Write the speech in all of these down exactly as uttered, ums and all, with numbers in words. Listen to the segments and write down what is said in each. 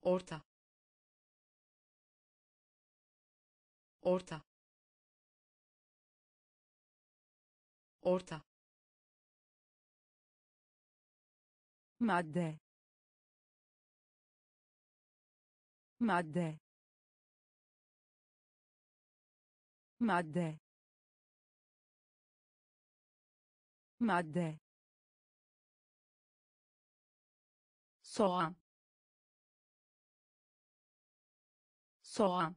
orta, orta, orta, madde, madde, madde, madde, soğan, soğan,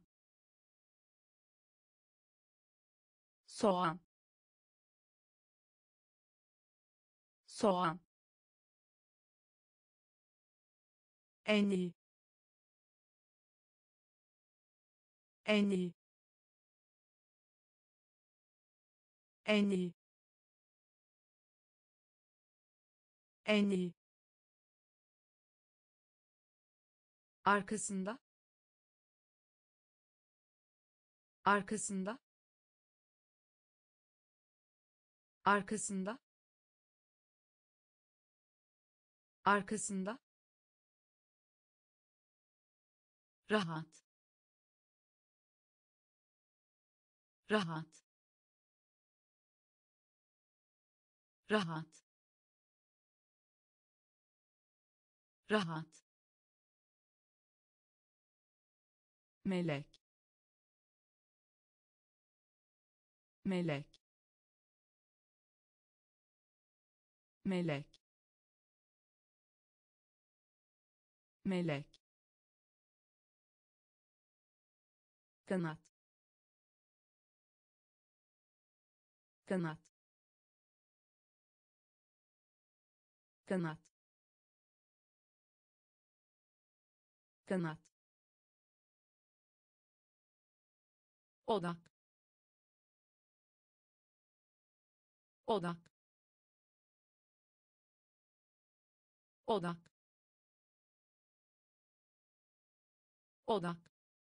soğan, soğan, en iyi, en iyi, en iyi, en iyi, arkasında, arkasında, arkasında, arkasında, rahat, rahat, rahat, rahat, melek, melek, melek, melek, kanat, kanat, kanat, kanat, odak, odak, odak, odak,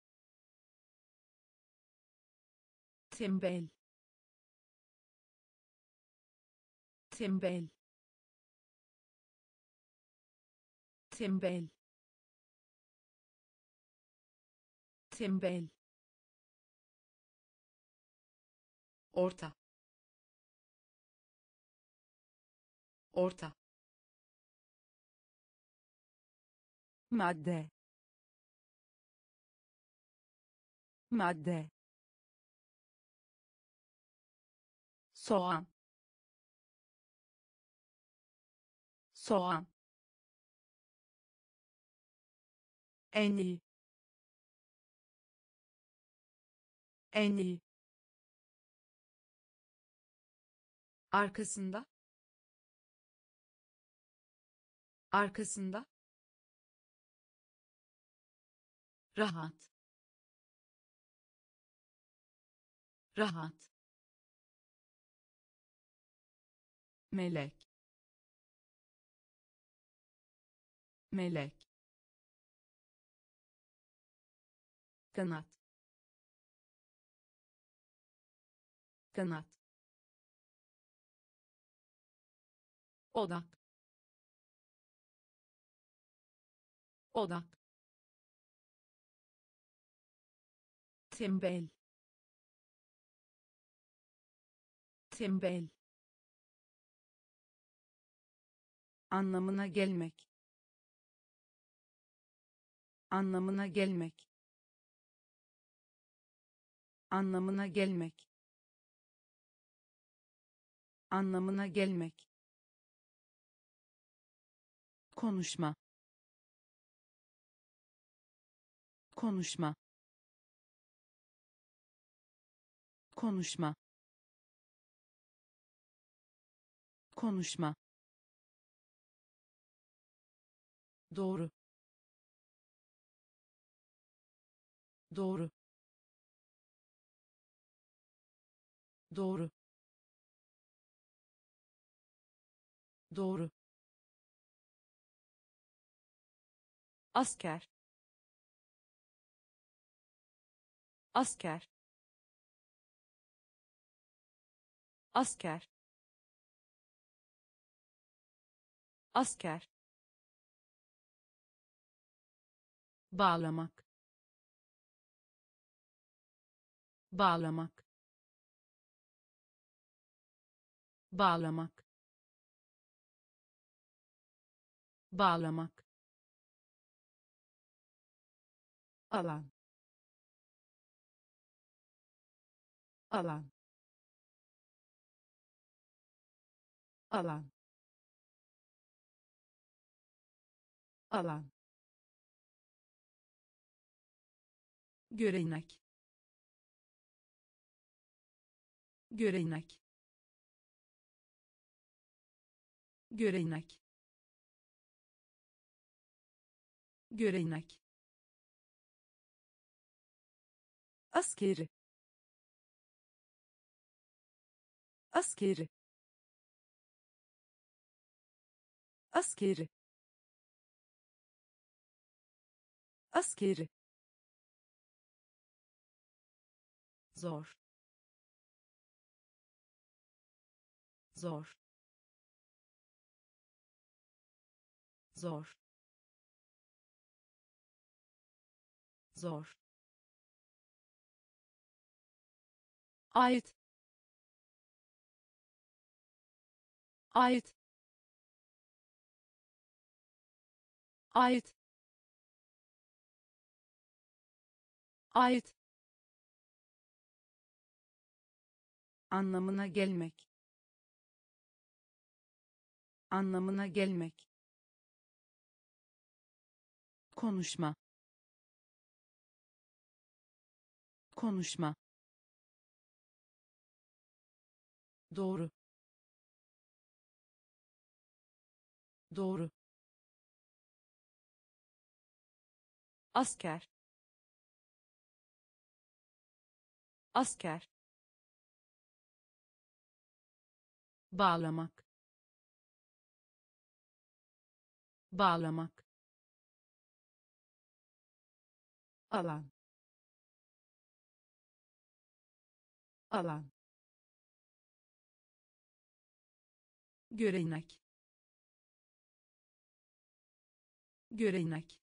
tembel, tembel, tembel, tembel, orta, orta, madde, madde, soğan, soğan, en iyi, en iyi, arkasında, arkasında, rahat, rahat, melek, melek, kanat, kanat, odak, odak, tembel, tembel, anlamına gelmek, anlamına gelmek, anlamına gelmek, anlamına gelmek, konuşma, konuşma, konuşma, konuşma, doğru, doğru, doğru, doğru, asker, asker, asker, asker, bağlamak, bağlamak, bağlamak, bağlamak, alan, alan, alan, alan, görenek, görenek, görenek, görenek, askeri, askeri, askeri, askeri, zor, zor, zor, zor, ait, ait, ait, ait, anlamına gelmek, anlamına gelmek, konuşma, konuşma, doğru, doğru, asker, asker, bağlamak, bağlamak, alan, alan, görenek, görenek,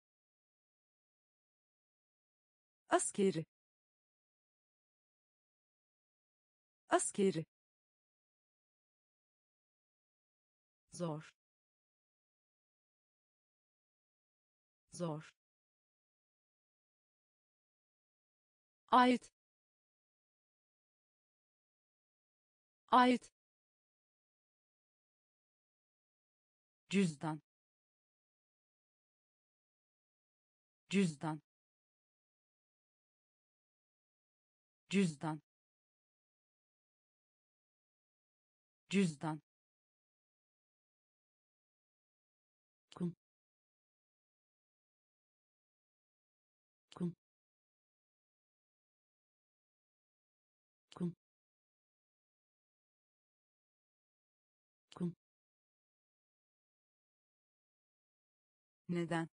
askeri, askeri, zor, zor, ait, ait, cüzdan, cüzdan, cüzdan, cüzdan, kum, kum, kum, kum, neden,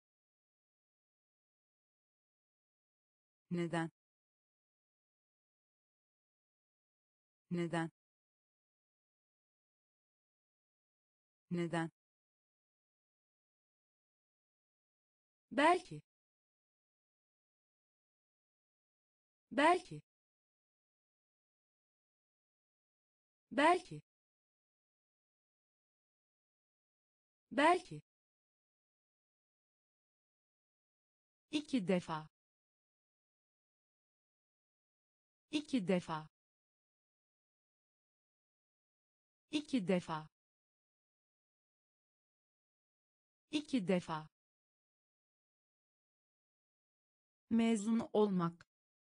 neden, neden, neden, belki, belki, belki, belki, iki defa, iki defa, iki defa, iki defa, mezun olmak,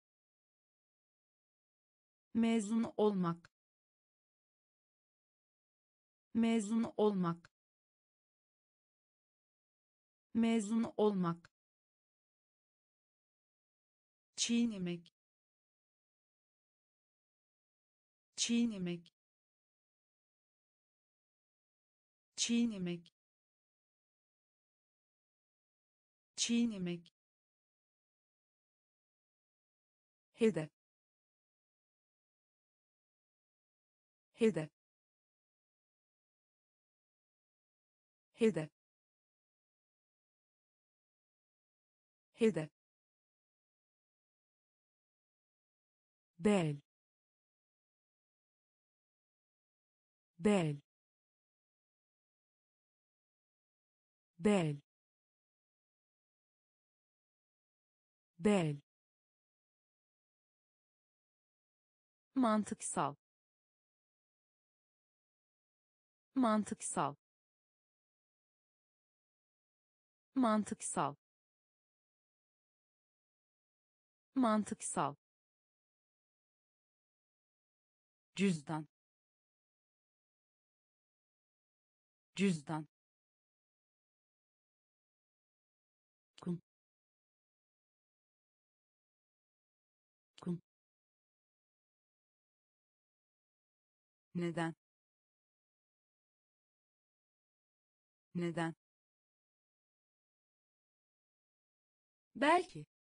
mezun olmak, mezun olmak, mezun olmak, çiğnemek, çiğnemek, çiğnemek, çiğnemek, hedef, hedef, hedef, hedef, bel, bel, bel, bel, mantıksal, mantıksal, mantıksal, mantıksal, cüzdan, cüzdan, kum, kum, neden, neden, belki,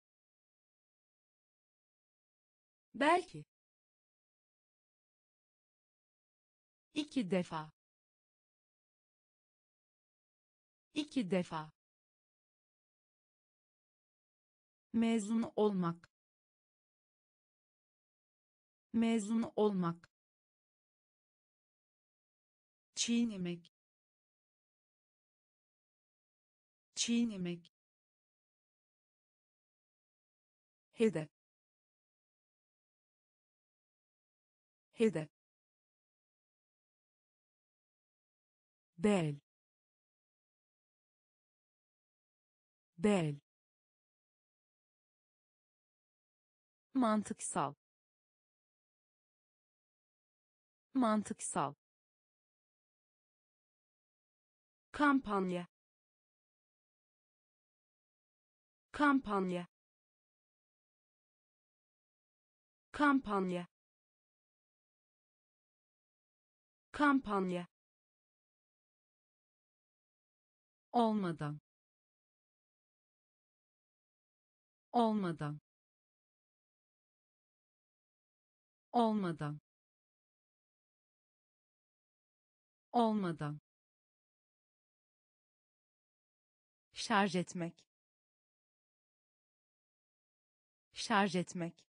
belki, iki defa, iki defa, mezun olmak, mezun olmak, çiğnemek, çiğnemek, hedef, hedef, bel, bel, mantıksal, mantıksal, kampanya, kampanya, kampanya, kampanya, olmadan, olmadan, olmadan, olmadan, şarj etmek, şarj etmek,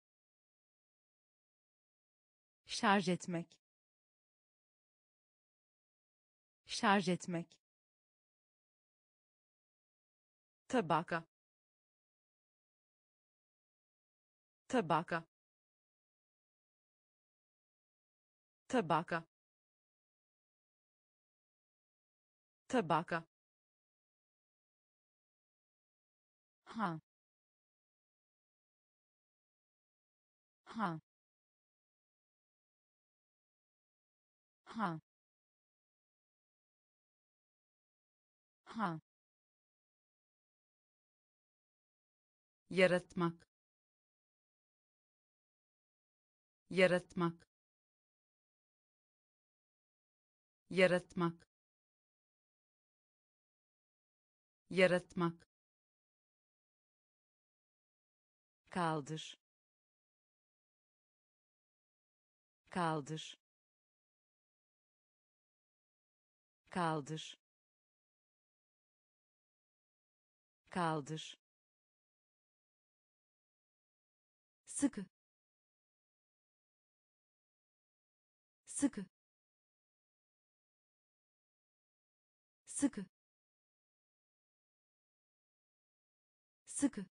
şarj etmek, şarj etmek, tabaka, tabaka, tabaka, tabaka, ha, ha, ha, ha, yaratmak, yaratmak, yaratmak, yaratmak, kaldır, kaldır, kaldır, kaldır, sıkı, sıkı, sıkı, sıkı,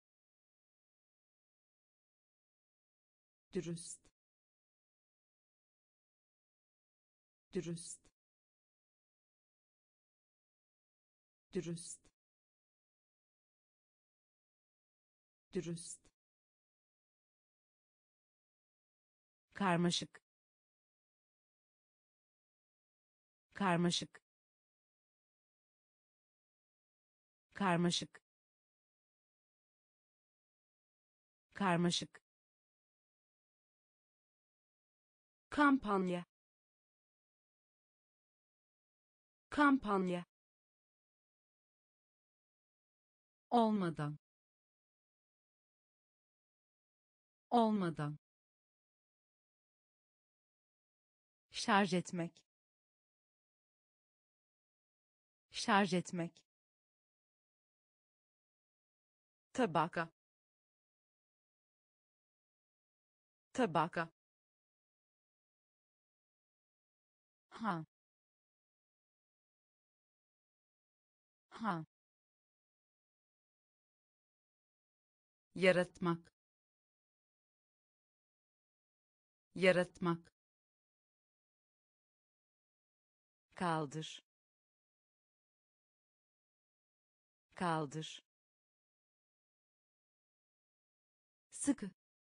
dürüst, dürüst, dürüst, dürüst, karmaşık, karmaşık, karmaşık, karmaşık, kampanya, kampanya, olmadan, olmadan, şarj etmek, şarj etmek, tabaka tabaka ha ha yaratmak, yaratmak, kaldır kaldır sıkı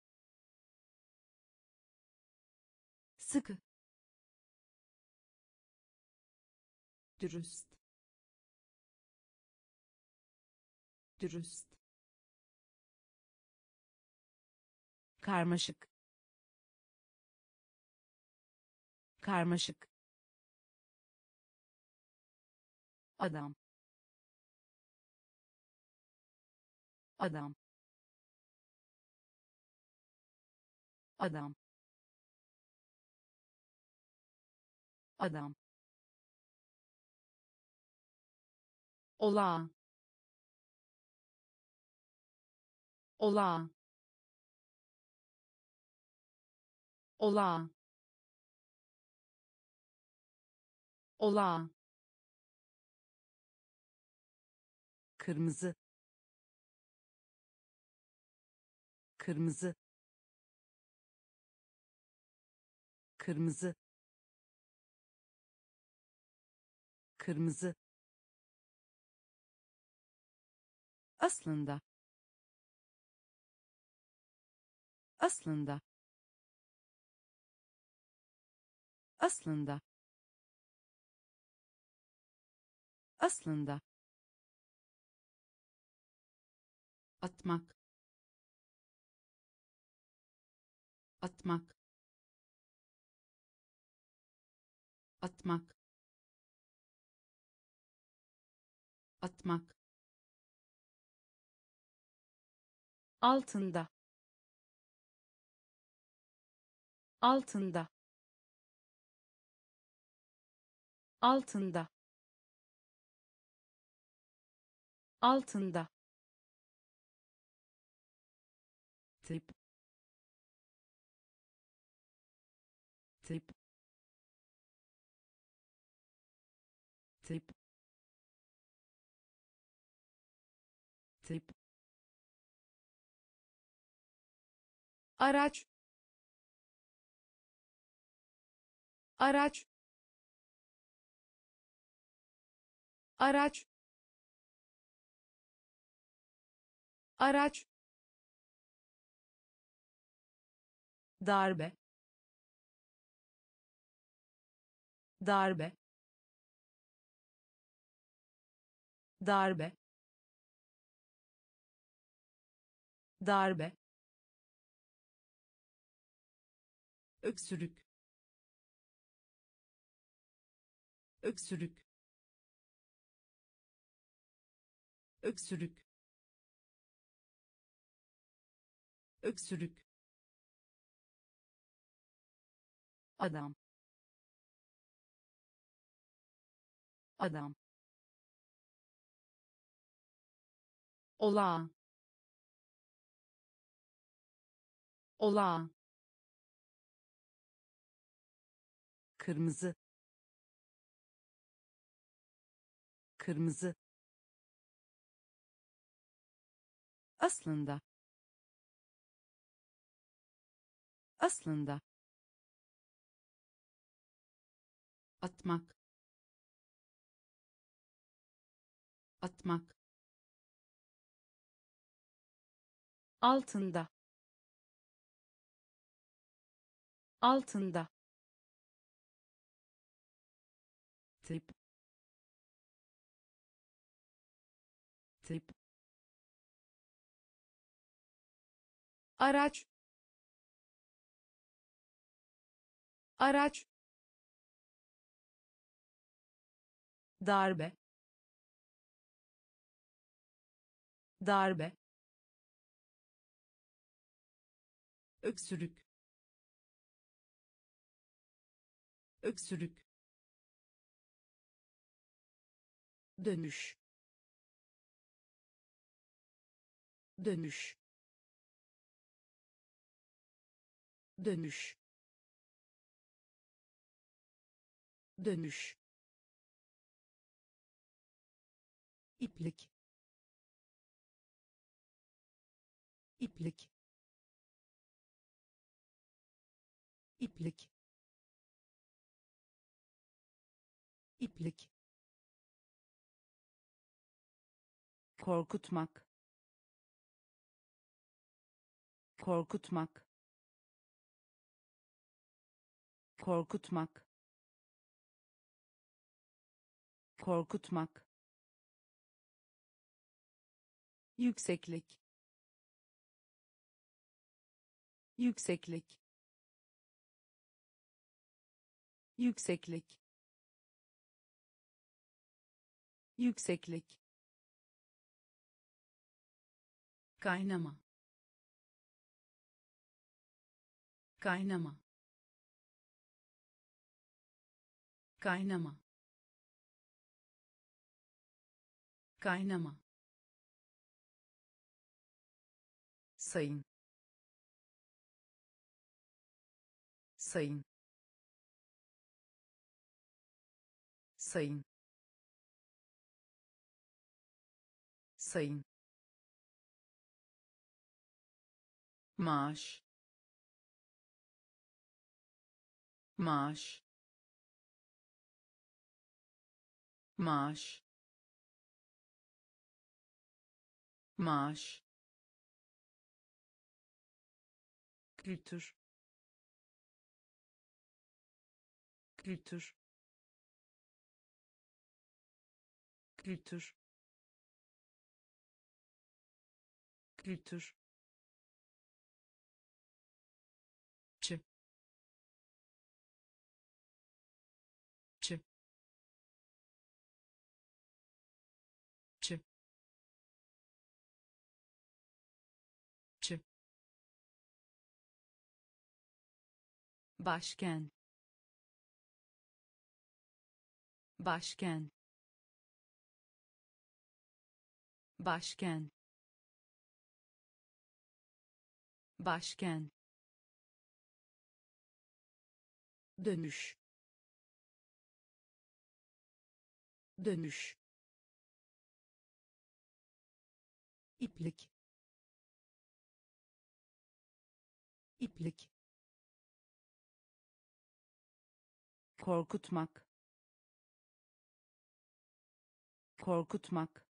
sıkı dürüst, dürüst, karmaşık karmaşık adam adam adam adam olağan olağan olağan olağan kırmızı kırmızı kırmızı kırmızı aslında aslında aslında aslında atmak, atmak, atmak, atmak, altında altında altında altında tip, tip, tip, tip, araç araç araç araç darbe darbe darbe darbe öksürük, öksürük, öksürük, öksürük, adam adam olağan olağan kırmızı, kırmızı, aslında aslında atmak, atmak, altında altında tip, tip, araç araç darbe darbe öksürük, öksürük, dönüş dönüş dönüş dönüş iplik iplik iplik iplik korkutmak korkutmak korkutmak korkutmak yükseklik yükseklik yükseklik yükseklik kaynama kaynama kaynama kaynama sayın sayın sayın sayın maaş maaş maaş maaş kültür kültür kültür kültür çı çı çı çı başkent başkent başkent başkent dönüş dönüş iplik iplik korkutmak korkutmak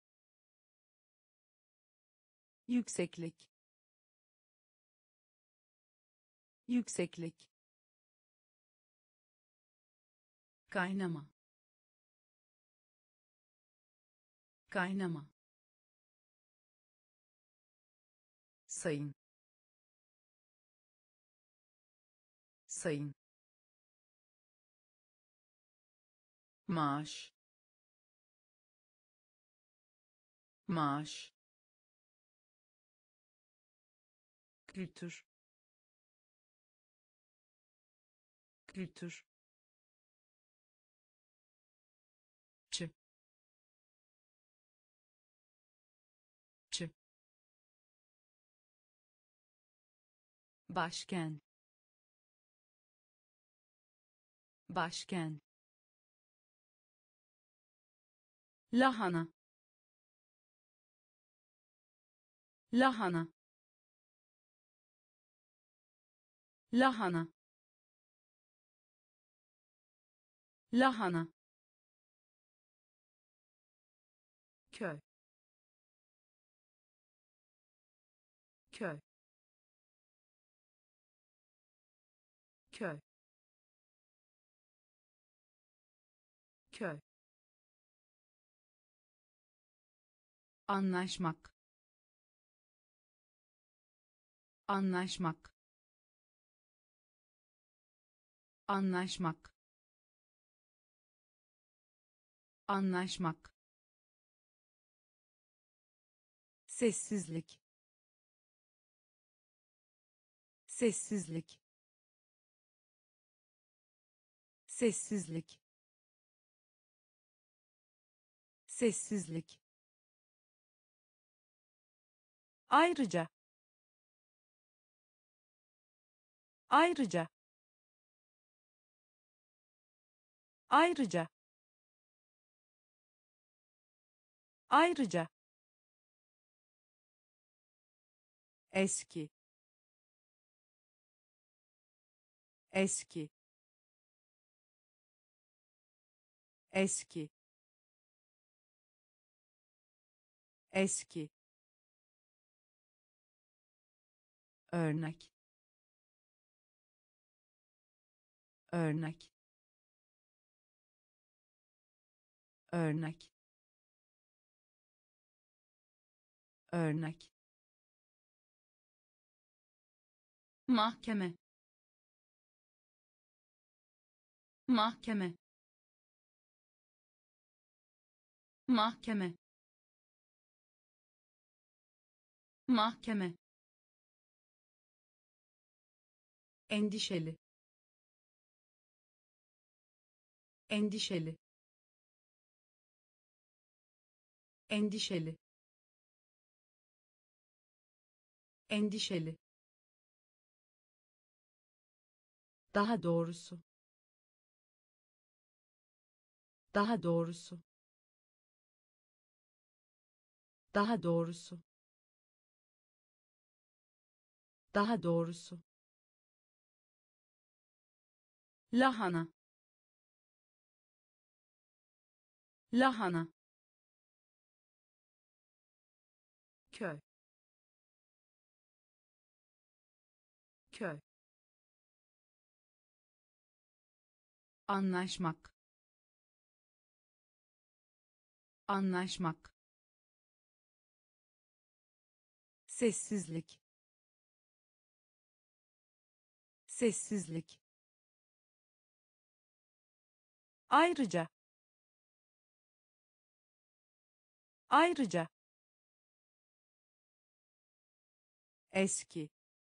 yükseklik yükseklik kaynama kaynama sayın sayın maaş maaş kültür kültür çı çı başkent başkent lahana lahana lahana lahana köy köy köy köy anlaşmak anlaşmak anlaşmak anlaşmak sessizlik sessizlik sessizlik sessizlik ayrıca ayrıca ayrıca ayrıca eski eski eski eski örnek örnek örnek örnek mahkeme mahkeme mahkeme mahkeme endişeli endişeli endişeli endişeli daha doğrusu daha doğrusu daha doğrusu daha doğrusu lahana lahana köy köy anlaşmak anlaşmak sessizlik sessizlik ayrıca ayrıca eski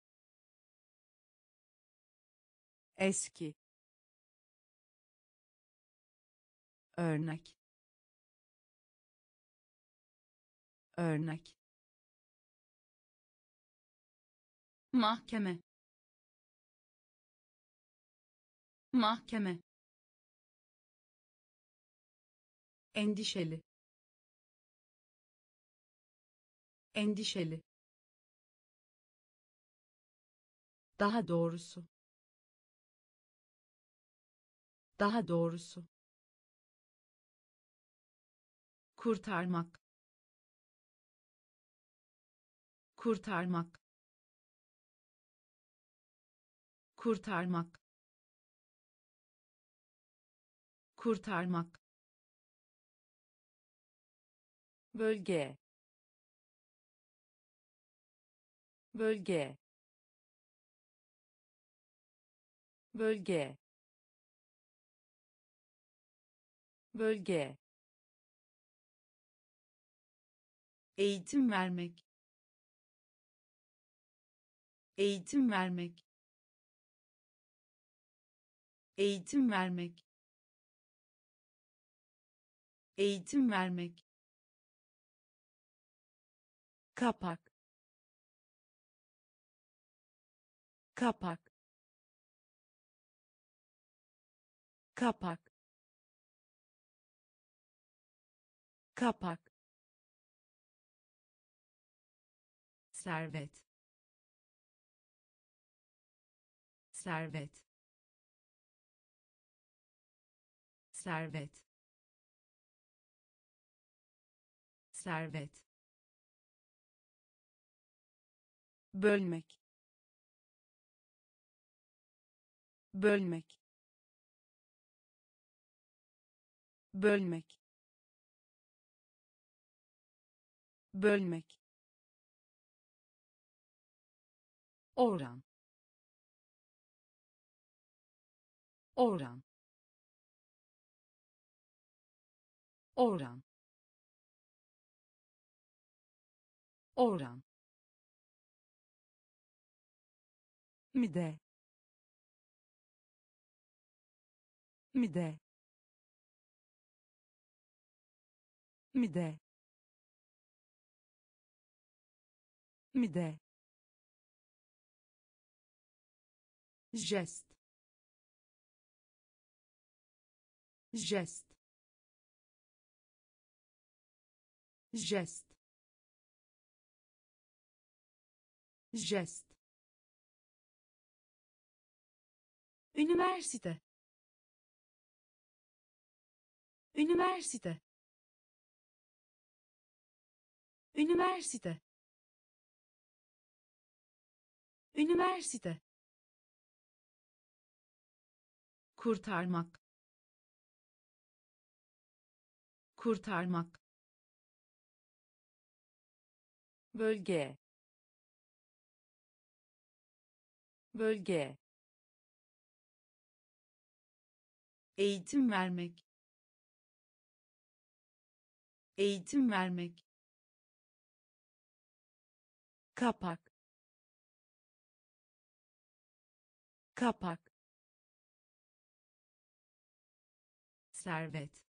eski örnek örnek mahkeme mahkeme endişeli endişeli daha doğrusu daha doğrusu kurtarmak kurtarmak kurtarmak kurtarmak bölge bölge bölge bölge eğitim vermek eğitim vermek eğitim vermek eğitim vermek kapak kapak kapak kapak servet servet servet servet bölmek bölmek bölmek bölmek oran oran oran oran mide mide mide mide, jest, jest, jest, jest, üniversite, üniversite, üniversite, üniversite, kurtarmak, kurtarmak, bölge, bölge, eğitim vermek, eğitim vermek, kapak, kapak, servet,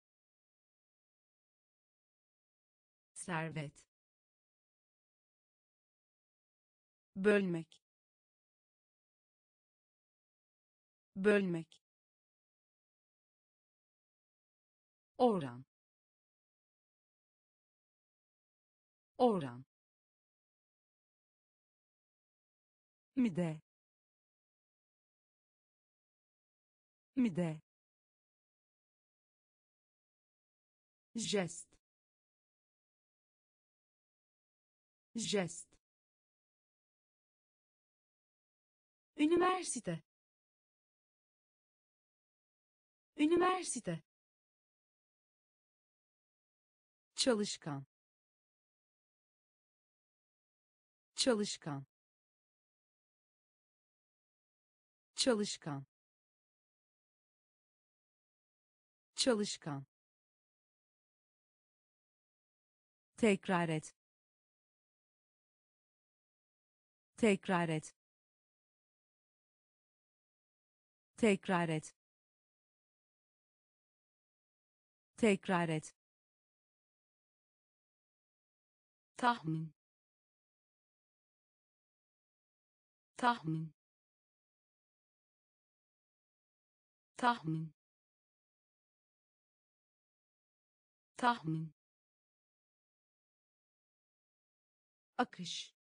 servet, bölmek, bölmek, oran, oran, mide, mide, jest, jest, üniversite, üniversite, çalışkan, çalışkan, çalışkan, çalışkan, tekrar et, tekrar et, tekrar et, tekrar et, tahmin, tahmin, tahmin, tahmin, akış,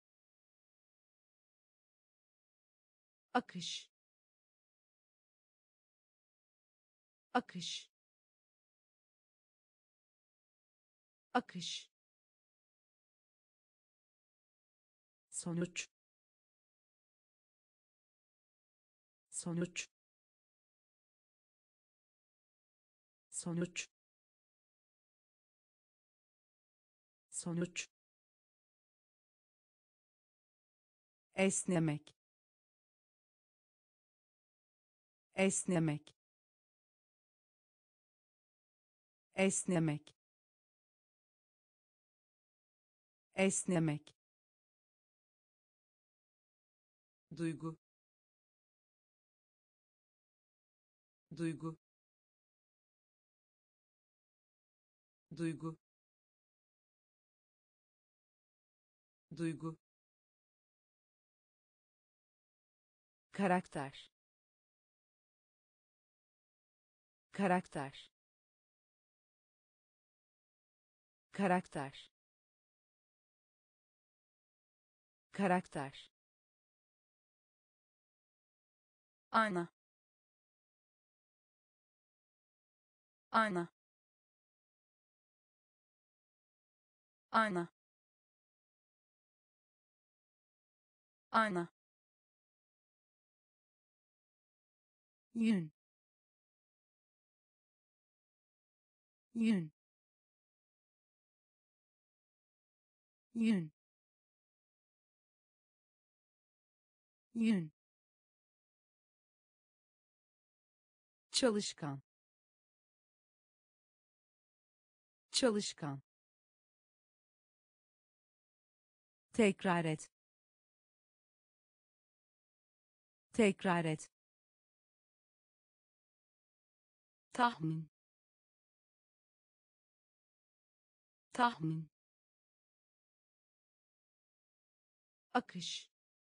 akış, akış, akış, sonuç, sonuç, sonuç, sonuç, esnemek, esnemek, esnemek, esnemek, duygu, duygu, duygu, duygu, karakter, karakter, karakter, karakter, ayna, ayna, ayna, ayna, yün, yün, yün, yün, çalışkan, çalışkan, tekrar et, tekrar et, tahmin, tahmin, akış,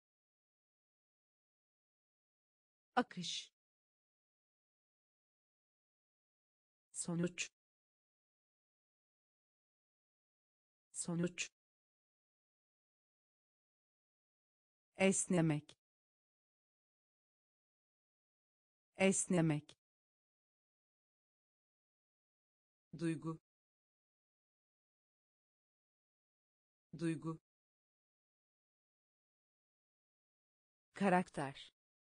akış, sonuç, sonuç, esnemek, esnemek, duygu, duygu, karakter,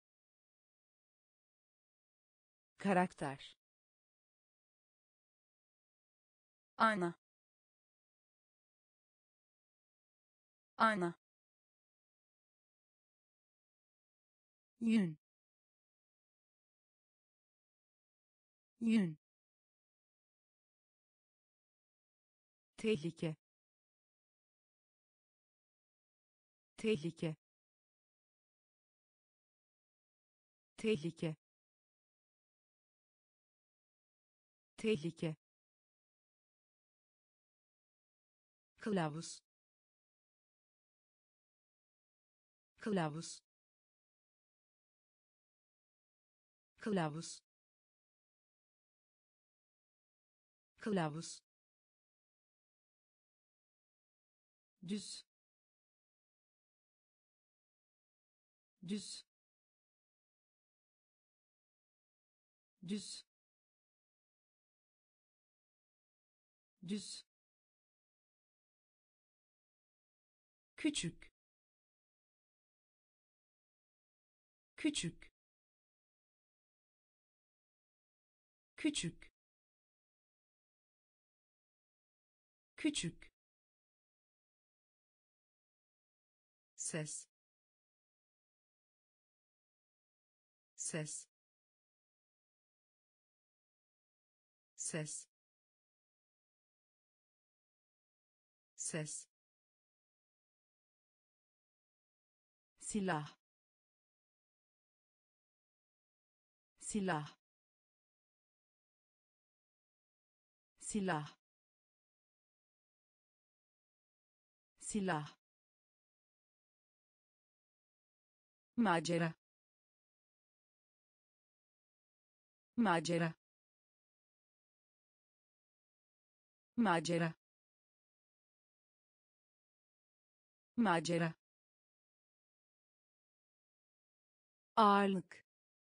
karakter, ana, ana, yün, yün, tehlike, tehlike, tehlike, tehlike, kılavuz, kılavuz, kılavuz, kılavuz, düz, düz, düz, düz, küçük, küçük, küçük, küçük, ses, ses, ses, ses, silah, silah, silah, silah, macera, macera, macera, macera, ağırlık,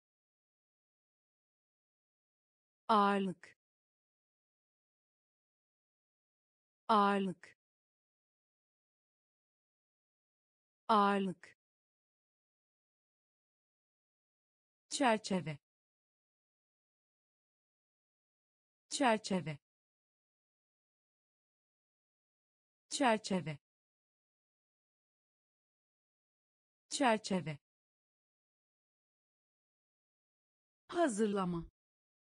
ağırlık, ağırlık, ağırlık, çerçeve, çerçeve, çerçeve, çerçeve, hazırlama,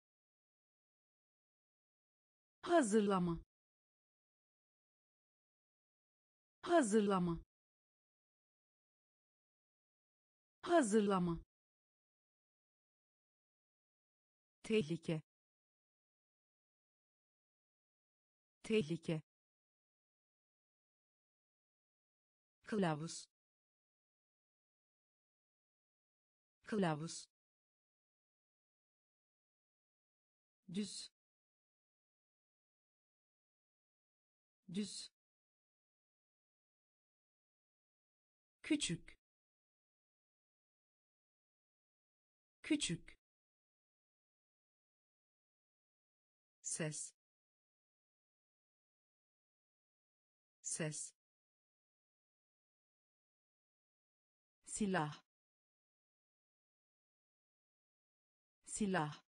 hazırlama, hazırlama, hazırlama, tehlike, tehlike, kılavuz, kılavuz, düz, düz, küçük, küçük, ses, ses, silah, silah,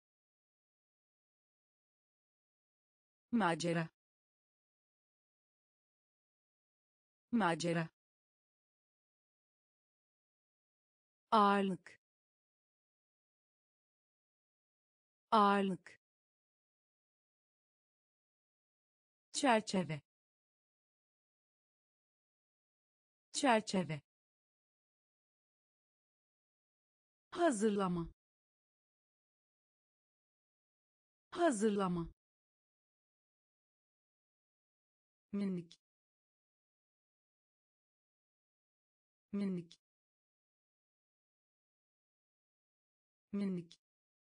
macera, macera, ağırlık, ağırlık, çerçeve, çerçeve, hazırlama, hazırlama, minik, minik minik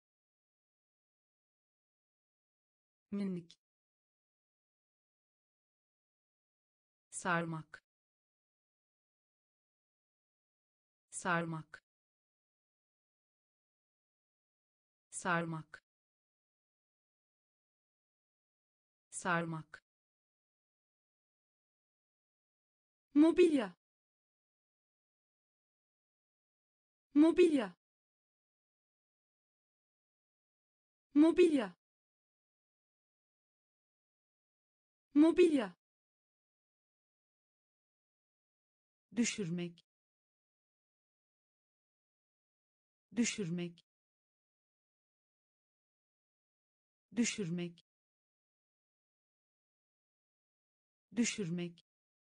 minik sarmak sarmak sarmak sarmak mobilya mobilya mobilya mobilya düşürmek düşürmek düşürmek düşürmek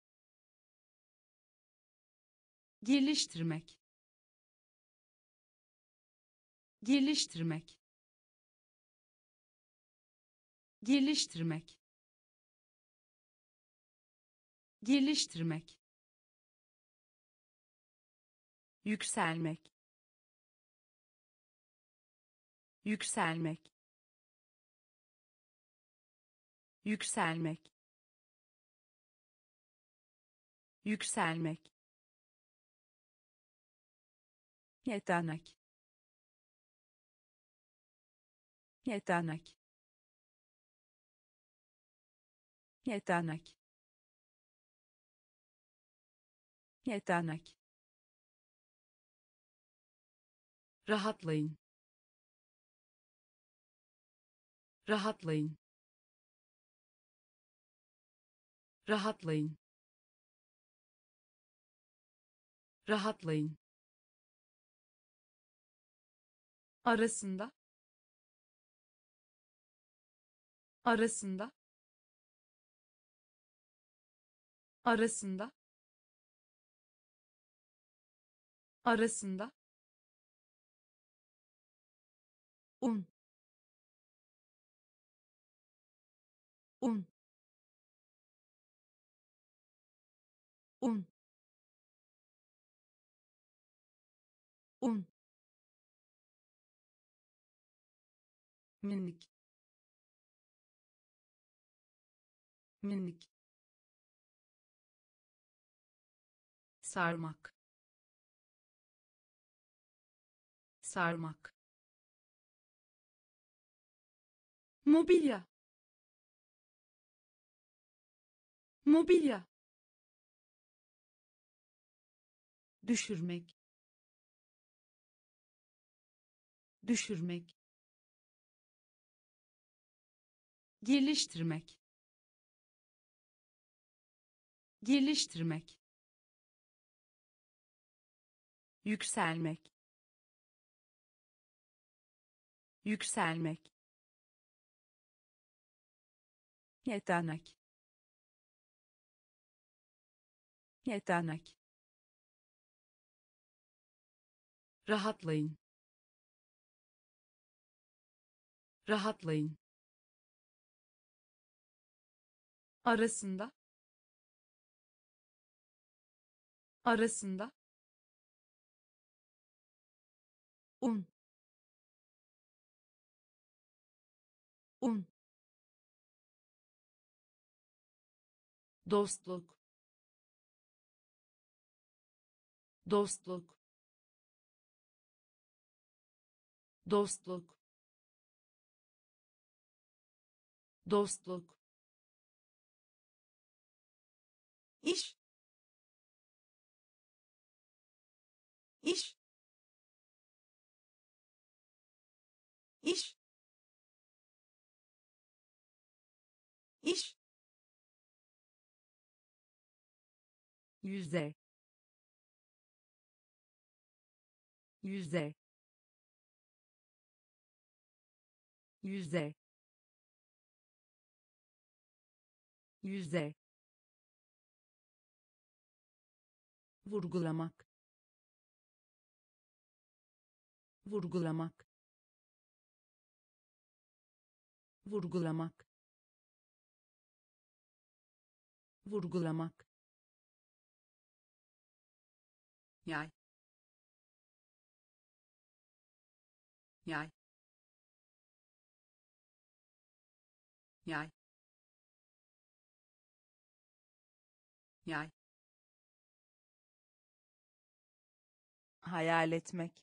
geliştirmek geliştirmek geliştirmek geliştirmek yükselmek yükselmek yükselmek yükselmek yetenek yetenek yetenek yetenek rahatlayın rahatlayın rahatlayın rahatlayın arasında arasında arasında arasında un un un un minik minik sarmak sarmak mobilya mobilya düşürmek düşürmek geliştirmek geliştirmek yükselmek yükselmek yetenek yetenek rahatlayın rahatlayın arasında arasında un un dostluk dostluk dostluk dostluk iş iş iş iş yüzde yüzde yüzde yüzde vurgulamak vurgulamak vurgulamak vurgulamak yay, yay, yay, yay, hayal etmek,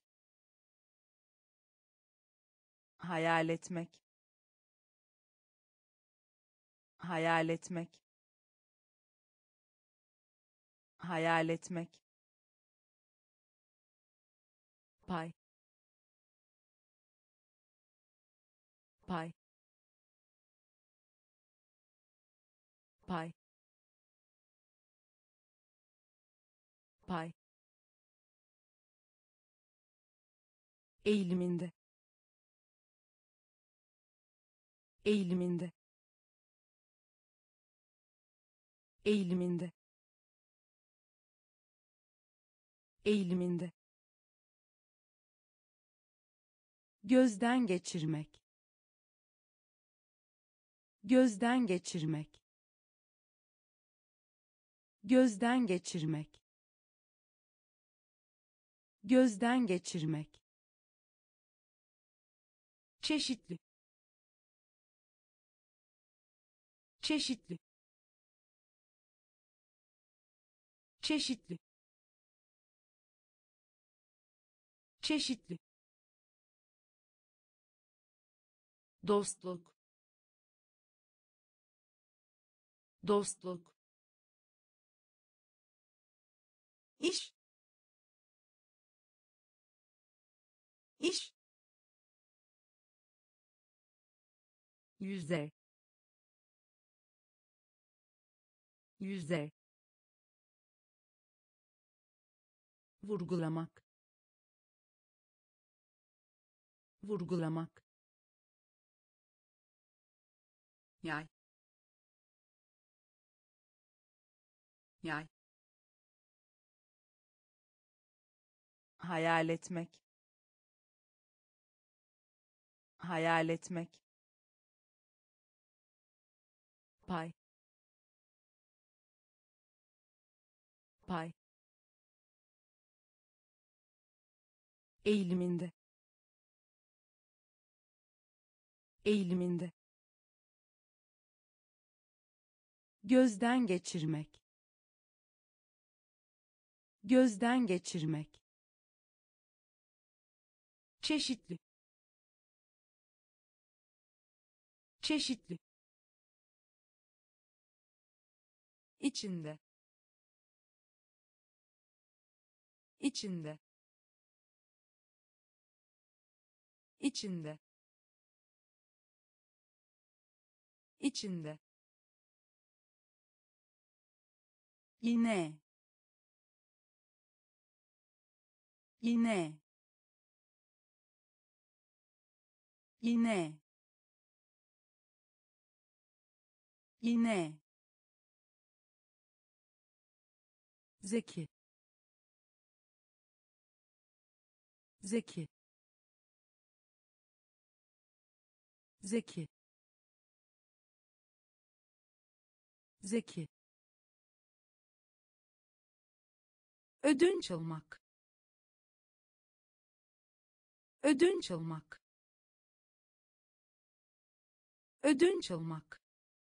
hayal etmek, hayal etmek, hayal etmek, pay, pay, pay, pay, eğiliminde, eğiliminde, eğiliminde, eğiliminde, gözden geçirmek, gözden geçirmek, gözden geçirmek, gözden geçirmek, çeşitli, çeşitli, çeşitli, çeşitli, dostluk, dostluk, iş, iş, yüzey, yüzey, vurgulamak, vurgulamak, yay, yay, hayal etmek, hayal etmek, pay, pay, eğiliminde, eğiliminde, gözden geçirmek, gözden geçirmek, çeşitli, çeşitli, içinde, içinde, içinde, içinde, yine, yine, yine, yine, zeki, zeki, zeki, zeki, ödünç almak, ödünç almak, ödünç almak,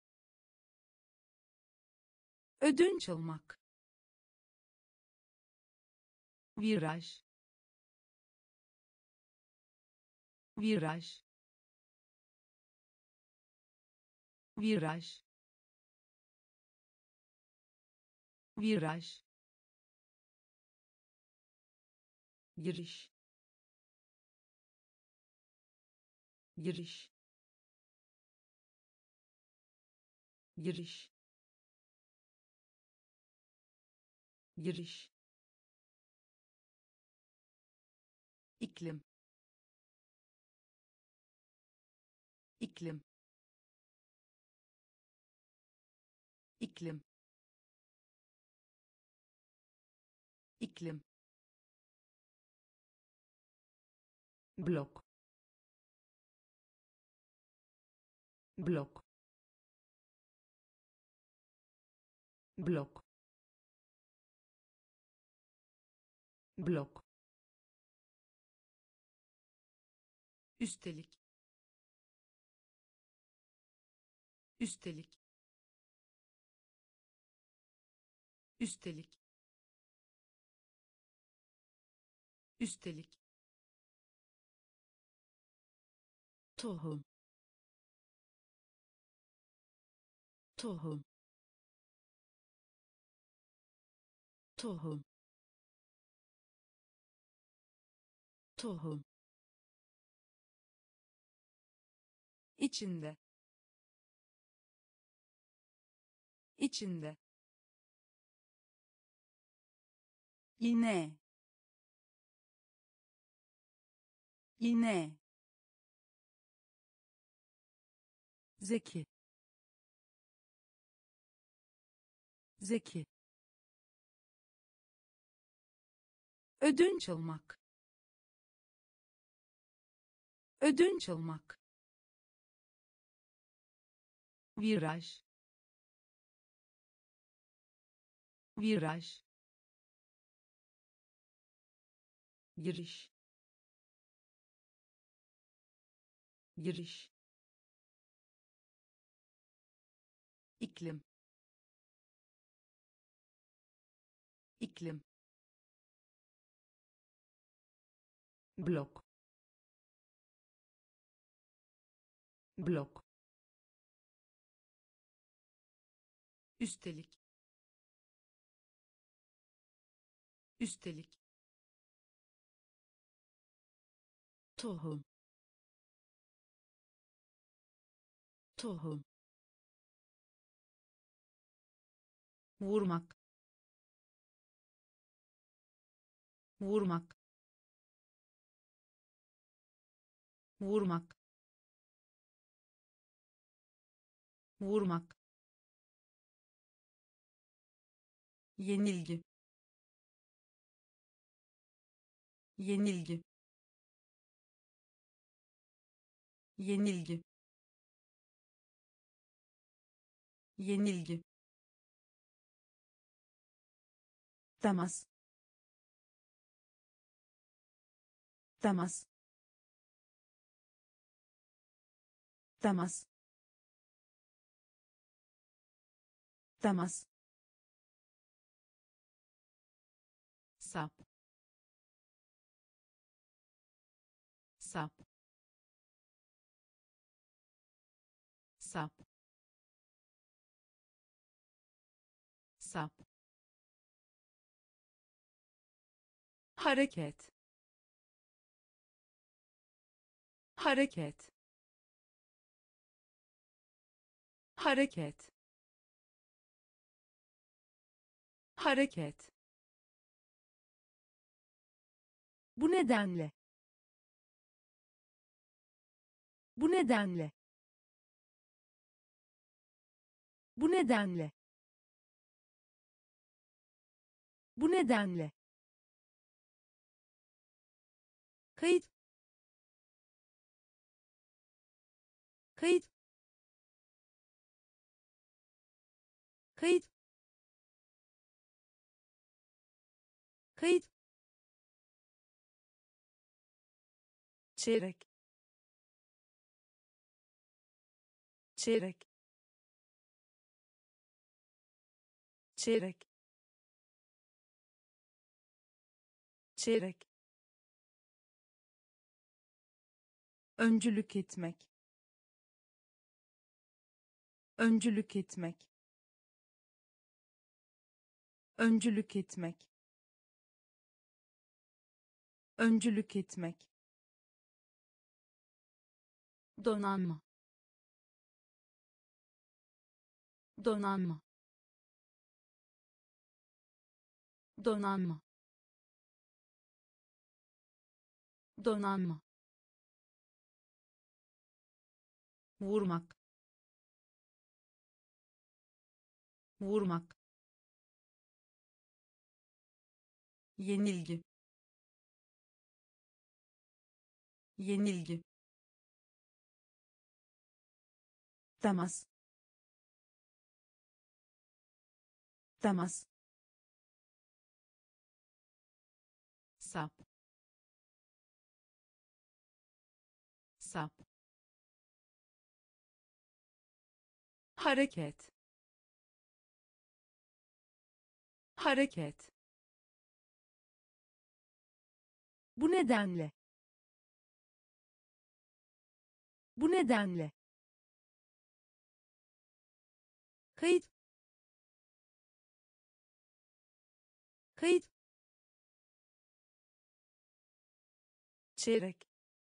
ödünç almak, viraj, viraj, viraj, viraj, giriş, giriş, giriş, giriş, iklim, iklim, iklim, iklim, blok, blok, blok, blok, üstelik, üstelik, üstelik, üstelik, tohum, tohum, tohum, tohum, içinde, içinde, iğne, iğne, zeki, zeki, ödünç almak, ödünç almak, viraj, viraj, giriş, giriş, iklim, iklim, blok, blok, üstelik, üstelik, tohum, tohum, vurmak, vurmak, vurmak, vurmak, yenilgi, yenilgi, yenilgi, yenilgi, temas, temas, temas, temas, sap, sap, sap, sap, hareket, hareket, hareket, hareket, bu nedenle, bu nedenle, bu nedenle, bu nedenle, kayıt, kayıt, kayıt, kayıt, çeyrek, çeyrek, çeyrek, çeyrek, öncülük etmek, öncülük etmek, öncülük etmek, öncülük etmek, donanma, donanma, donanma, donanma, vurmak, vurmak, yenilgi, yenilgi, temas, temas, sap sap hareket hareket bu nedenle bu nedenle kayıt kayıt çeyrek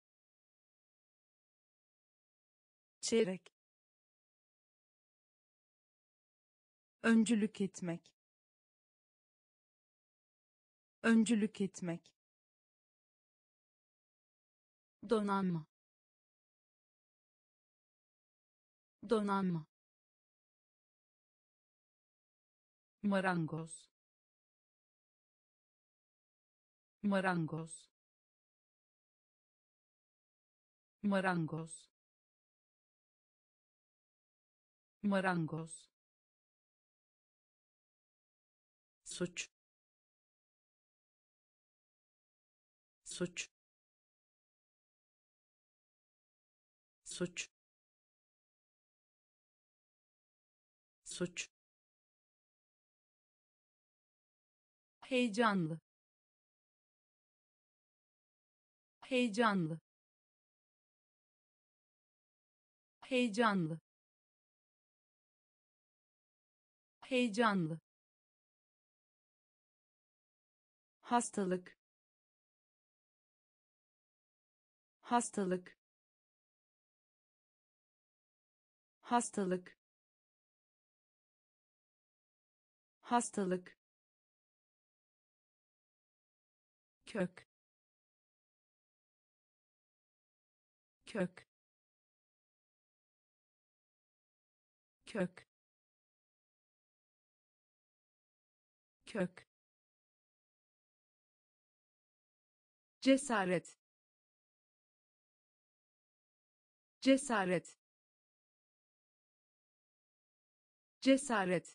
çeyrek öncülük etmek öncülük etmek donanma donanma marangoz marangoz marangoz marangoz suç suç suç suç heyecanlı heyecanlı heyecanlı heyecanlı hastalık hastalık hastalık hastalık kök kök kök kök cesaret cesaret cesaret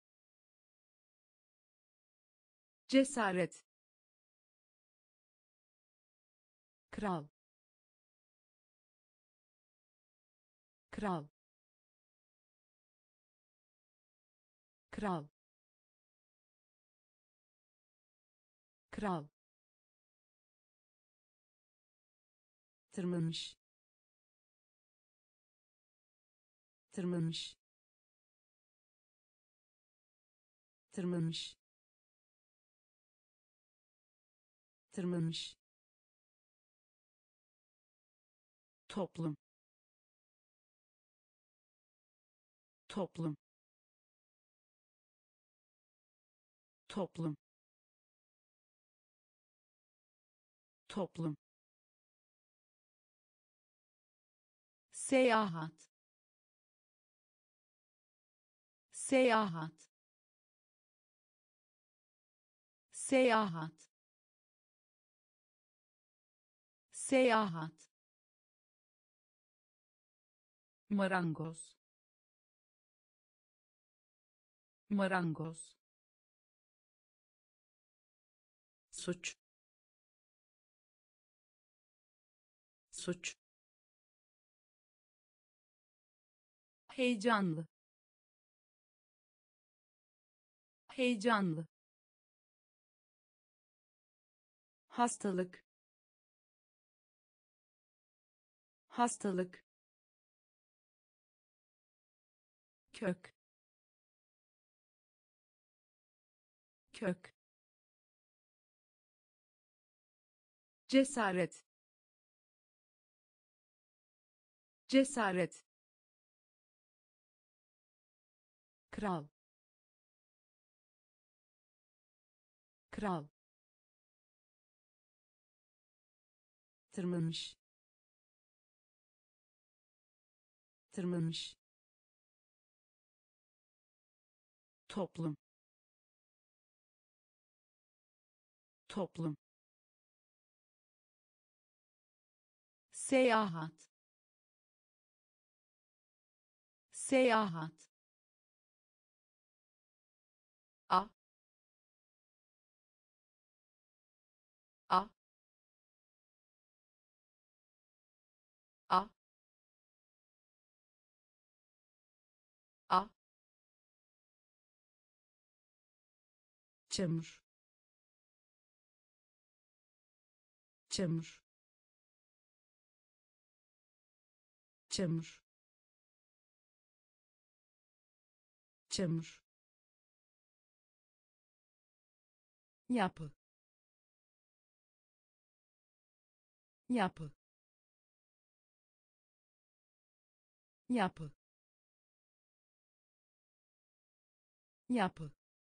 cesaret kral kral kral kral tırmanmış tırmanmış tırmanmış tırmanmış toplum toplum toplum toplum seyahat seyahat seyahat seyahat marangoz marangoz suç suç heyecanlı heyecanlı hastalık hastalık kök kök cesaret cesaret kral kral tırmanmış tırmanmış toplum toplum seyahat seyahat a a A. Çamur. Çamur. Çamur. Çamur. Yapı. Yapı. Yapı. Yapı.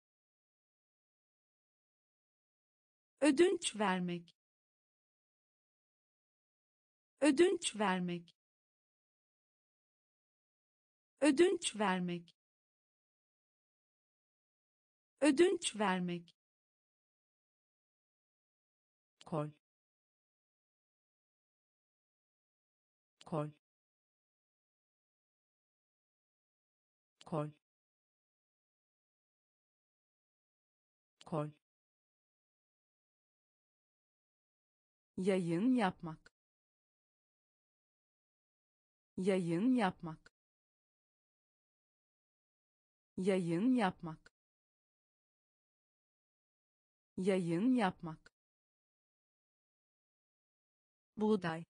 Ödünç vermek. Ödünç vermek. Ödünç vermek. Ödünç vermek. Kol. Kol. Kol. Kol. Yayın yapmak. Yayın yapmak. Yayın yapmak. Yayın yapmak. Buğday.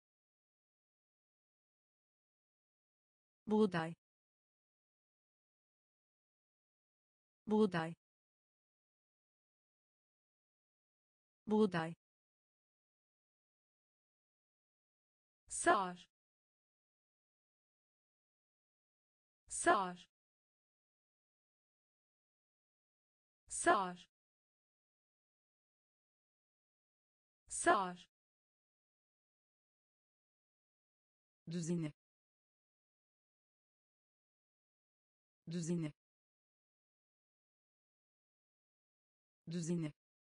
Buğday. Buğday. Buğday. Sar. Sar. Sar. Sar. Düzine. Düzine. Düzine.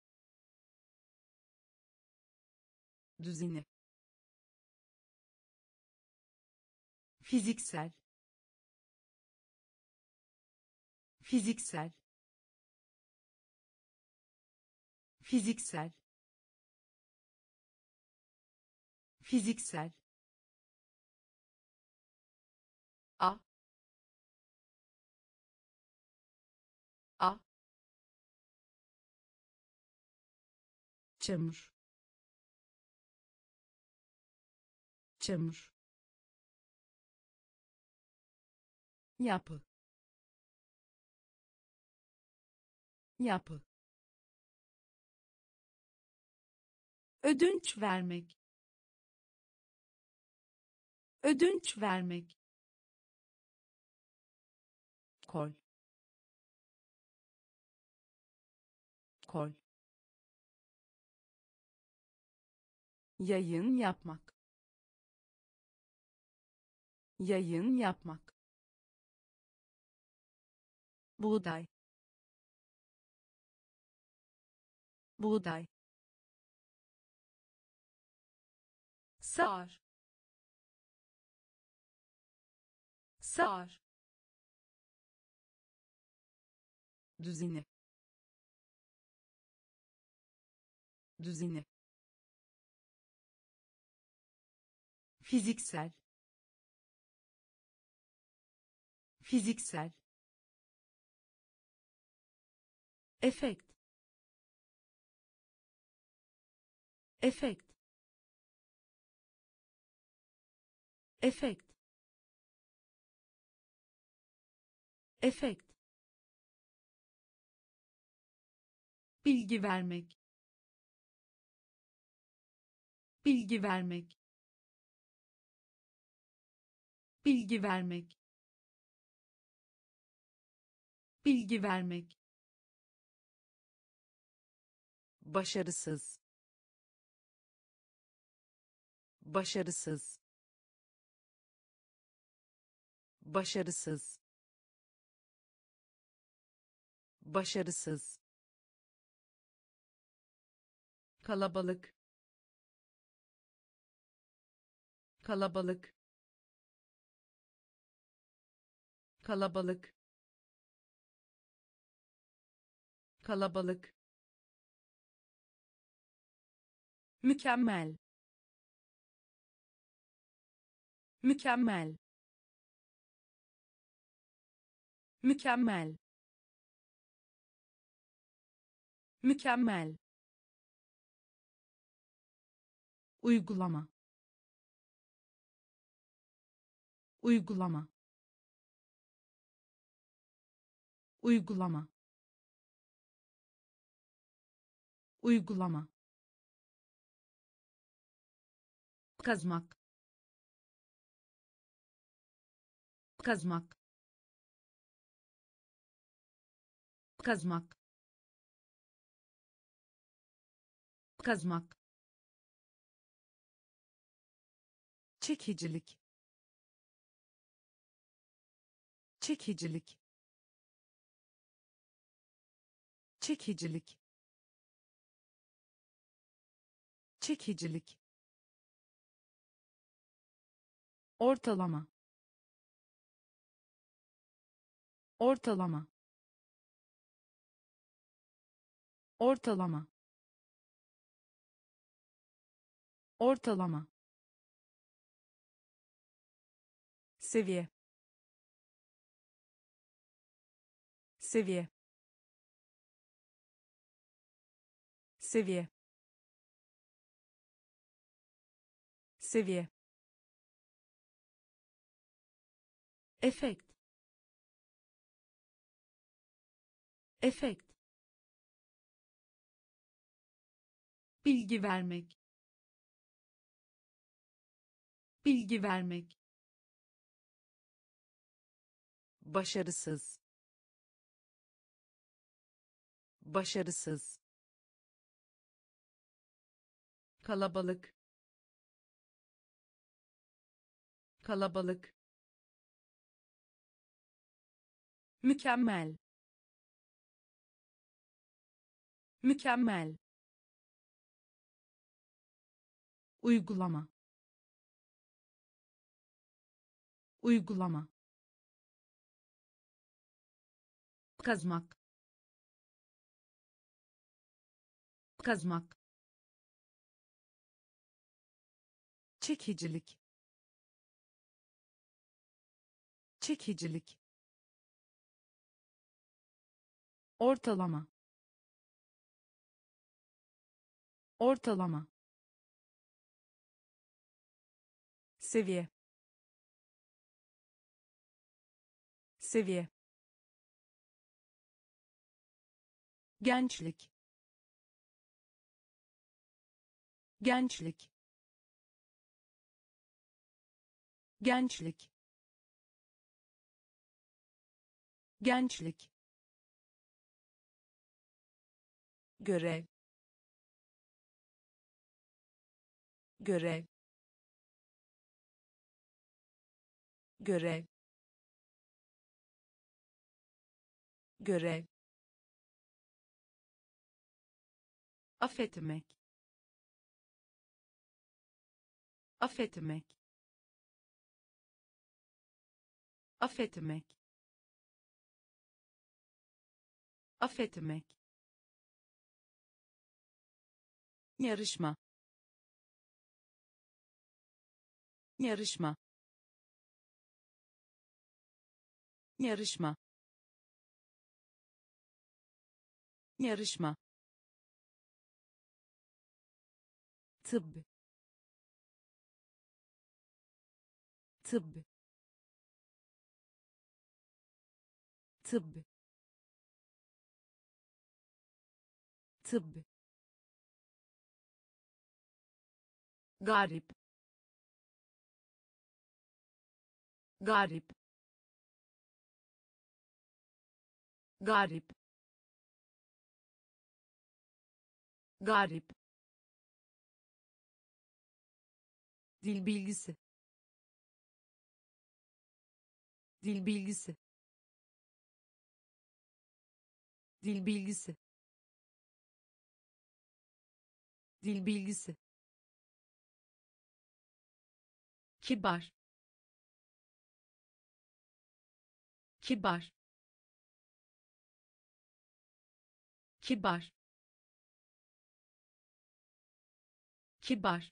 Düzine. Fiziksel. Fiziksel. Fiziksel. Fiziksel. A. A. Çamur. Çamur. Yapı. Yapı. Ödünç vermek. Ödünç vermek. Kol. Kol. Yayın yapmak. Yayın yapmak. Buğday. Buğday. Sar. Sar. Düzine. Düzine. Fiziksel. Fiziksel. Efekt. Efekt. Efekt. Efekt. Bilgi vermek. Bilgi vermek. Bilgi vermek. Bilgi vermek. Başarısız. Başarısız. Başarısız. Başarısız. Kalabalık. Kalabalık. Kalabalık. Kalabalık. Mükemmel. Mükemmel. mükemmel, mükemmel, uygulama, uygulama, uygulama, uygulama, kazmak, kazmak, kazmak, kazmak, çekicilik, çekicilik, çekicilik, çekicilik, ortalama, ortalama, ortalama, ortalama, seviye, seviye, seviye, seviye, efekt, efekt, bilgi vermek, bilgi vermek, başarısız, başarısız, kalabalık, kalabalık, mükemmel, mükemmel, uygulama, uygulama, kazmak, kazmak, çekicilik, çekicilik, ortalama, ortalama, seviye, seviye, gençlik, gençlik, gençlik, gençlik, görev, görev, görev, görev, affetmek, affetmek, affetmek, affetmek, yarışma, yarışma, yarışma, yarışma, tıbb, tıbb, tıbb, tıbb, garip, garip, garip, garip, dil bilgisi, dil bilgisi, dil bilgisi, dil bilgisi, kibar, kibar, kibar, kibar,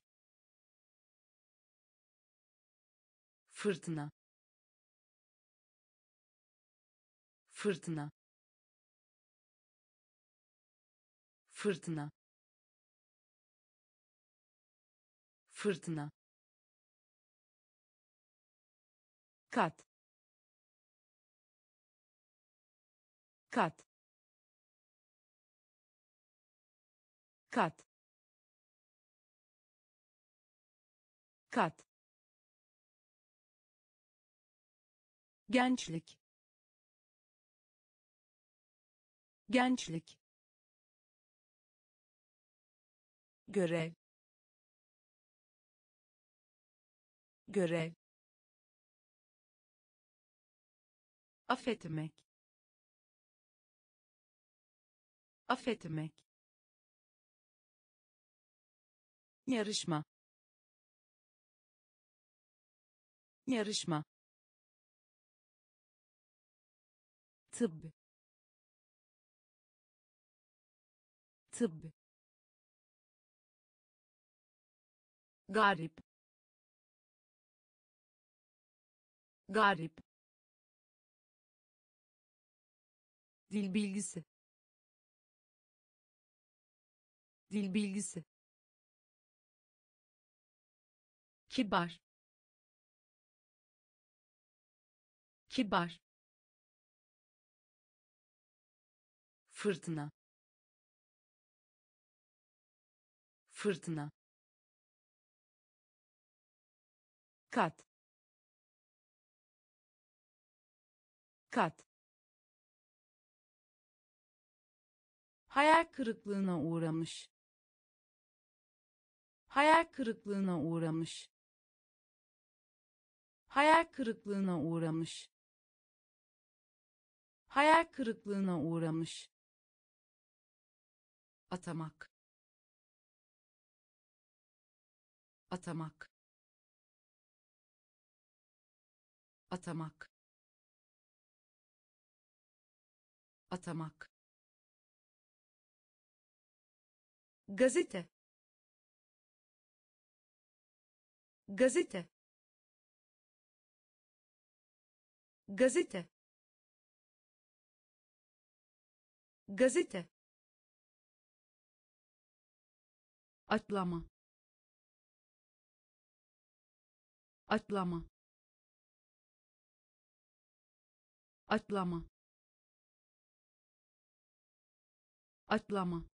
fırtına, fırtına, fırtına, fırtına, kat, kat, kat, kat, gençlik, gençlik, görev, görev, affetmek, affetmek, yarışma, yarışma, tıbb, tıbb, garip, garip, dil bilgisi, dil bilgisi, kibar, kibar, fırtına, fırtına, kat, kat, hayal kırıklığına uğramış, hayal kırıklığına uğramış, hayal kırıklığına uğramış, hayal kırıklığına uğramış, atamak, atamak, atamak, atamak, gazete, gazete, gazete, gazete, atlama, atlama, atlama, atlama,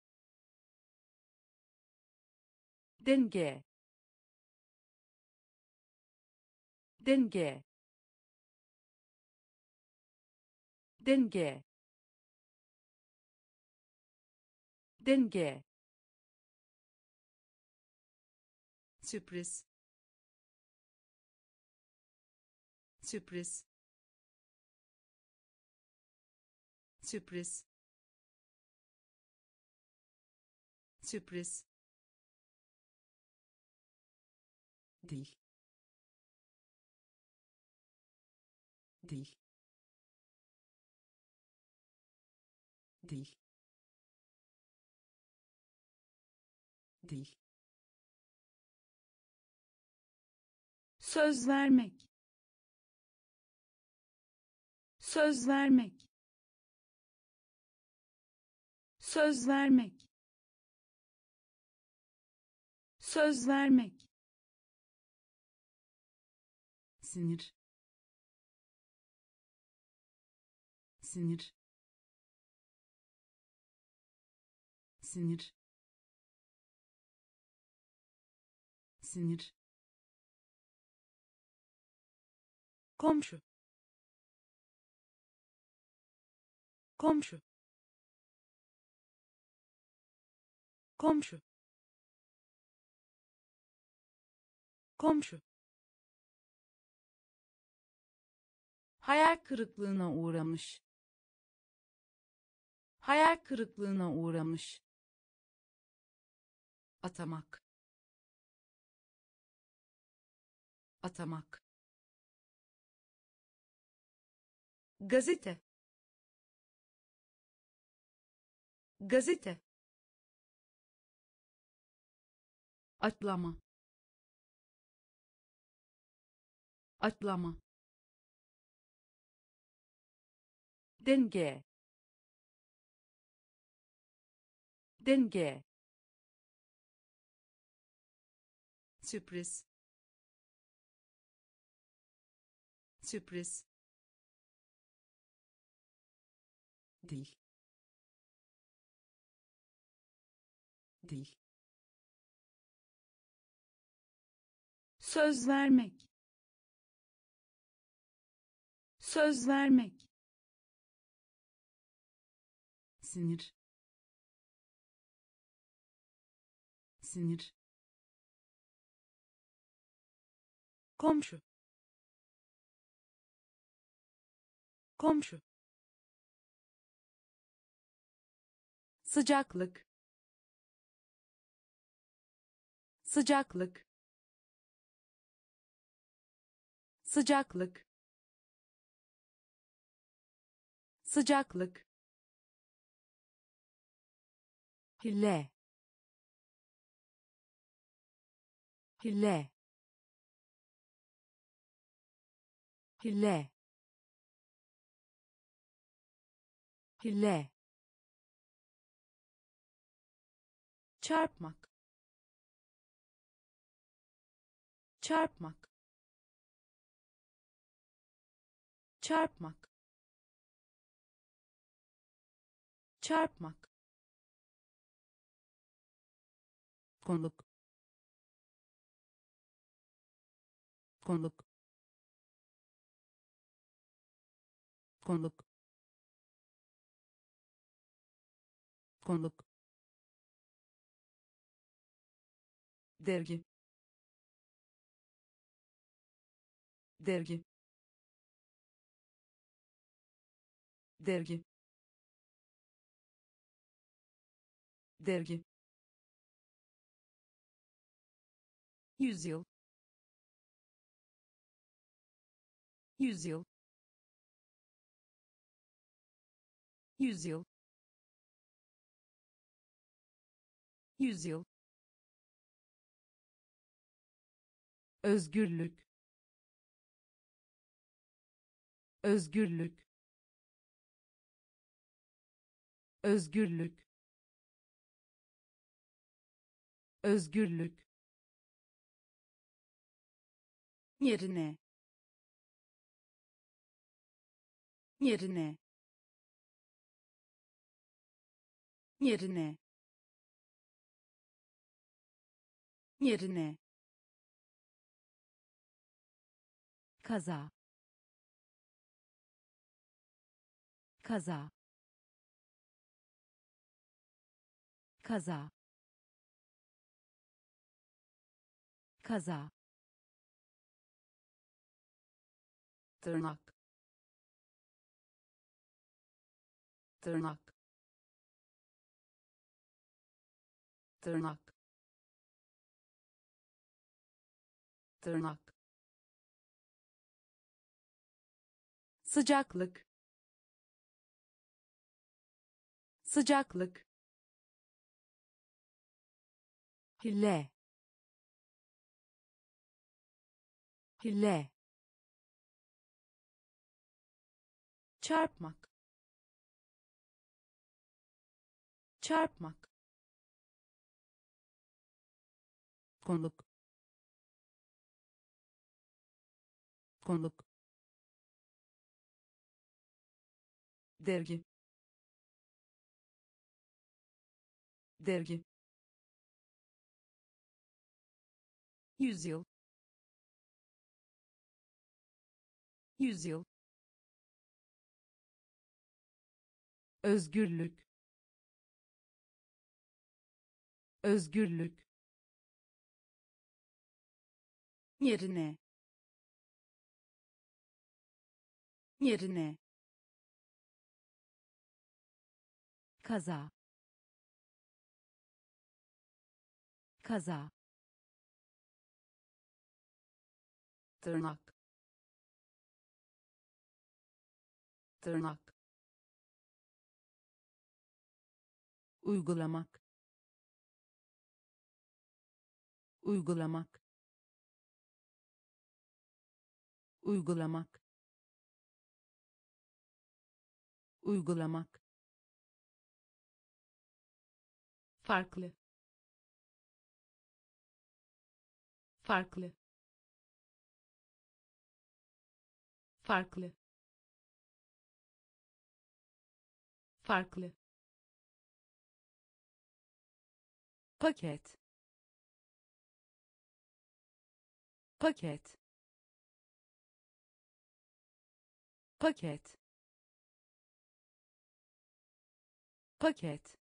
denge, denge, denge, denge, sürpriz, sürpriz, sürpriz, sürpriz, dil, dil, dil, dil, söz vermek, söz vermek, söz vermek, söz vermek, sinir, sinir, sinir, sinir, komşu, komşu, komşu, komşu, hayal kırıklığına uğramış, hayal kırıklığına uğramış, atamak, atamak, gazete, gazete, atlama, atlama, denge, denge, sürpriz, sürpriz, dil, dil, söz vermek, söz vermek, sinir, sinir, komşu, komşu, sıcaklık, sıcaklık, sıcaklık, sıcaklık, hile, hile, hile, hile, çarpmak, çarpmak, çarpmak, çarpmak, konuk, konuk, konuk, konuk, dergi, dergi, dergi, dergi, yüzyıl, yüzyıl, yüzyıl, yüzyıl, özgürlük, özgürlük, özgürlük, özgürlük, yerine, yerine, yerine, yerine, kaza, kaza, kaza, kaza, tırnak, tırnak, tırnak, tırnak, sıcaklık, sıcaklık, hile, hile, çarpmak, çarpmak, konuk, konuk, dergi, dergi, yüzyıl, yüzyıl, özgürlük, özgürlük, yerine, yerine, kaza, kaza, tırnak, tırnak, uygulamak, uygulamak, uygulamak, uygulamak, farklı, farklı, farklı, farklı, paket, paket, paket, paket,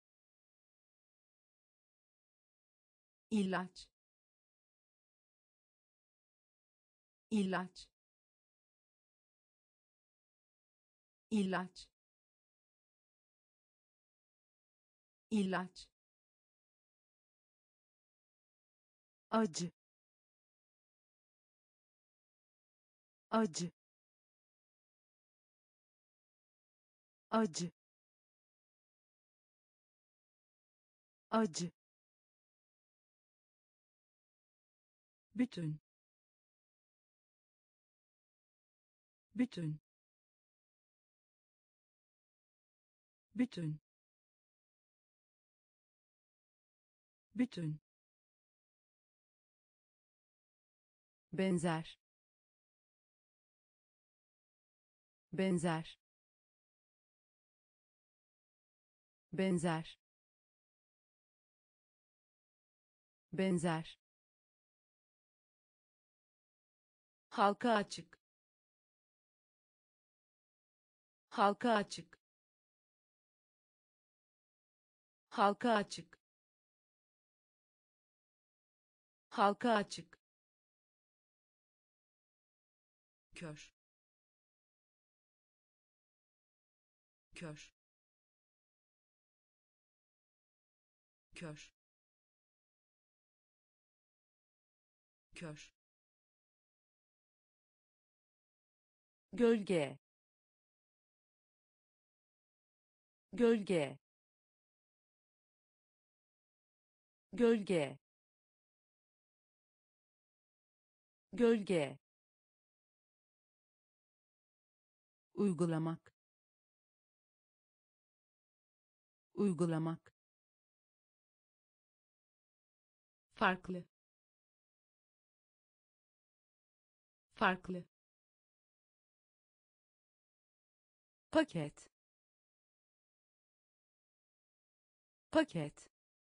ilaç, ilaç, ilaç, ilaç, acı, acı, acı, acı, bütün, bütün, bütün, bütün, benzer, benzer, benzer, benzer, halka açık, halka açık, halka açık, halka açık, kör, kör, kör, kör, gölge, gölge, gölge, gölge, uygulamak, uygulamak, farklı, farklı, paket, paket,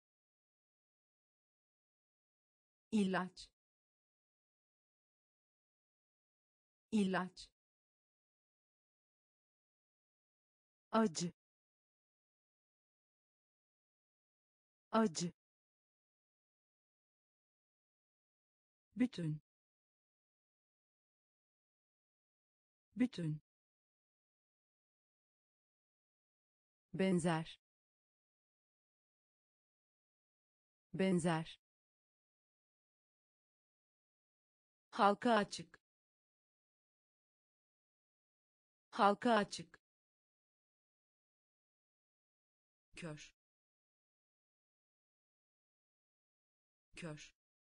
ilaç, ilaç, acı, acı, bütün, bütün, benzer, benzer, halka açık, halka açık, kör, kör,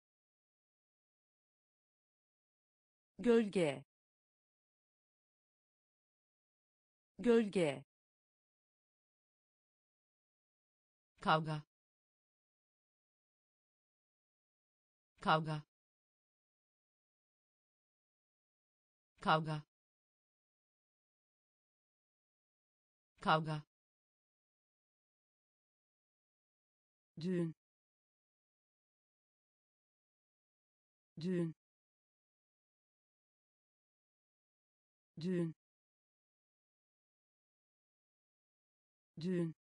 gölge, gölge, kavga, kavga, kavga, kavga, düğün, düğün, düğün, düğün,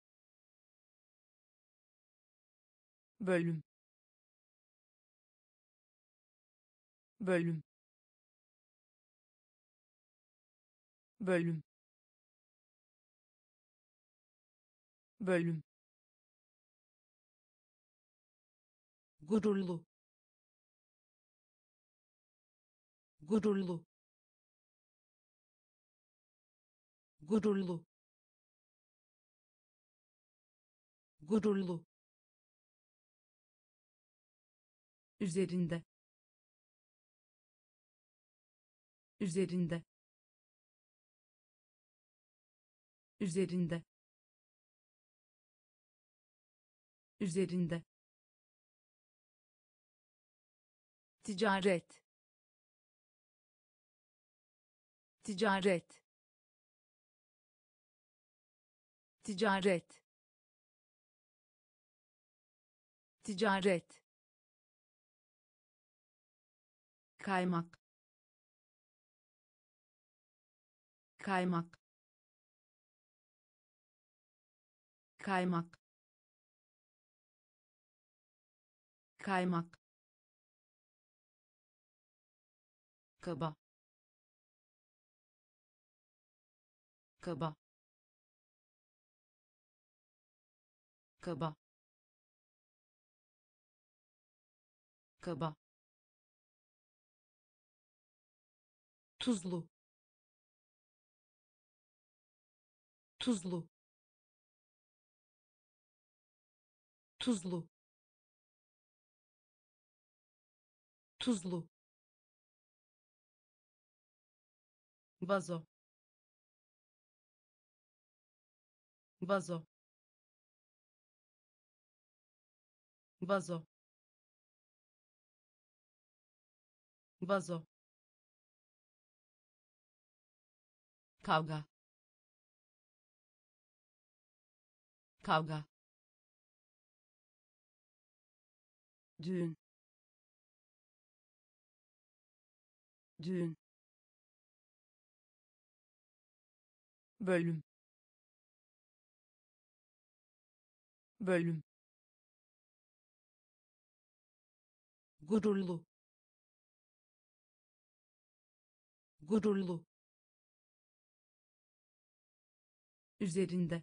bölüm, bölüm, bölüm, bölüm, gururlu, gururlu, gururlu, gururlu, üzerinde, üzerinde, üzerinde üzerinde ticaret ticaret ticaret ticaret kaymak kaymak kaymak kaymak kaba kaba kaba kaba tuzlu tuzlu tuzlu tuzlu vazo vazo vazo vazo kavga kavga düğün düğün bölüm bölüm gururlu gururlu üzerinde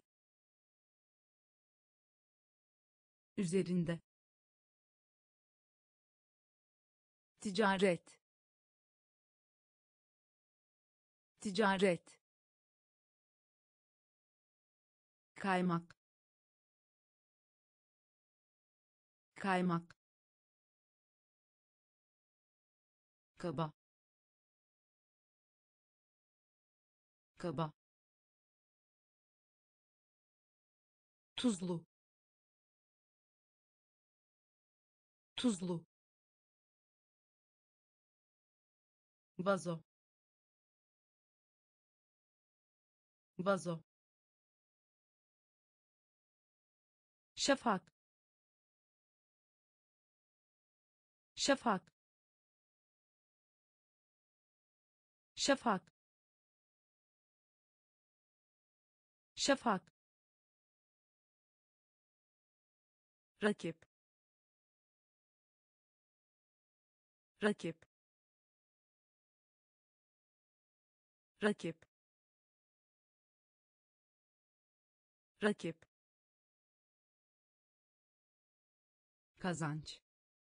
üzerinde ticaret ticaret kaymak kaymak kaba kaba tuzlu tuzlu vazo vazo şafak şafak şafak şafak rakip rakip rakip rakip kazanç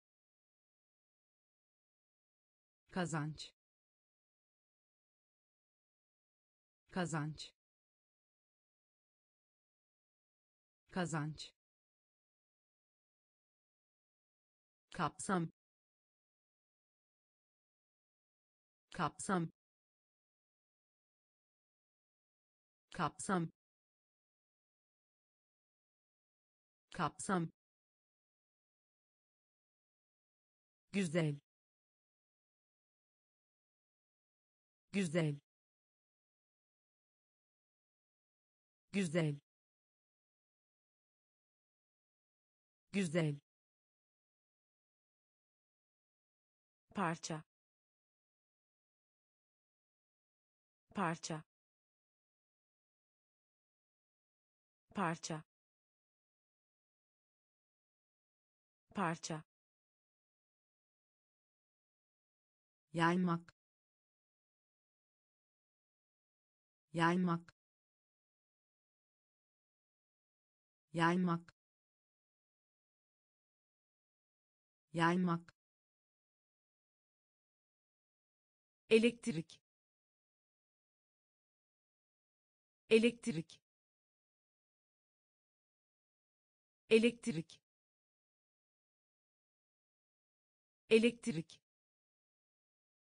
kazanç kazanç kazanç kapsam kapsam kapsam kapsam güzel güzel güzel güzel parça parça parça parça yaymak yaymak yaymak yaymak elektrik elektrik elektrik elektrik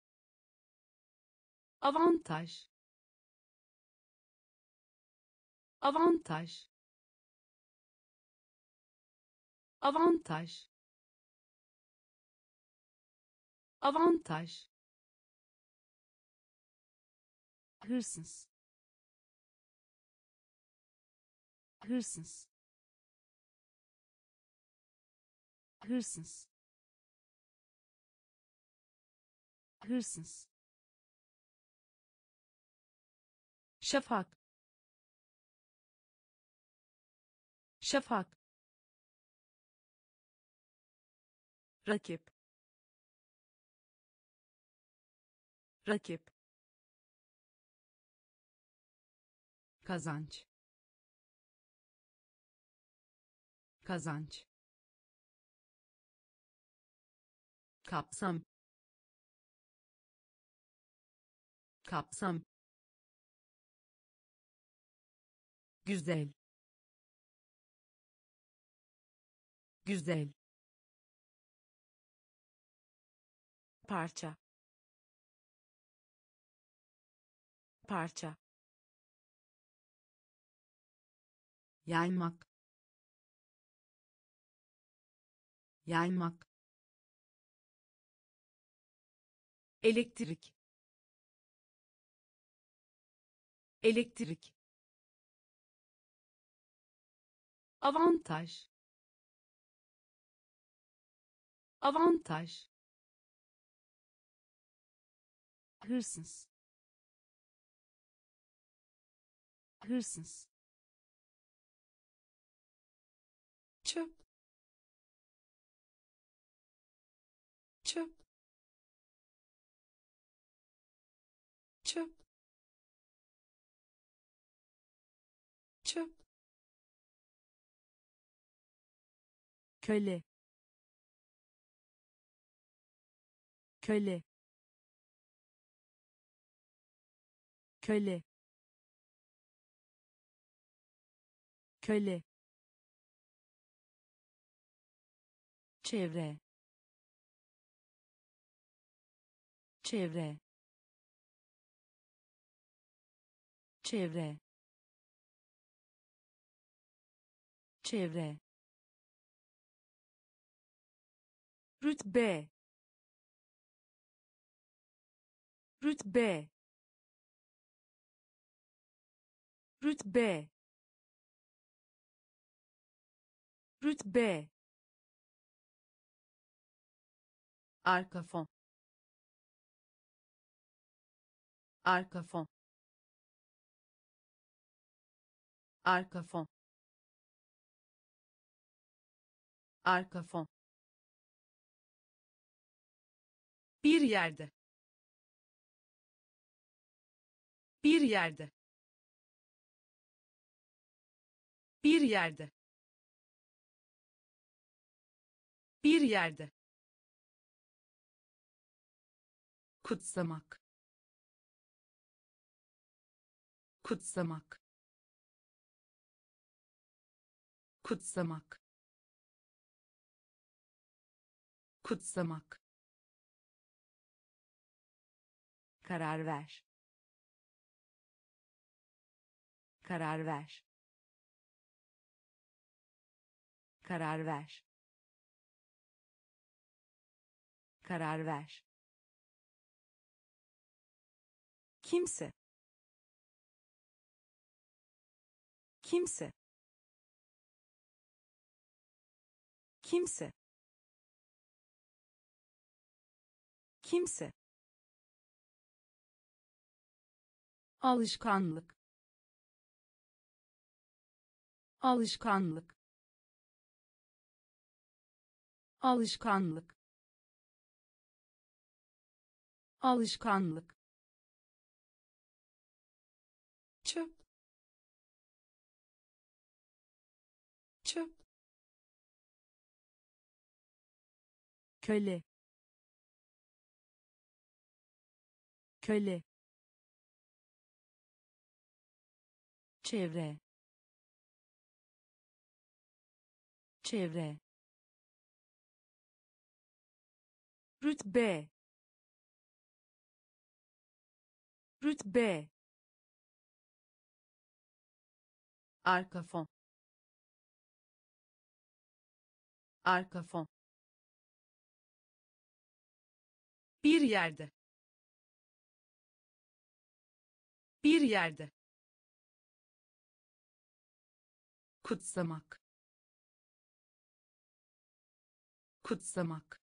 avantaj avantaj, avantaj, avantaj, hırsız, hırsız, hırsız, hırsız, şafak, şafak, rakip, rakip, kazanç, kazanç, kapsam, kapsam, güzel, güzel, parça, parça, yaymak, yaymak, elektrik, elektrik, avantaj, avantaj, hırsız, hırsız, çöp, çöp, çöp, çöp, köle, köle, köle, köle, çevre, çevre, çevre, çevre, rütbe, rütbe, rütbe, rütbe, arka fon, arka fon, arka fon, arka fon, bir yerde, bir yerde, bir yerde, bir yerde, kutsamak, kutsamak, kutsamak, kutsamak, karar ver, karar ver, karar ver, karar ver, kimse, kimse, kimse, kimse, alışkanlık, alışkanlık, alışkanlık, alışkanlık, çöp, çöp, köle, köle, çevre, çevre, rütbe, rütbe, arka fon, arka fon, Bir yerde. Bir yerde. Kutsamak. Kutsamak.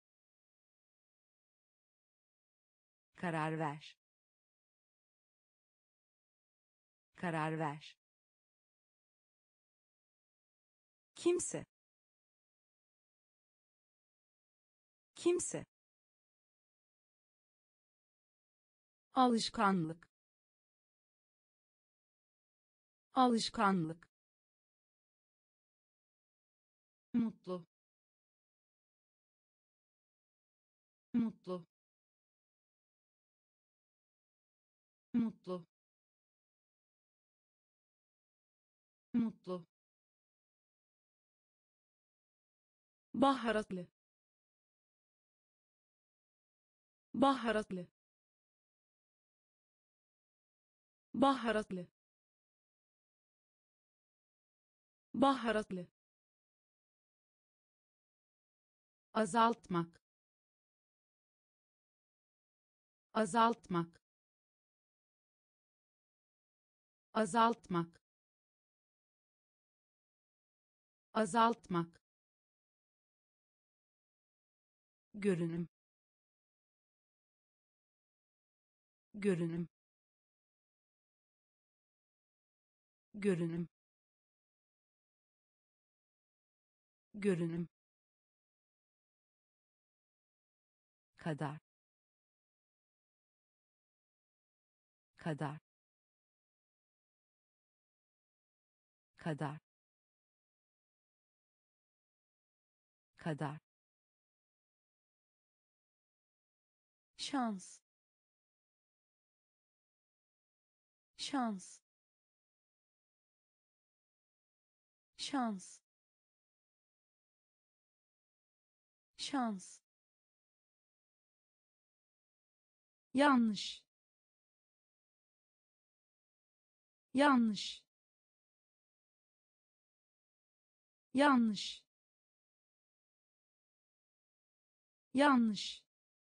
karar ver, karar ver, kimse, kimse, alışkanlık, alışkanlık, Mutlu. Mutlu. Mutlu. Mutlu. Baharatlı. Baharatlı. Baharatlı. Baharatlı. Azaltmak. Azaltmak. Azaltmak. Azaltmak. Görünüm. Görünüm. Görünüm. Görünüm. kadar, kadar, kadar, kadar, şans, şans, şans, şans, Yanlış. Yanlış. Yanlış. Yanlış.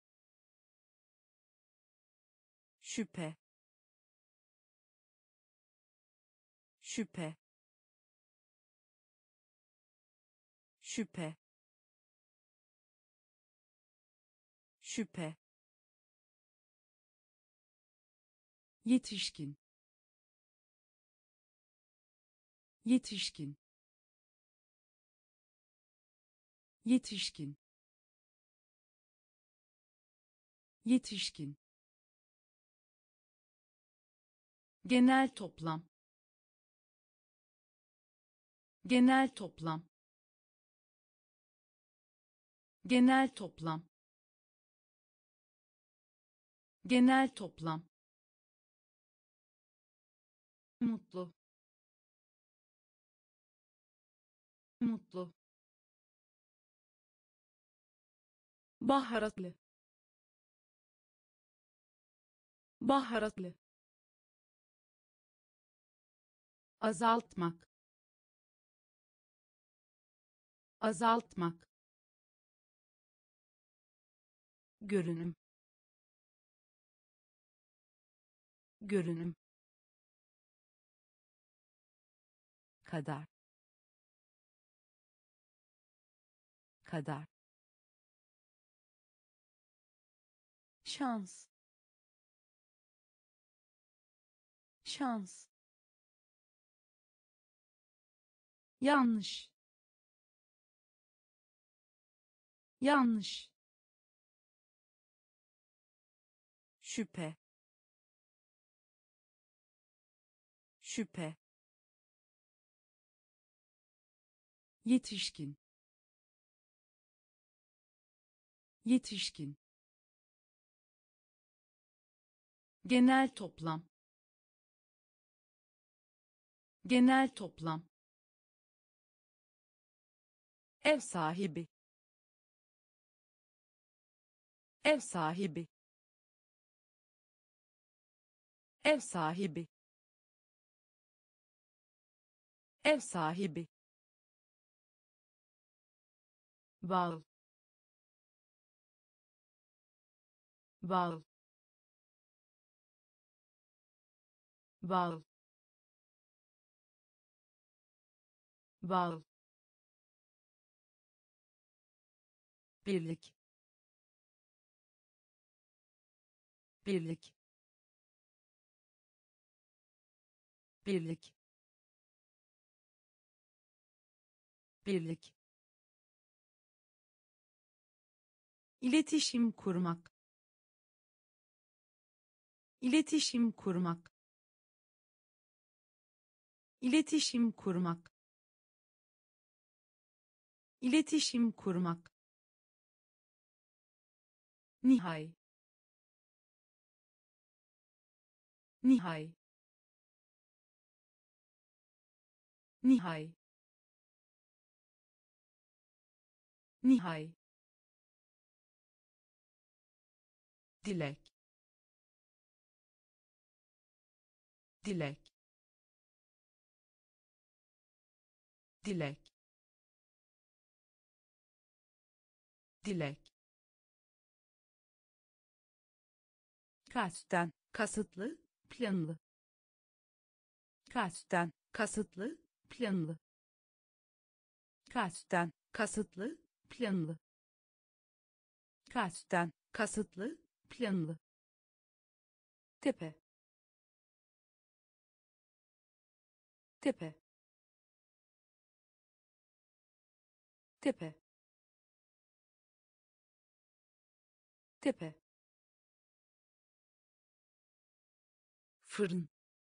şüphe, şüphe, şüphe, şüphe, Yetişkin. Yetişkin. Yetişkin. Yetişkin. Genel toplam. Genel toplam. Genel toplam. Genel toplam. Mutlu. Mutlu. Baharatlı. Baharatlı. Azaltmak. Azaltmak. Görünüm. Görünüm. kadar, kadar, şans, şans, Yanlış. Yanlış. şüphe, şüphe, Yetişkin. Yetişkin. Genel toplam. Genel toplam. ev sahibi, ev sahibi, ev sahibi, Ev sahibi. Bal. Bal. Bal. Bal. Birlik. Birlik. Birlik. Birlik. İletişim kurmak. İletişim kurmak. İletişim kurmak. İletişim kurmak. Nihai. Nihai. Nihai. Nihai. Dilek. Dilek. Dilek. Dilek. Kasten, kasıtlı, planlı. Kasten, kasıtlı, planlı. Kasten, kasıtlı, planlı. Kasten, kasıtlı, planlı. Tepe. Tepe. Tepe. Tepe. Fırın.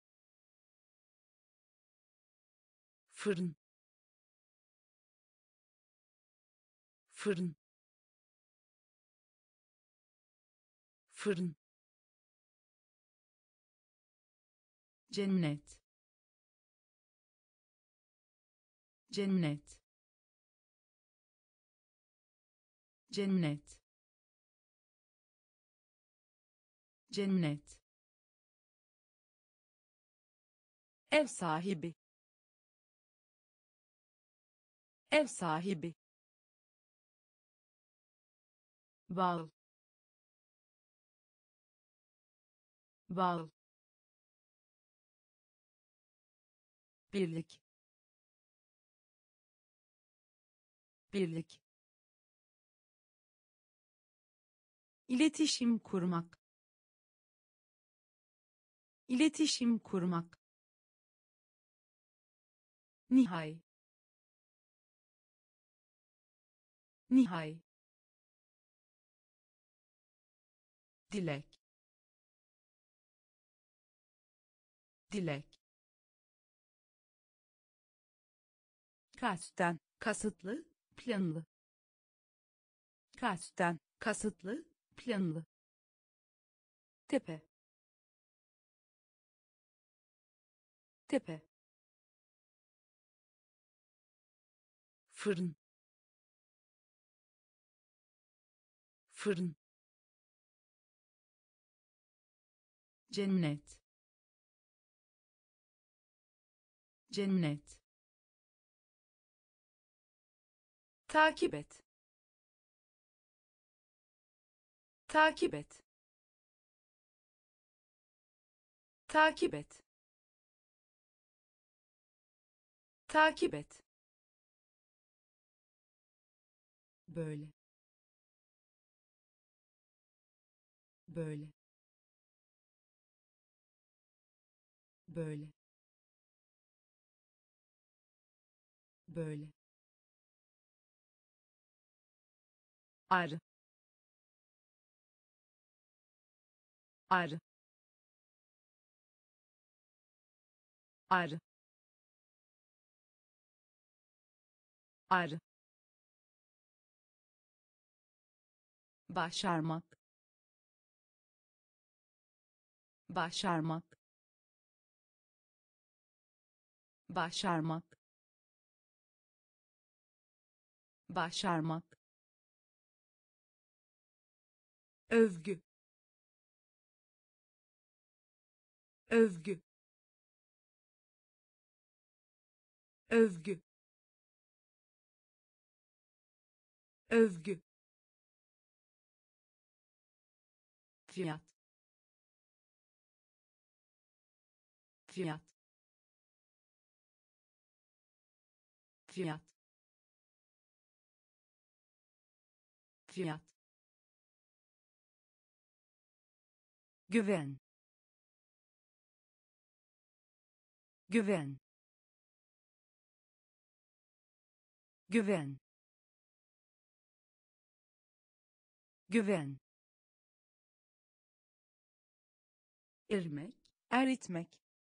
Fırın. Fırın. Fırın. Cennet. Cennet. Cennet. Cennet. Ev sahibi. Ev sahibi. Bal. Bal. Birlik. Birlik. İletişim kurmak. İletişim kurmak. Nihai. Nihai. Dilek. Dilek. Kasten, kasıtlı, planlı. Kasten, kasıtlı, planlı. Tepe. Tepe. Fırın. Fırın. Cennet. Cennet. Takip et. Takip et. Takip et. Takip et. Böyle. Böyle. Böyle. Böyle. Arı. Arı. Arı. Arı. Başarmak. Başarmak. Başarmak. Başarmak. Övgü. Övgü. övgü, övgü, fiyat, fiyat, fiyat, fiyat, güven, güven, güven, güven, irmek, eritmek,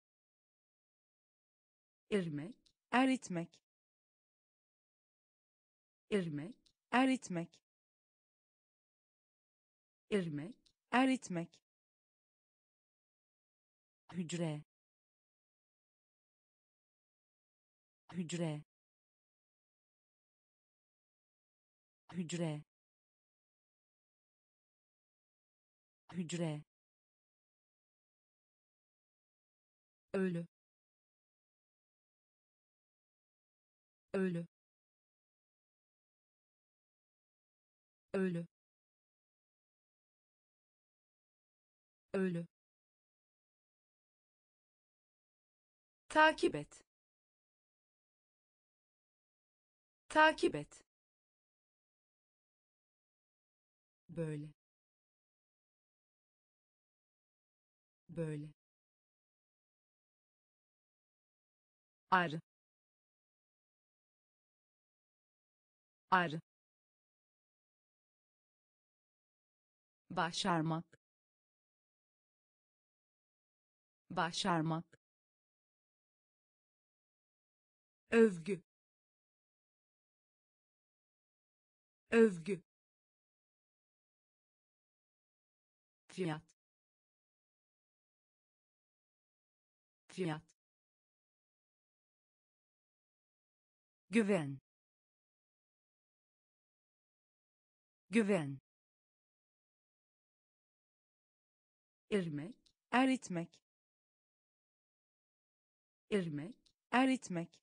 irmek, eritmek, irmek, eritmek, irmek, eritmek, hücre, hücre, hücre, hücre, ölü, ölü, ölü, ölü, takip et, takip et, böyle, böyle, arı, arı, başarmak, başarmak, övgü, övgü, fiyat, fiyat, güven, güven, irmek, eritmek, irmek, eritmek,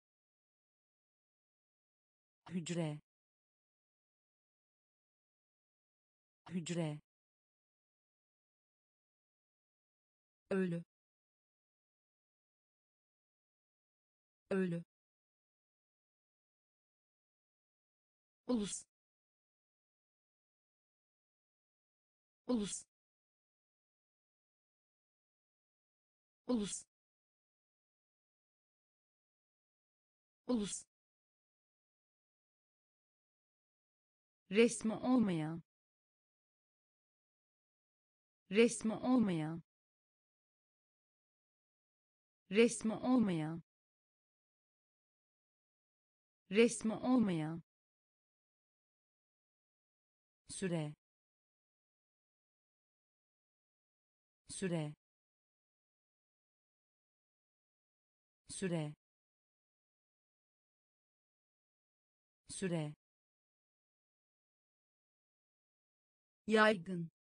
hücre, hücre, ölü, ölü, ulus, ulus, ulus, ulus, resmi olmayan, resmi olmayan, resmi olmayan, resmi olmayan, süre, süre, süre, süre, yaygın,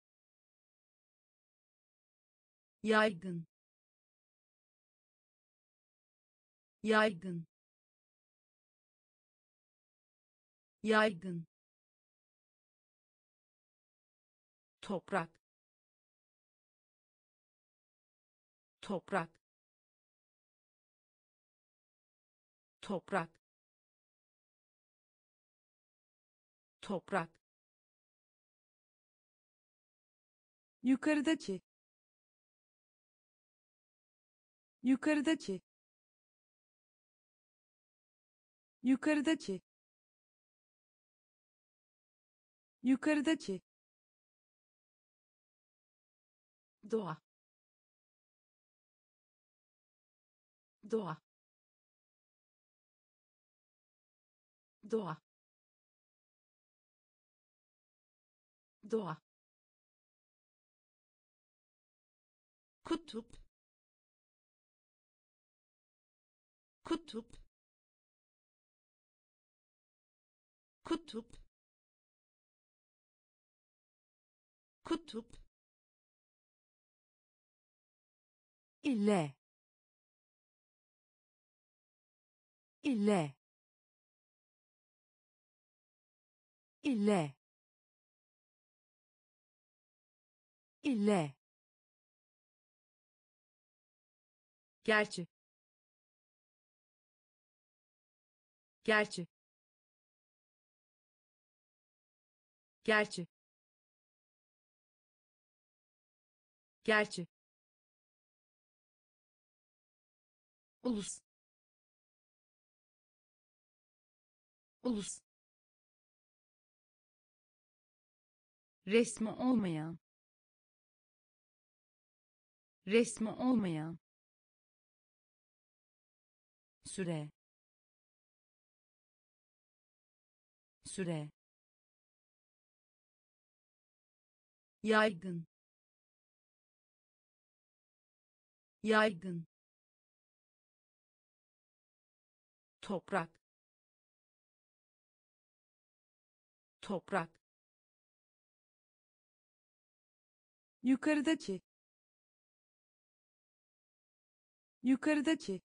yaygın, yaygın, yaygın, toprak, toprak, toprak, toprak, yukarıdaki, yukarıdaki, yukarıdaki, yukarıdaki, doğa, doğa, doğa, doğa, kutup, kutup, kutup, kutup, ile, ile ile ile gerçi gerçi gerçi gerçi ulus ulus resmi olmayan resmi olmayan süre süre yaygın yaygın toprak toprak yukarıdaki yukarıdaki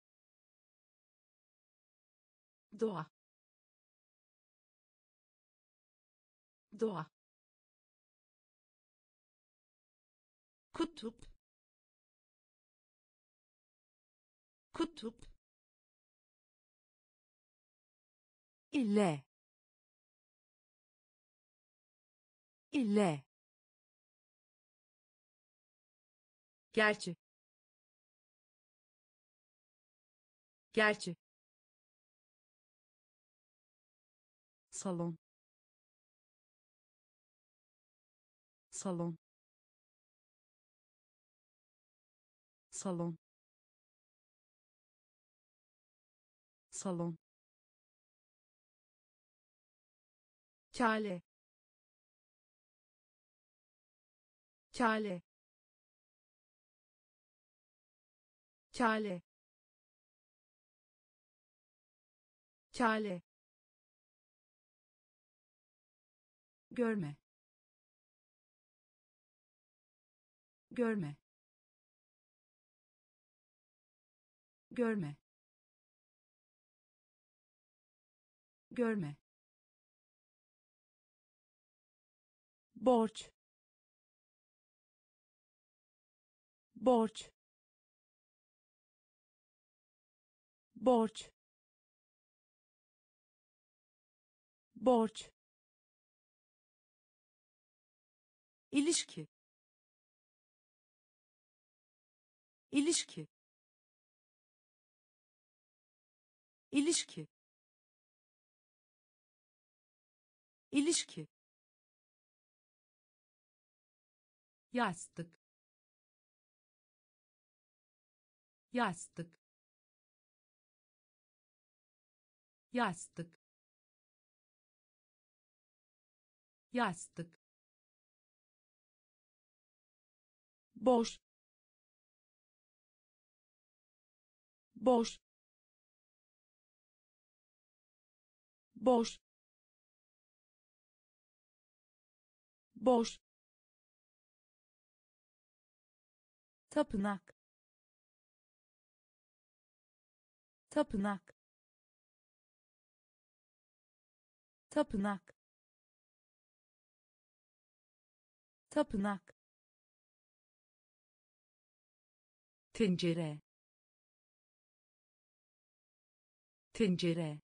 doğa doğa kutup kutup ile ile gerçi gerçi salon salon salon salon kale kale kale kale görme görme görme görme borç borç borç borç ilişki ilişki ilişki ilişki yastık yastık yastık yastık boş boş boş boş tapınak tapınak tapınak tapınak tencere tencere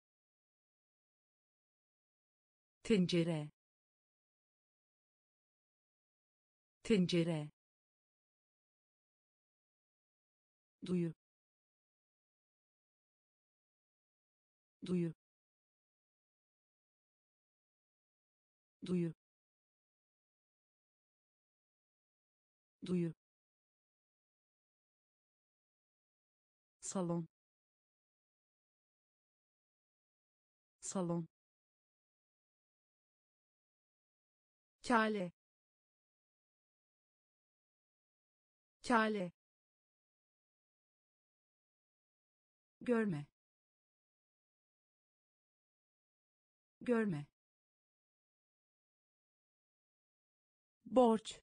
tencere tencere duyu duyu duyu duyu salon salon kale kale görme görme borç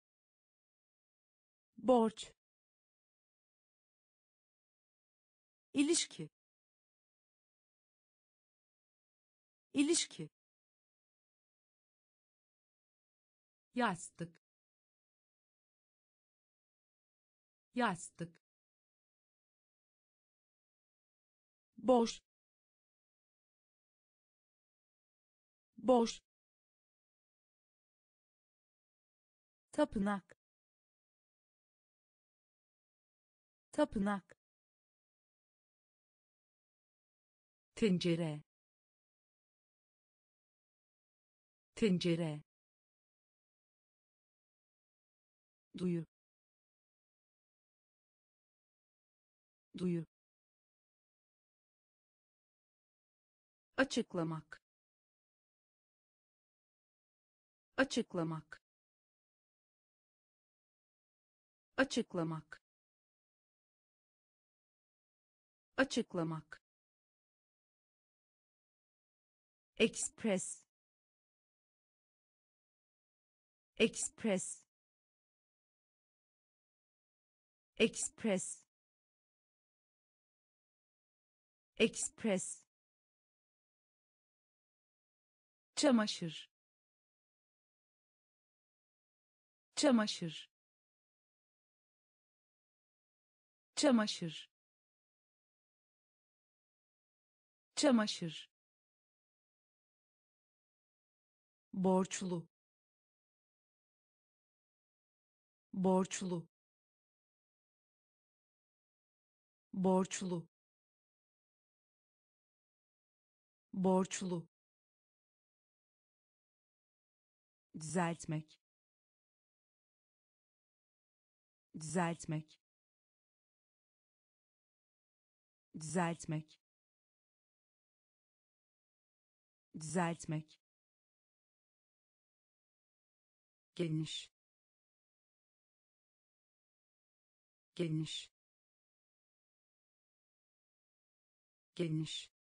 borç ilişki ilişki yastık yastık boş boş tapınak tapınak tencere tencere duyu duyu açıklamak açıklamak açıklamak açıklamak express express express express çamaşır çamaşır çamaşır çamaşır borçlu borçlu borçlu borçlu düzeltmek düzeltmek düzeltmek düzeltmek geniş geniş geniş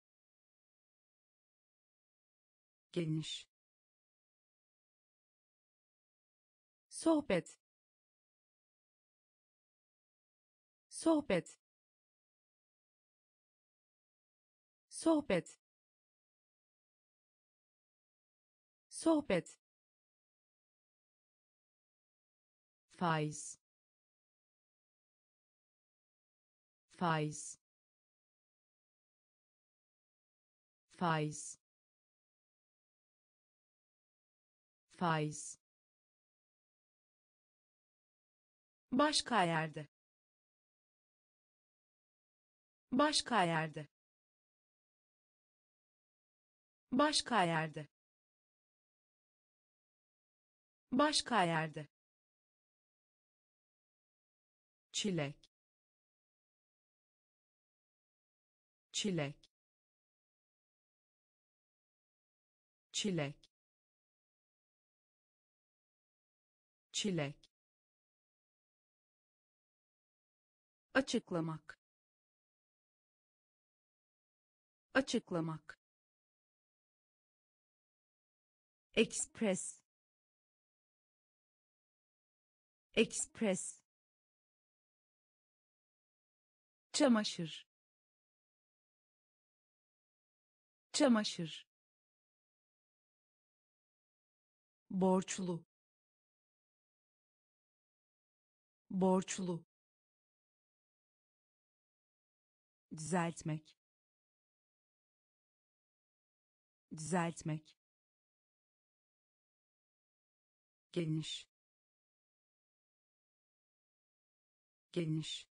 geniş sohbet sohbet sohbet sohbet faiz faiz faiz faiz başka yerde başka yerde başka yerde başka yerde çilek çilek çilek çilek açıklamak açıklamak express express çamaşır çamaşır borçlu borçlu düzeltmek düzeltmek geniş geniş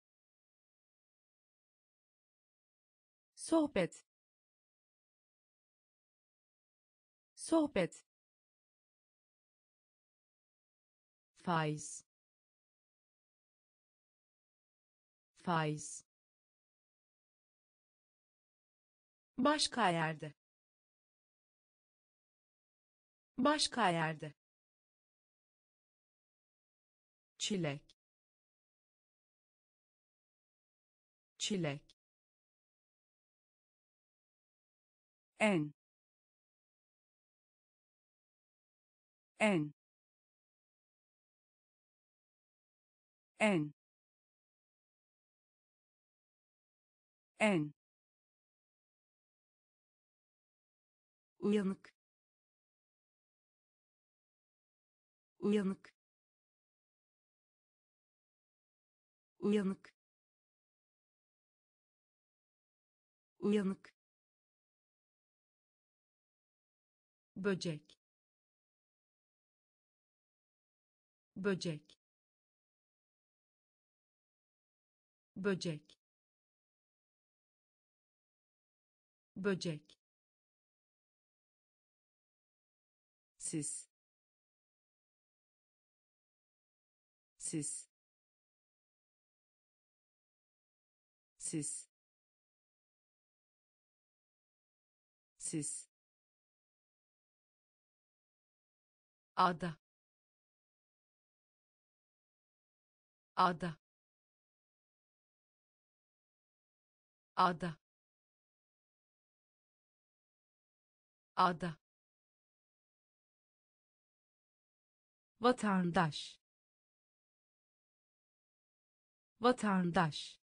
sohbet sohbet faiz faiz başka yerde başka yerde çilek çilek en en en en, uyanık, uyanık, uyanık, uyanık, böcek, böcek, böcek, böcek, siz, siz, siz, siz, ada, ada, ada, ada, vatandaş, vatandaş,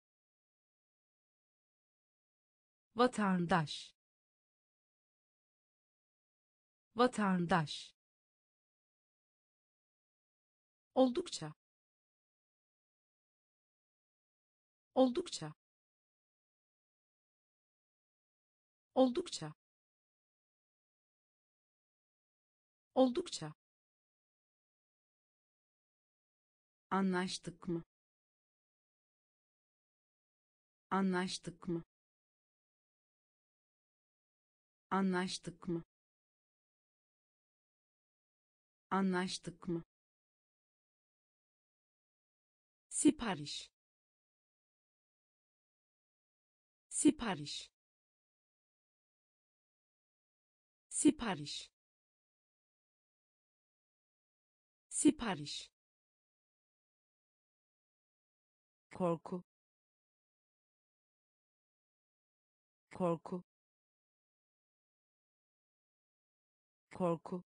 vatandaş, vatandaş, oldukça, oldukça, oldukça, oldukça, anlaştık mı, anlaştık mı, anlaştık mı, anlaştık mı, sipariş, sipariş, sipariş, sipariş, korku, korku, korku,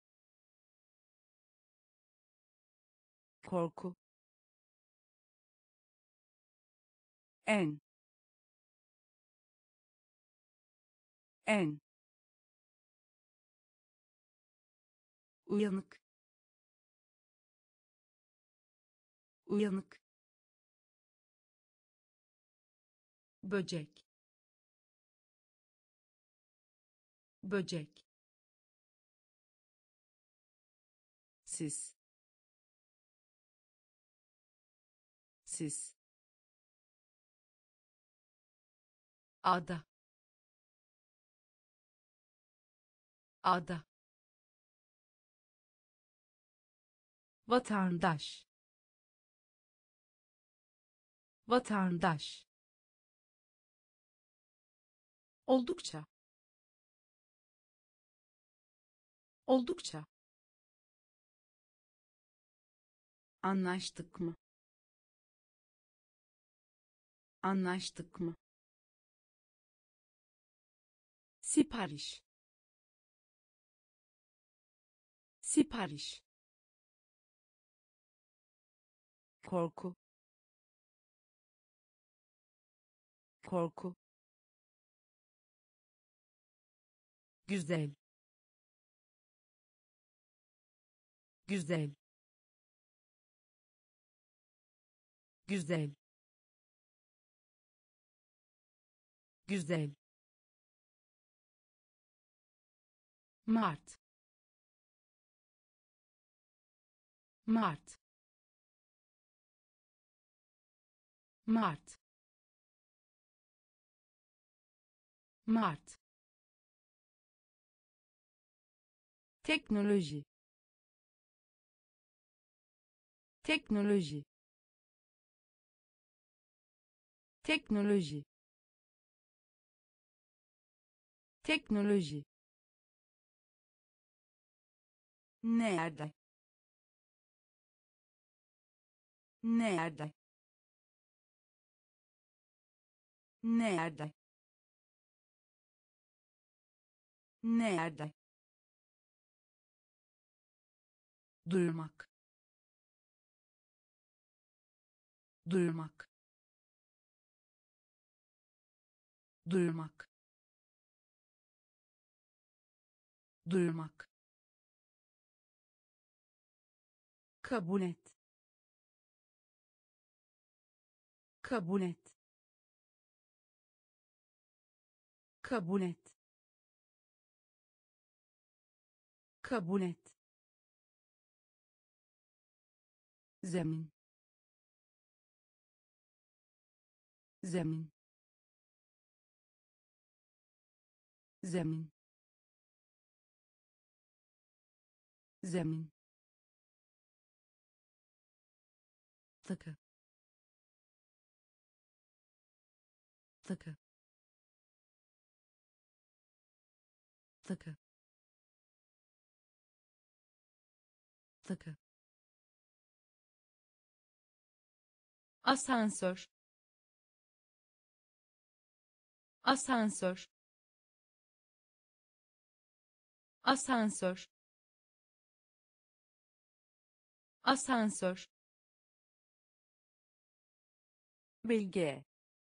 korku, en, en, uyanık, uyanık, böcek, böcek, siz, siz, ada, ada, vatandaş, vatandaş, oldukça, oldukça, anlaştık mı, anlaştık mı, sipariş, sipariş, korku, korku, güzel, güzel, güzel, güzel, Mart, Mart, Mart, Mart, teknoloji, teknoloji, teknoloji, teknoloji, nerede, nerede, nerede, nerede, duyurmak, duyurmak, duyurmak, duyurmak, kabul et, kabul et, kabul et, kabul et, zemin, zemin, zemin, zemin, takı, takı, takı, takı, asansör, asansör, asansör, asansör, bilge,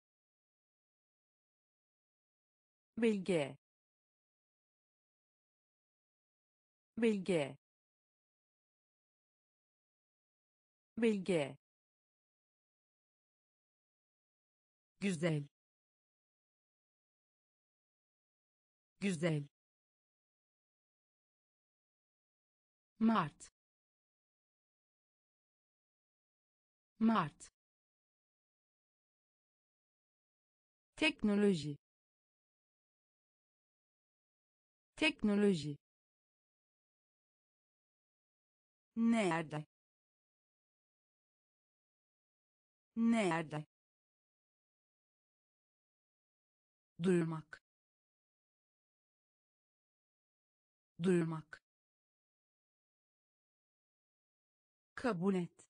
bilge, bilge, bilge, güzel, güzel, Mart, Mart, teknoloji, teknoloji, nerede, nerede, duyurmak, duyurmak, kabul et,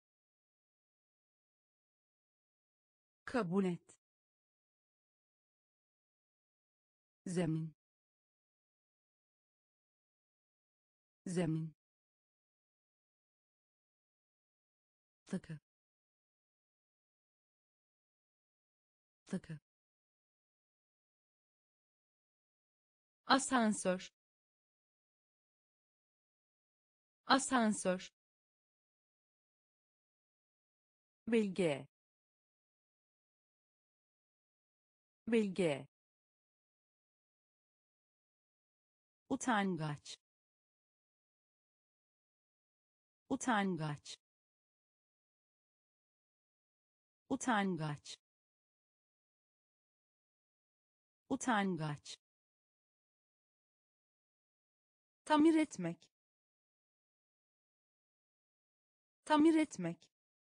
kabul et, zemin, zemin, takı, takı, asansör, asansör, bilge, bilge, utangaç, utangaç, utangaç, utangaç, tamir etmek, tamir etmek,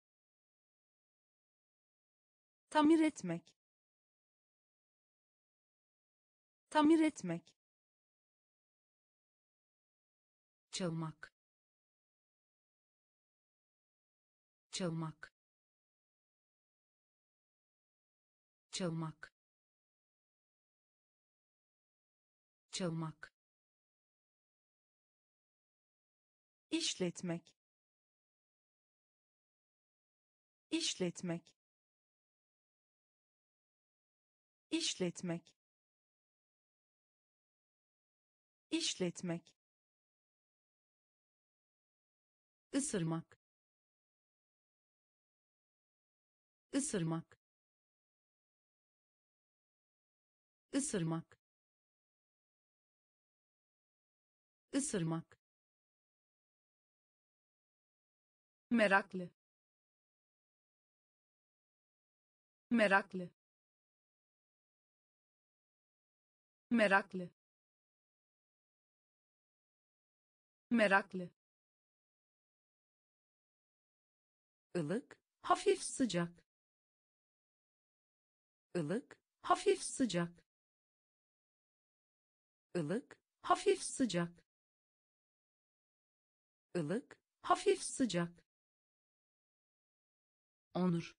tamir etmek, tamir etmek, çalmak, çalmak, çalmak, çalmak, işletmek, işletmek, işletmek, işletmek, ısırmak, ısırmak, ısırmak, ısırmak, meraklı, meraklı, meraklı, meraklı, ılık, hafif sıcak, ılık, hafif sıcak, ılık, hafif sıcak, ılık, hafif sıcak, onur,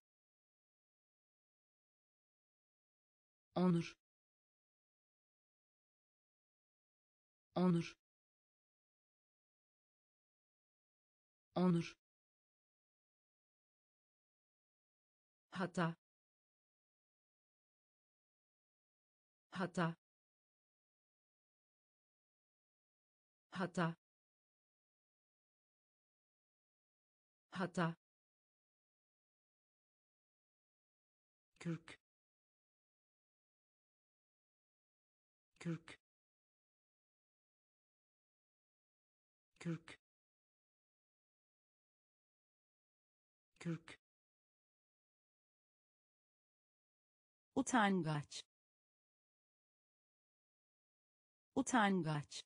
onur, onur, onur, hata, hata, hata, hata, kürk, kürk, kürk, kürk, utangaç, utangaç,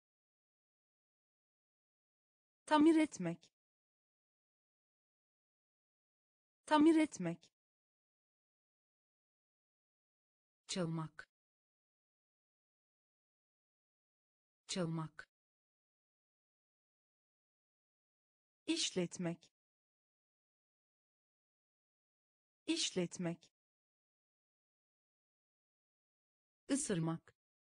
tamir etmek, tamir etmek, çalmak, çalmak, işletmek, işletmek, ısırmak,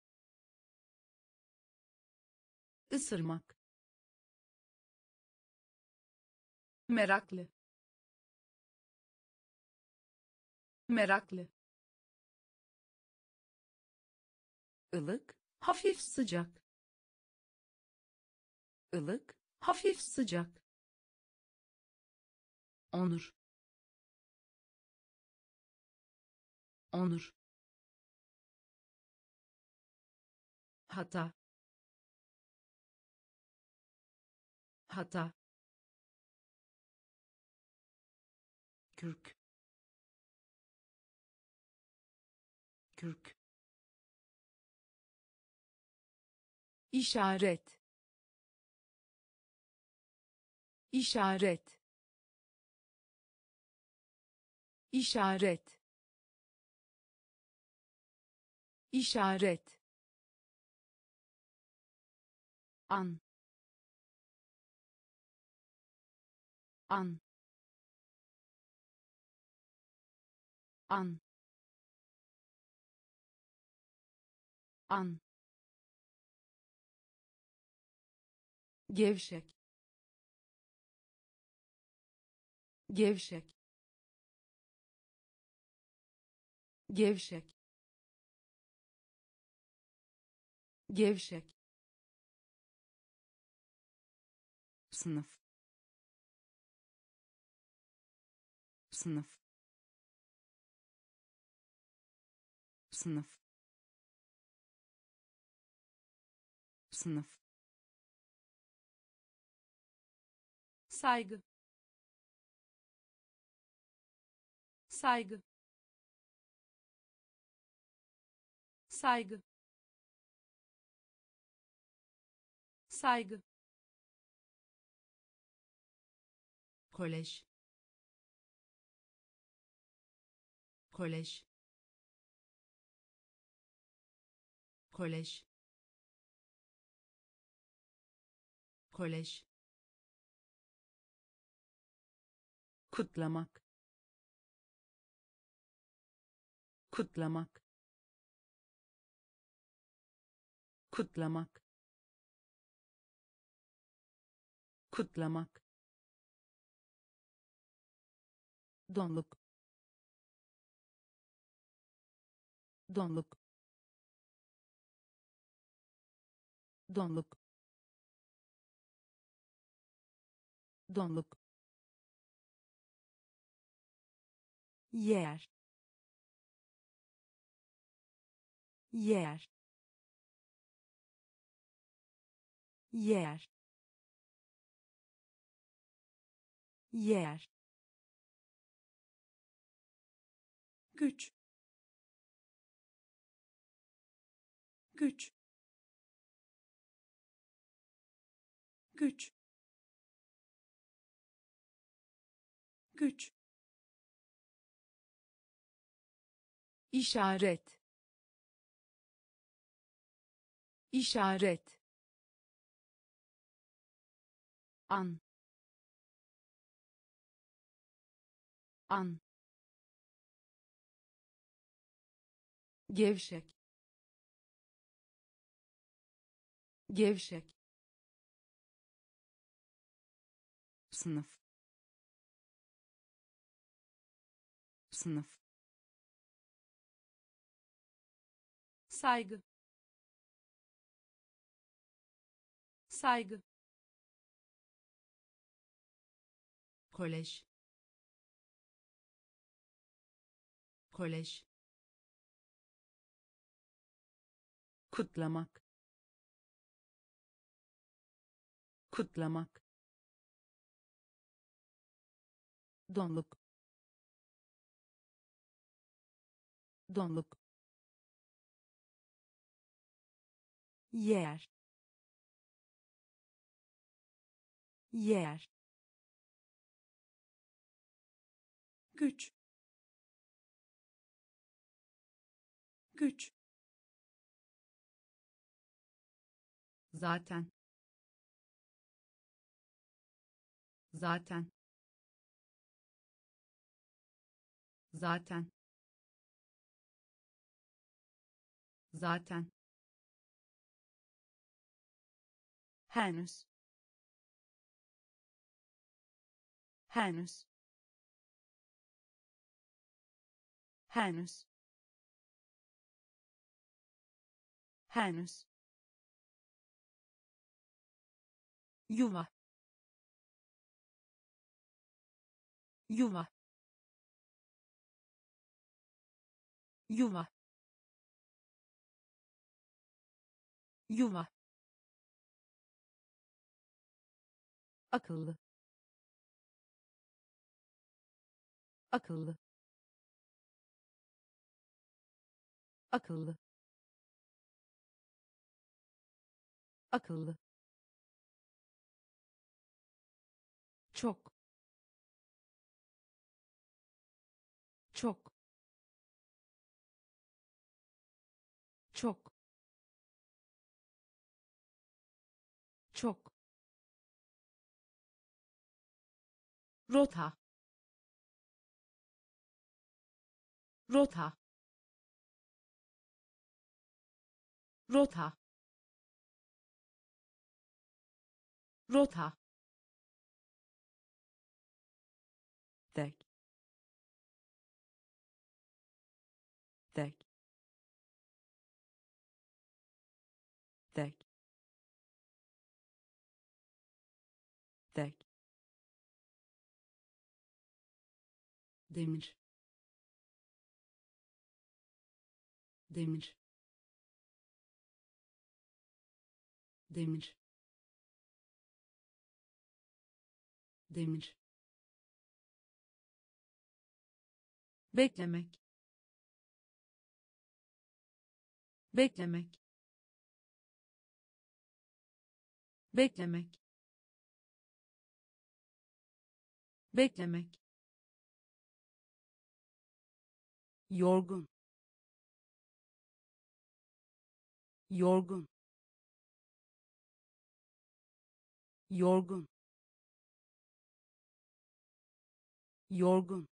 ısırmak, meraklı, meraklı, ılık, hafif sıcak, ılık, hafif sıcak, onur, onur, hata, hata, kürk, kürk, işaret, işaret, işaret, işaret, an, an, an, an, gevşek, gevşek, gevşek, gevşek, sınıf, sınıf, sınıf, sınıf, saygı, saygı, saygı, saygı, kolej, kolej, kolej, kolej, kutlamak, kutlamak, kutlamak, kutlamak, donluk, donluk, donluk, donluk, yer, yer, yer, yer, güç, güç, güç, güç, işaret, işaret, an, an, gevşek, gevşek, sınıf, sınıf, saygı, saygı, kolej, kolej, kutlamak, kutlamak, donluk, donluk, yer, yer, güç, güç, zaten, zaten, zaten, zaten, henüz, henüz, henüz, henüz, yuva, yuva, yuva, yuva, akıllı, akıllı, akıllı, akıllı, çok, çok, çok, çok, rota, rota, rota, rota, tek, tek, tek, tek, demir, demir, demir, demir, beklemek, beklemek, beklemek, beklemek, yorgun, yorgun, yorgun, yorgun,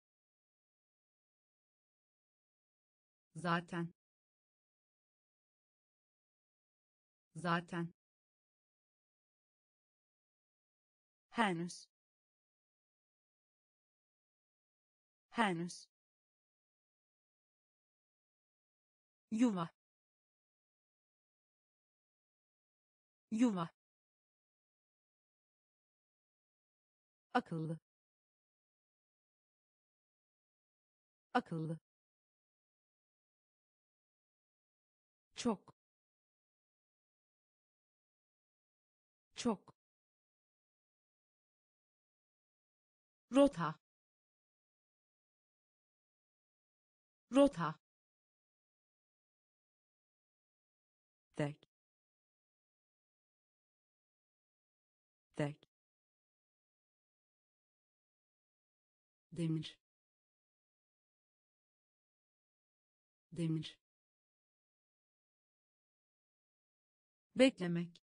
zaten, zaten, henüz, henüz, yuva, yuva, akıllı, akıllı, çok, çok, rota, rota, tek, tek, demir, demir, beklemek,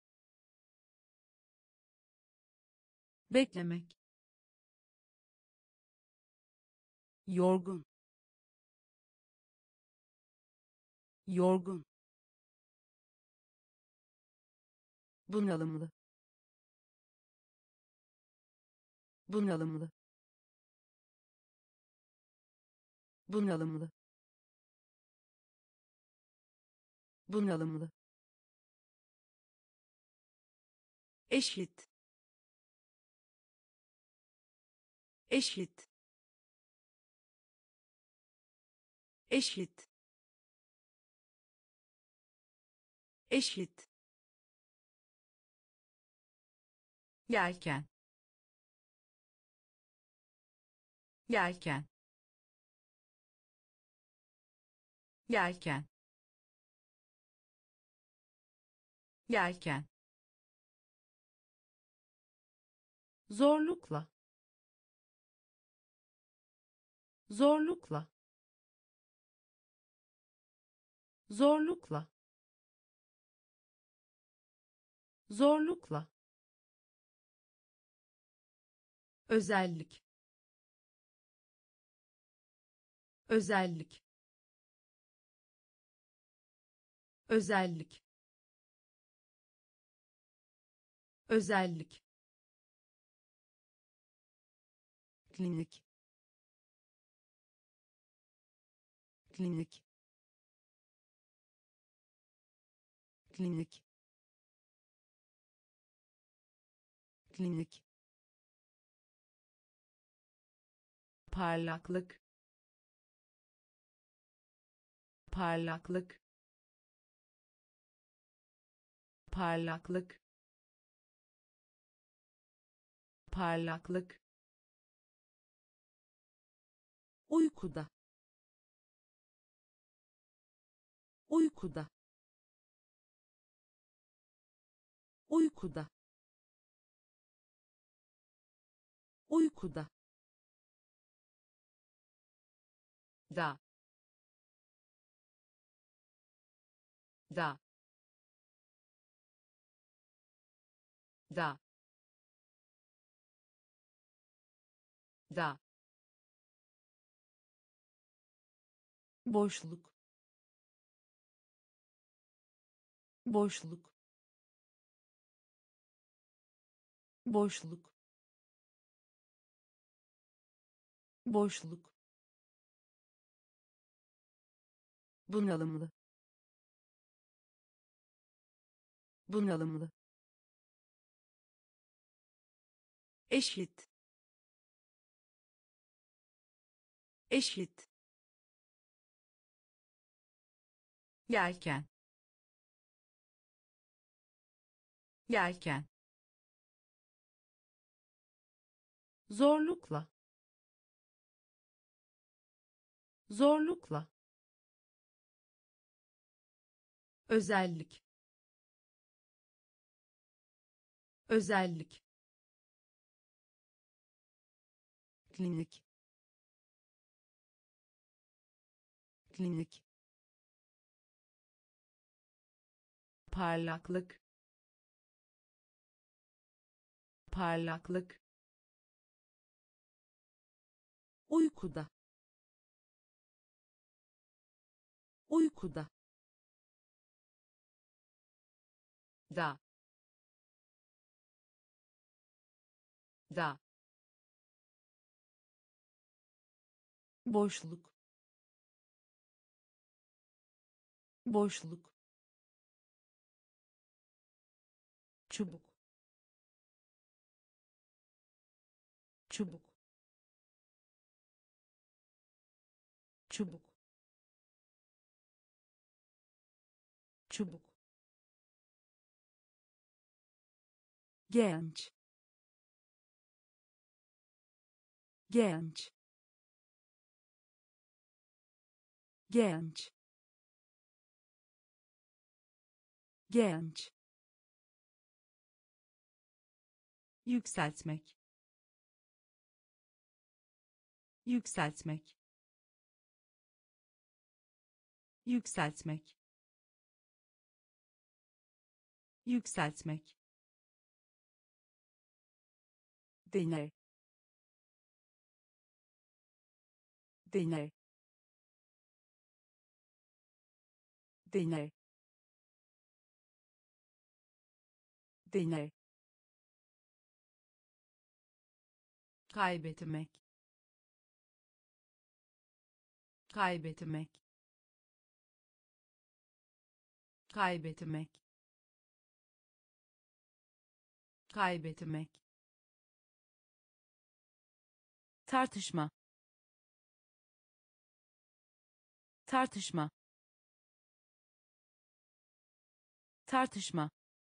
beklemek, yorgun, yorgun, bunalımlı, bunalımlı, bunalımlı, bunalımlı, eşit, eşit, eşit, eşit, yelken, yelken, yelken, yelken, zorlukla, zorlukla, zorlukla, zorlukla, özellik, özellik, özellik, özellik, klinik, klinik, klinik, klinik, parlaklık, parlaklık, parlaklık, parlaklık, uykuda, uykuda, uykuda, uykuda, da, da, da, da, boşluk, boşluk, boşluk, boşluk, bunalımlı, bunalımlı, eşit, eşit, yelken, yelken, zorlukla, zorlukla, özellik, özellik, klinik, klinik, parlaklık, parlaklık, uykuda, uykuda, da, da, boşluk, boşluk, çubuk, çubuk, çubuk, çubuk, genç, genç, genç, genç, yükseltmek, yükseltmek, yükseltmek, yükseltmek, deney, deney, deney, deney, kaybetmek, kaybetmek, kaybetmek, kaybetmek, tartışma, tartışma, tartışma,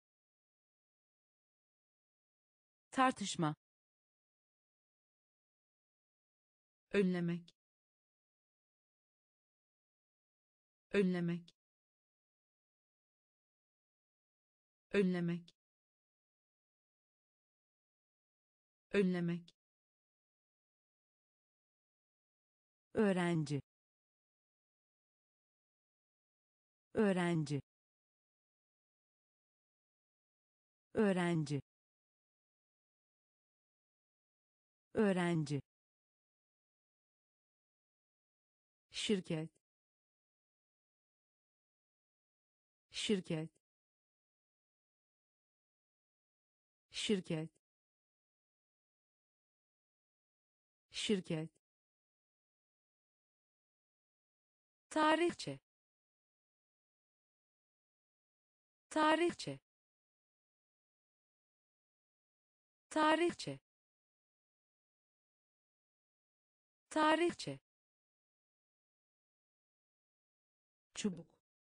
tartışma, önlemek, önlemek, önlemek, önlemek, öğrenci, öğrenci, öğrenci, öğrenci, şirket, şirket, şirket, şirket, tarihçe, tarihçe, tarihçe, tarihçe, çubuk,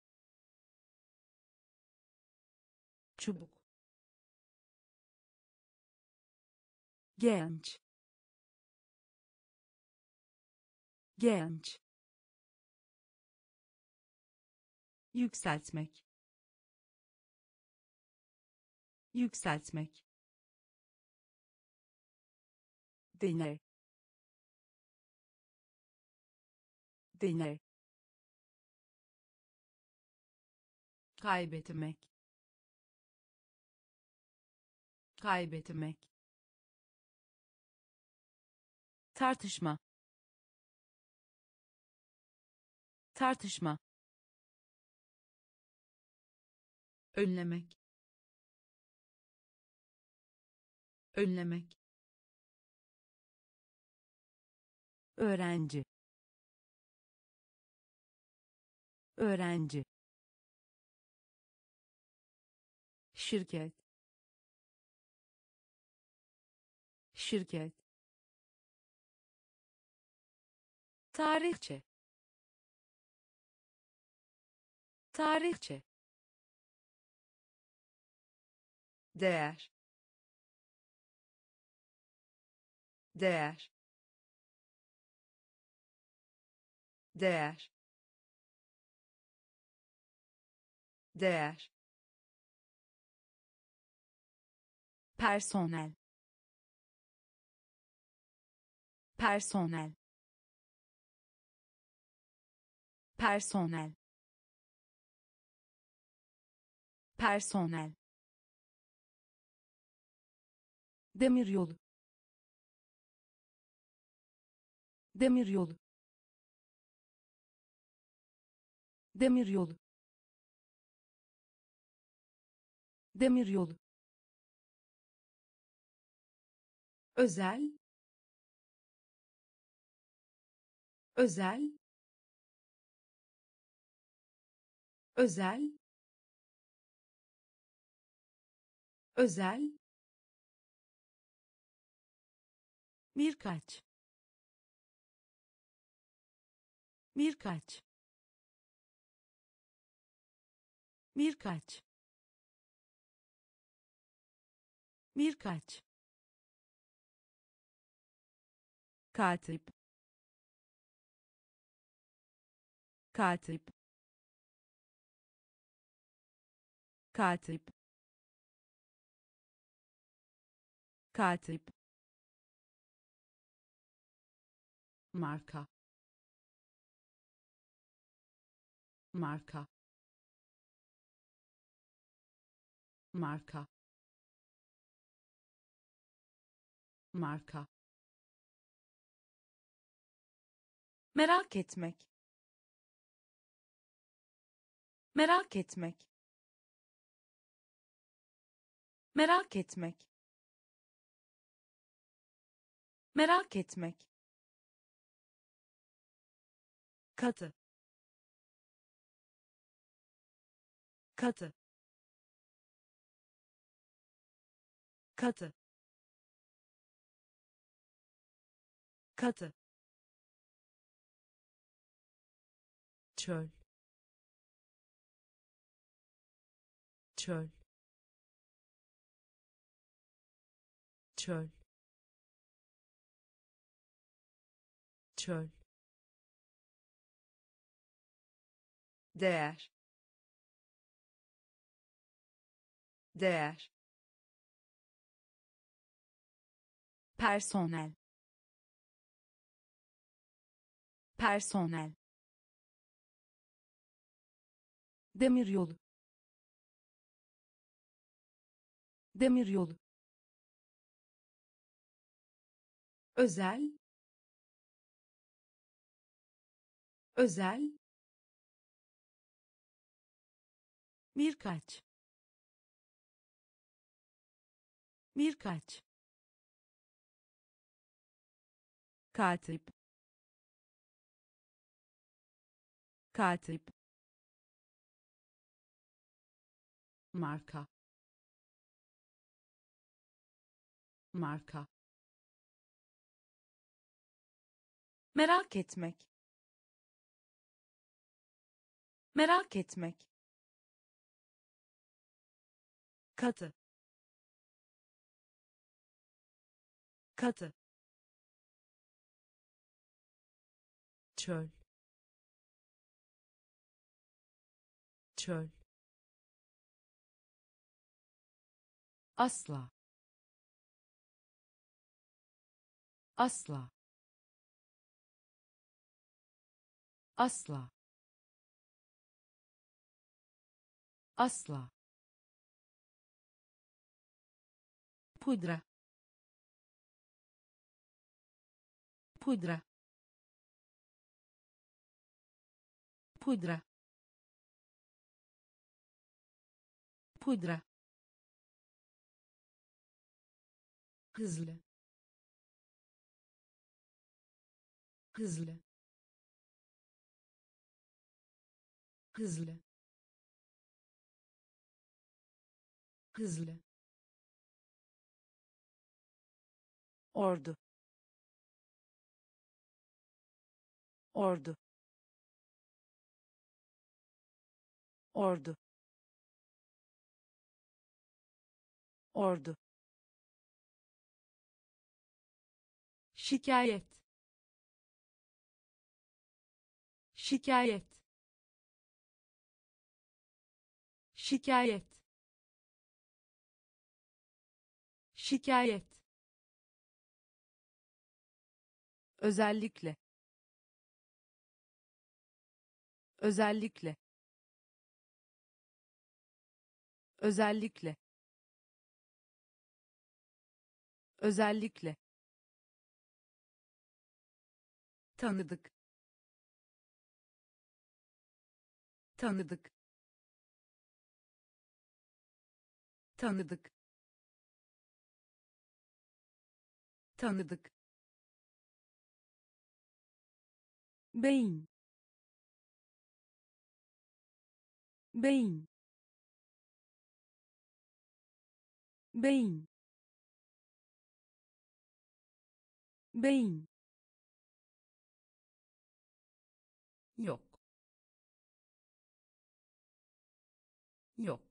çubuk, genç, genç, yükseltmek, yükseltmek, deney, deney, kaybetmek, kaybetmek, tartışma, tartışma, önlemek, önlemek, öğrenci, öğrenci, şirket, şirket, tarihçe, tarihçe, değer, değer, değer, değer, personel, personel, personel, personel, demiryolu, demiryolu, demiryolu, demiryolu, özel, özel, özel, özel, birkaç, birkaç, birkaç, birkaç, katip, katip, katip, katip, marka, marka, marka, marka, merak etmek, merak etmek, merak etmek, merak etmek, katı, katı katı katı çöl çöl çöl çöl değer değer personel personel demiryolu demiryolu özel özel birkaç birkaç katip katip marka marka merak etmek merak etmek katı katı çöl çöl asla asla asla asla pudra pudra pudra pudra hızlı hızlı hızlı hızlı ordu ordu ordu ordu şikayet şikayet şikayet şikayet özellikle özellikle özellikle özellikle tanıdık tanıdık tanıdık tanıdık beyin beyin beyin beyin yok yok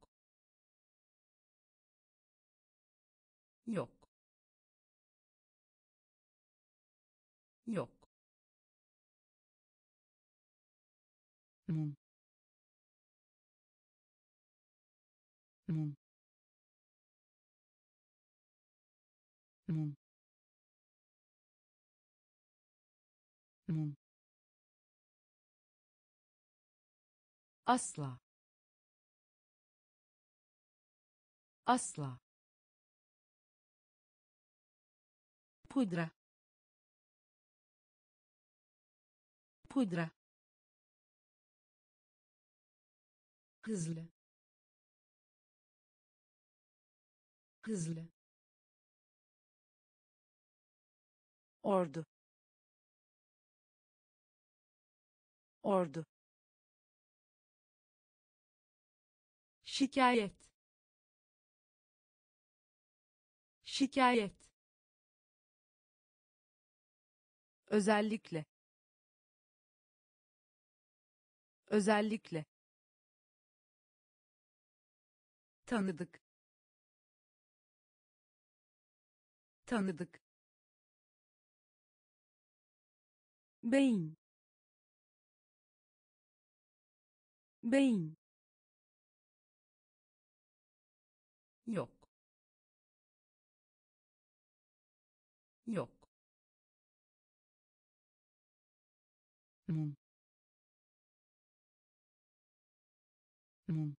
yok yok mum mum mum mum asla asla pudra pudra hızlı hızlı ordu ordu şikayet şikayet özellikle özellikle tanıdık tanıdık beyin beyin yok yok mum mum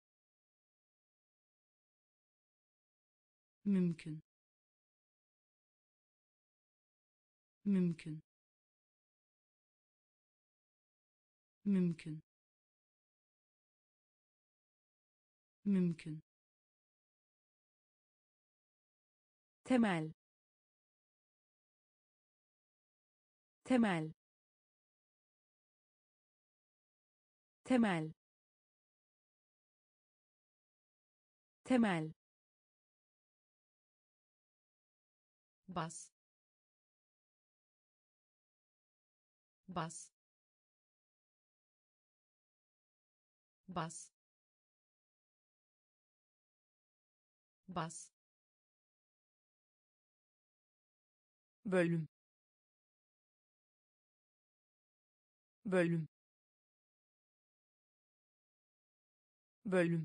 mümkün mümkün mümkün mümkün temel temel temel temel bas bas bas bas bölüm bölüm bölüm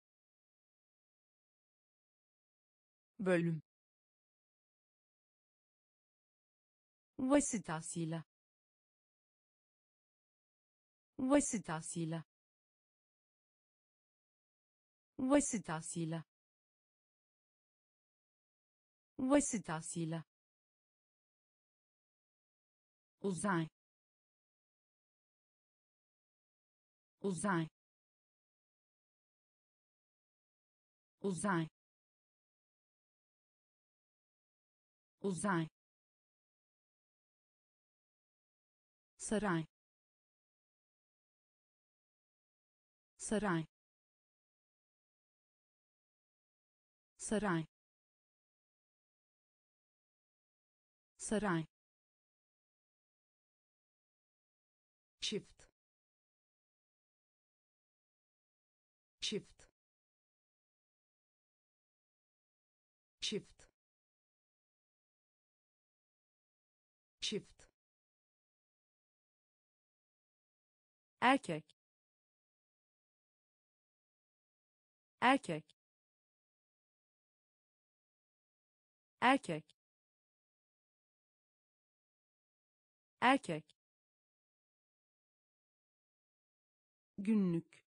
bölüm vasıtasıyla vasıtasıyla vasıtasıyla vasıtasıyla uzay uzay uzay uzay saray saray saray saray çift çift çift çift erkek erkek erkek erkek günlük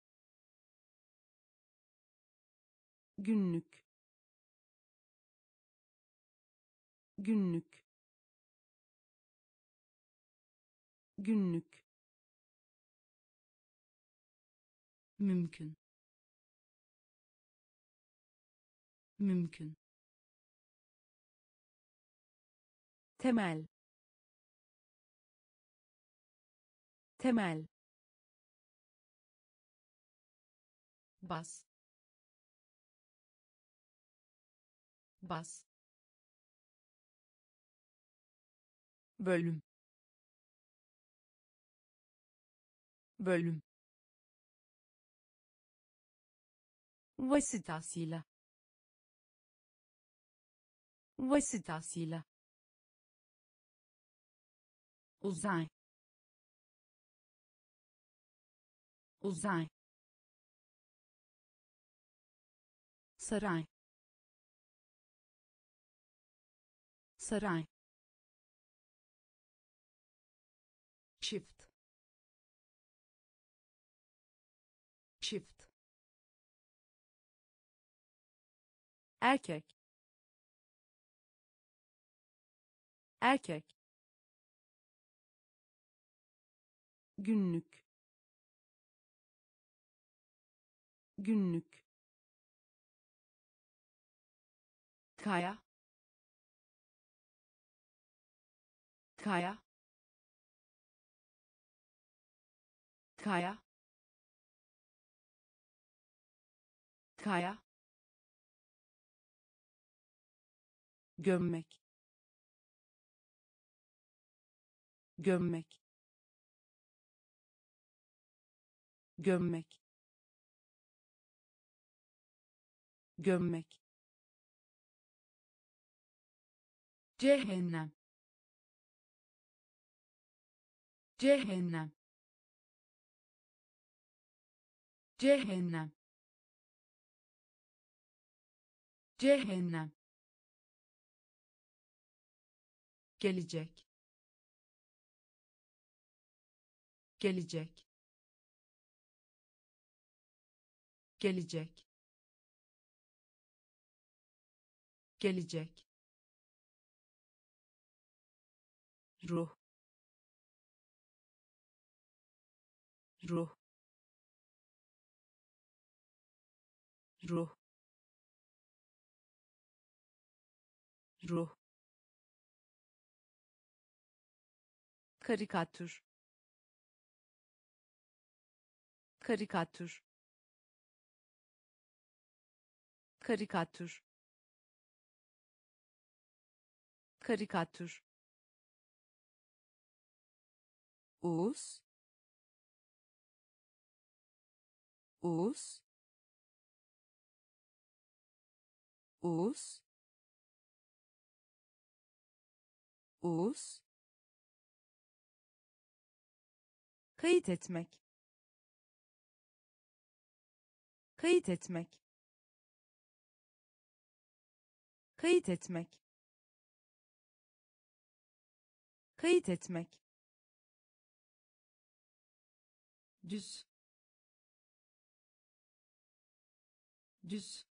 günlük günlük günlük mümkün mümkün temel temel bas bas bölüm bölüm vasıtasıyla vasıtasıyla uzay uzay saray saray çift çift erkek erkek günlük günlük kaya kaya kaya kaya, gömmek, gömmek, gömmek, gömmek, cehennem, cehennem, cehennem, cehennem, gelecek, gelecek, gelecek, gelecek, ruh, ruh, ruh, ruh, karikatür, karikatür, karikatür, karikatür, Uz, Uz, Uz, Uz, kayıt etmek, kayıt etmek, kayıt etmek, kayıt etmek, düz, düz,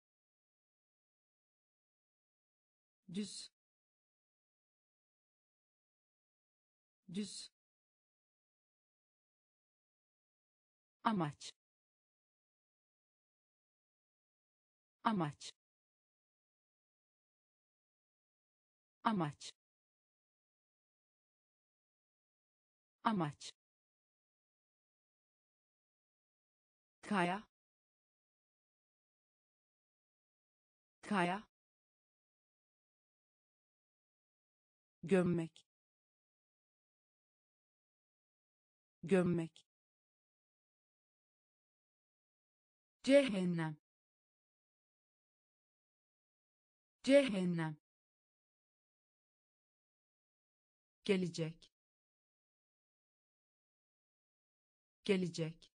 düz, düz, amaç, amaç, amaç, amaç, kaya, kaya, gömmek, gömmek, cehennem, cehennem, gelecek, gelecek,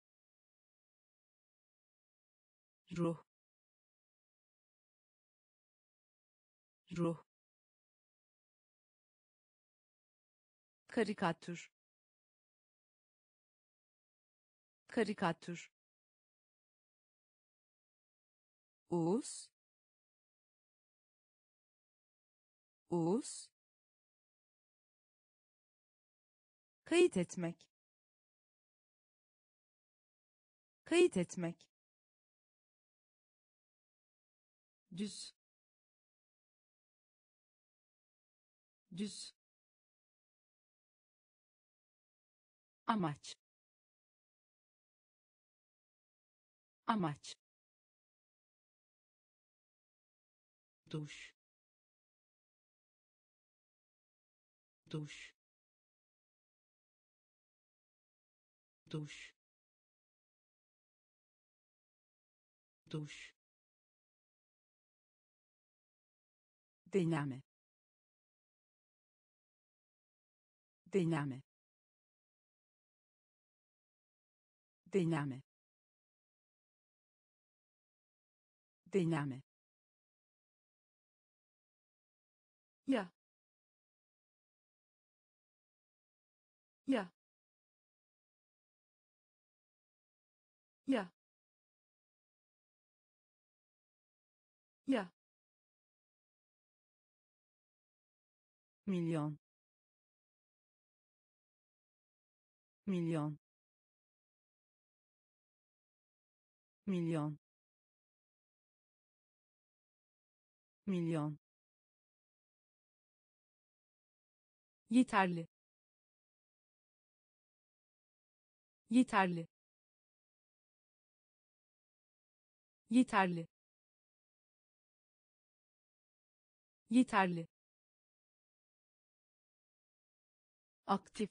ruh, ruh, karikatür, karikatür, Uz, Uz, kayıt etmek, kayıt etmek, düz, düz, amaç, amaç, duş, duş, duş, duş, deneme, deneme, deneme, deneme, ya, ya, ya, ya, milyon, milyon, milyon, milyon, yeterli, yeterli, yeterli, yeterli, aktif,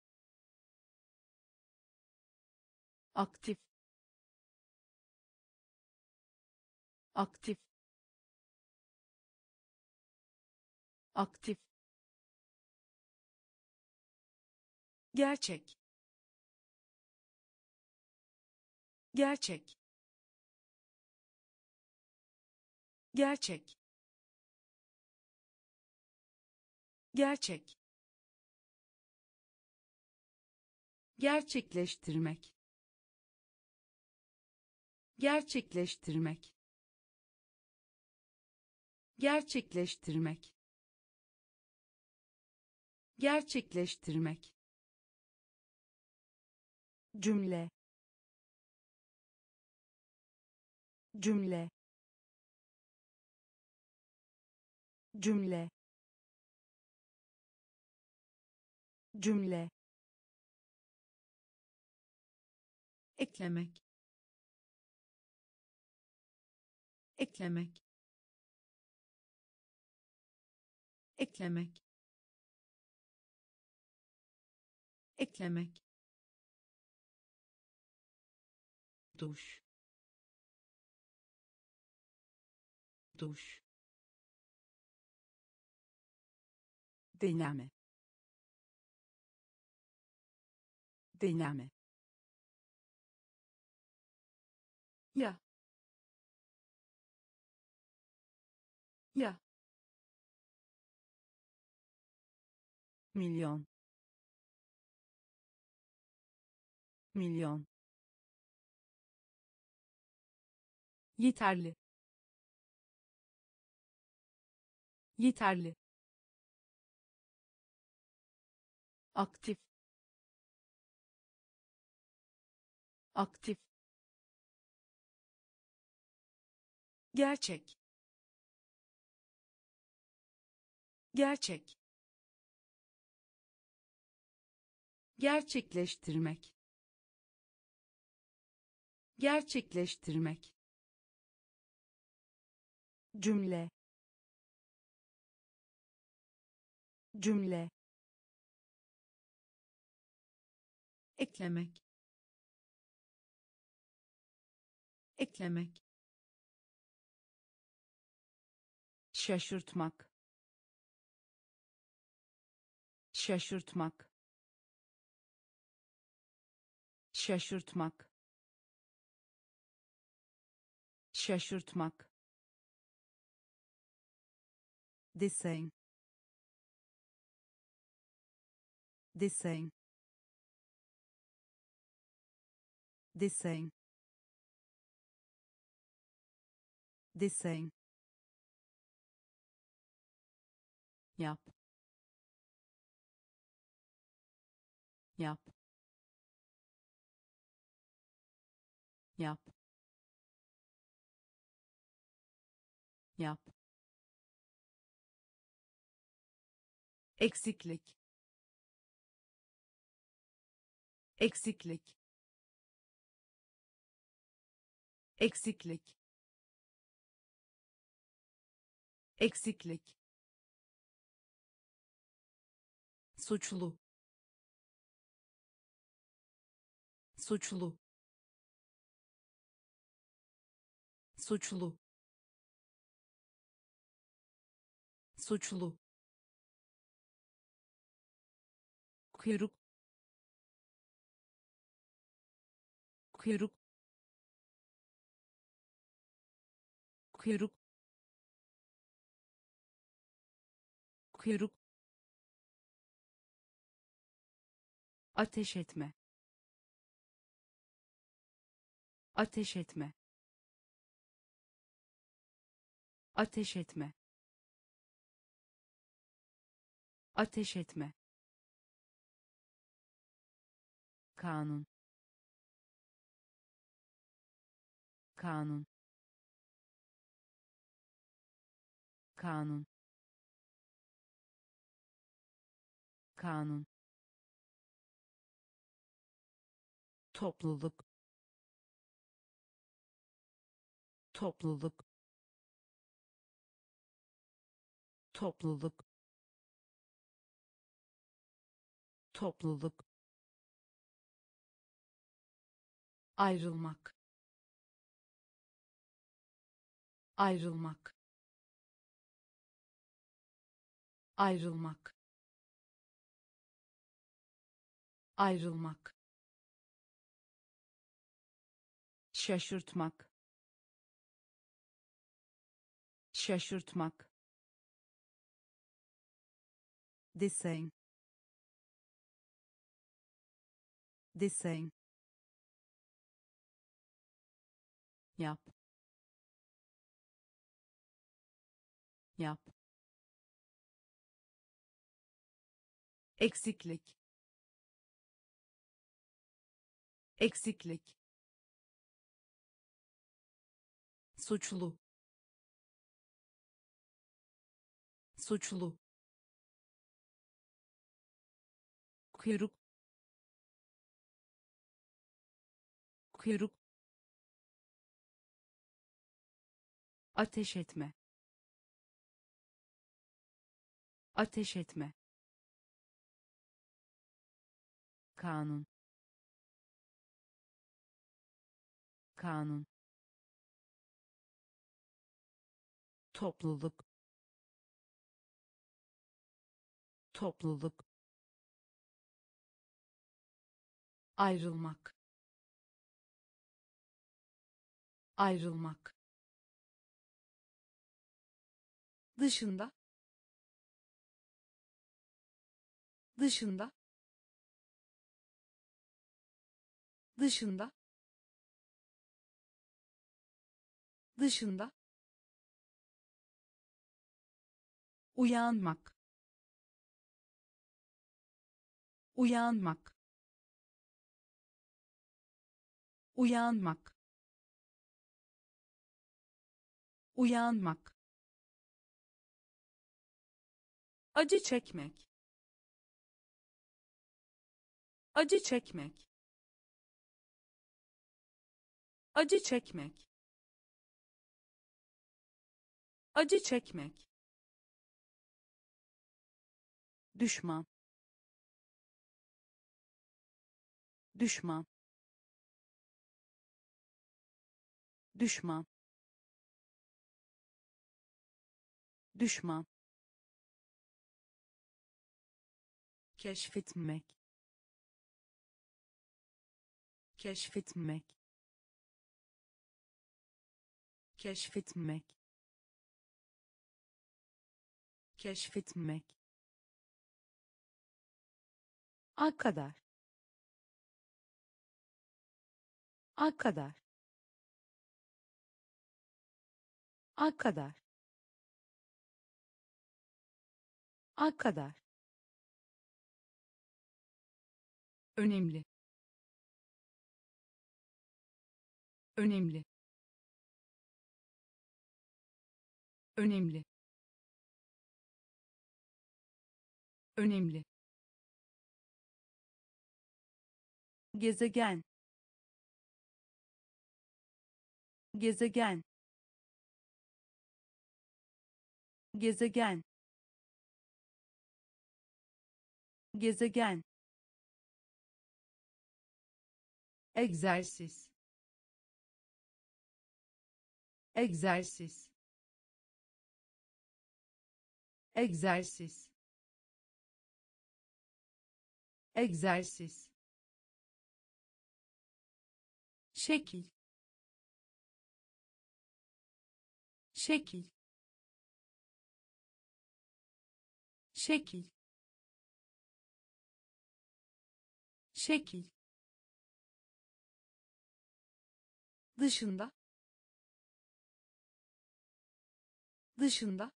aktif, aktif, aktif, gerçek, gerçek, gerçek, gerçek, gerçekleştirmek, gerçekleştirmek, gerçekleştirmek, gerçekleştirmek, cümle, cümle, cümle, cümle, eklemek, eklemek, eklemek, eklemek, duş, duş, deneme, deneme, Ya. Ya. milyon, milyon, yeterli, yeterli, aktif, aktif, gerçek, gerçek, gerçekleştirmek, gerçekleştirmek, cümle, cümle, eklemek, eklemek, şaşırtmak, şaşırtmak, şaşırtmak, şaşırtmak, desen, desen, desen, desen, yap, yap, yap, yap, eksiklik, eksiklik, eksiklik, eksiklik, suçlu, suçlu, suçlu, suçlu, kuyruk, kuyruk, kuyruk, kuyruk, ateş etme, ateş etme, ateş etme, ateş etme, kanun, kanun, kanun, kanun, topluluk, topluluk topluluk topluluk ayrılmak ayrılmak ayrılmak ayrılmak şaşırtmak şaşırtmak desen desen yap yap eksiklik eksiklik suçlu suçlu kuyruk kuyruk ateş etme ateş etme kanun kanun topluluk topluluk ayrılmak ayrılmak dışında dışında dışında dışında uyanmak uyanmak uyanmak uyanmak acı çekmek acı çekmek acı çekmek acı çekmek düşman düşman düşman düşman keşfetmek keşfetmek keşfetmek keşfetmek a kadar a kadar a kadar a kadar önemli önemli önemli önemli gezegen gezegen gezegen gezegen egzersiz egzersiz egzersiz egzersiz şekil şekil şekil şekil dışında dışında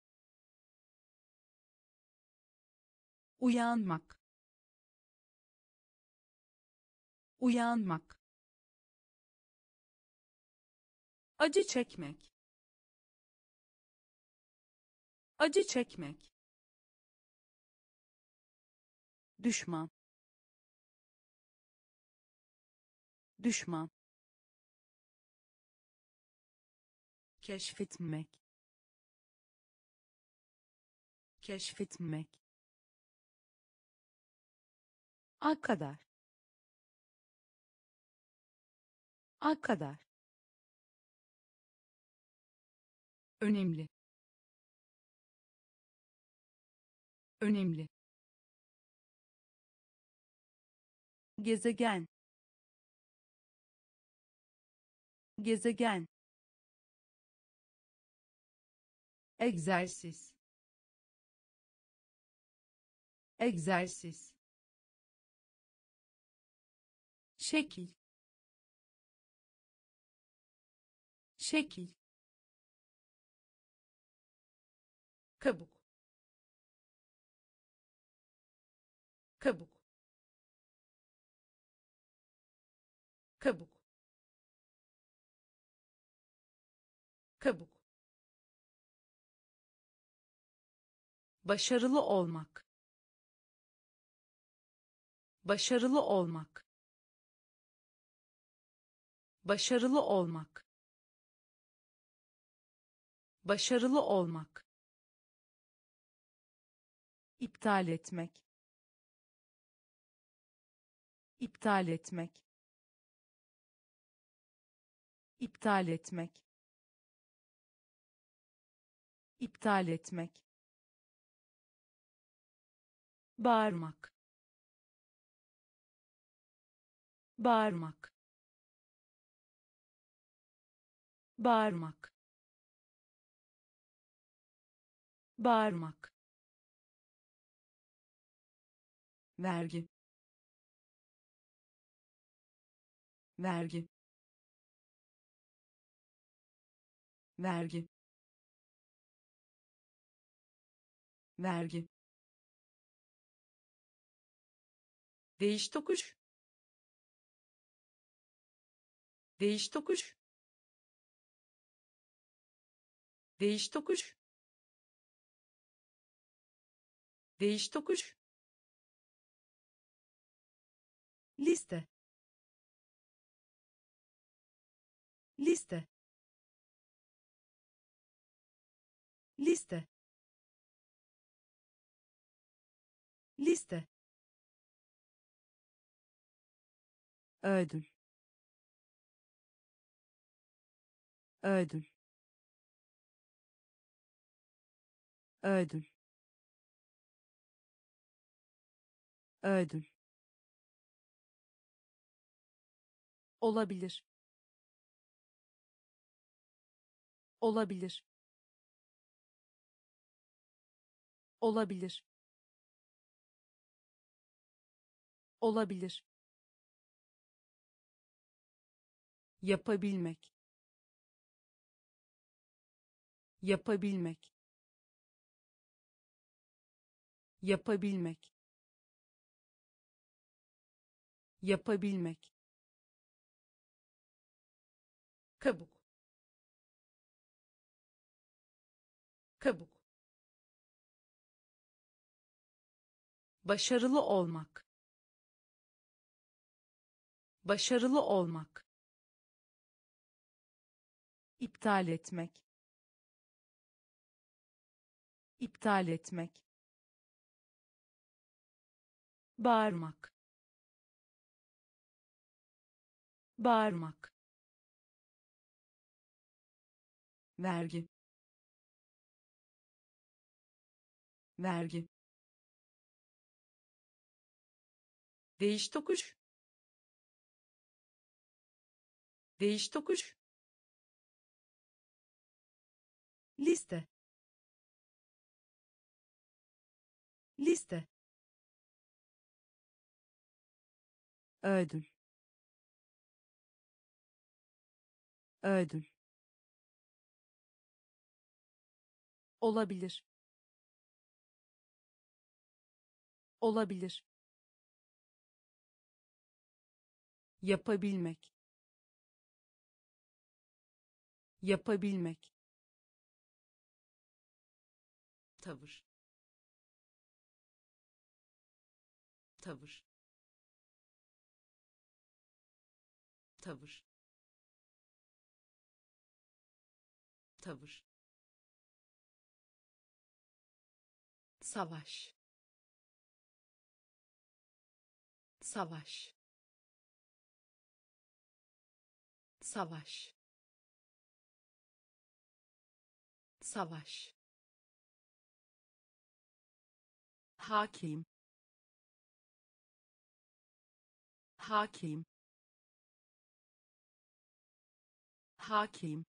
uyanmak uyanmak acı çekmek acı çekmek düşman düşman keşfetmek, keşfetmek, a kadar, a kadar, önemli, önemli, gezegen, gezegen, egzersiz, egzersiz, şekil, şekil, kabuk, kabuk, kabuk, kabuk, başarılı olmak, başarılı olmak, başarılı olmak, başarılı olmak, iptal etmek, iptal etmek, iptal etmek, iptal etmek, bağırmak, bağırmak, bağırmak, bağırmak, vergi, vergi, vergi, vergi, değiş tokuş, değiş tokuş, değiş tokuş, değiş tokuş, liste, liste, liste, liste, ödül, ödül, ödül, ödül, olabilir, olabilir, olabilir, olabilir, yapabilmek, yapabilmek, yapabilmek, yapabilmek, kabuk, kabuk, başarılı olmak, başarılı olmak, iptal etmek, iptal etmek, bağırmak, bağırmak, vergi, vergi, değiş tokuş, değiş tokuş, liste, liste, ödül, ödül, olabilir, olabilir, yapabilmek, yapabilmek, tavır, tavır, tavır, tavır, savaş, savaş, savaş, savaş, hakim, hakim, hakim,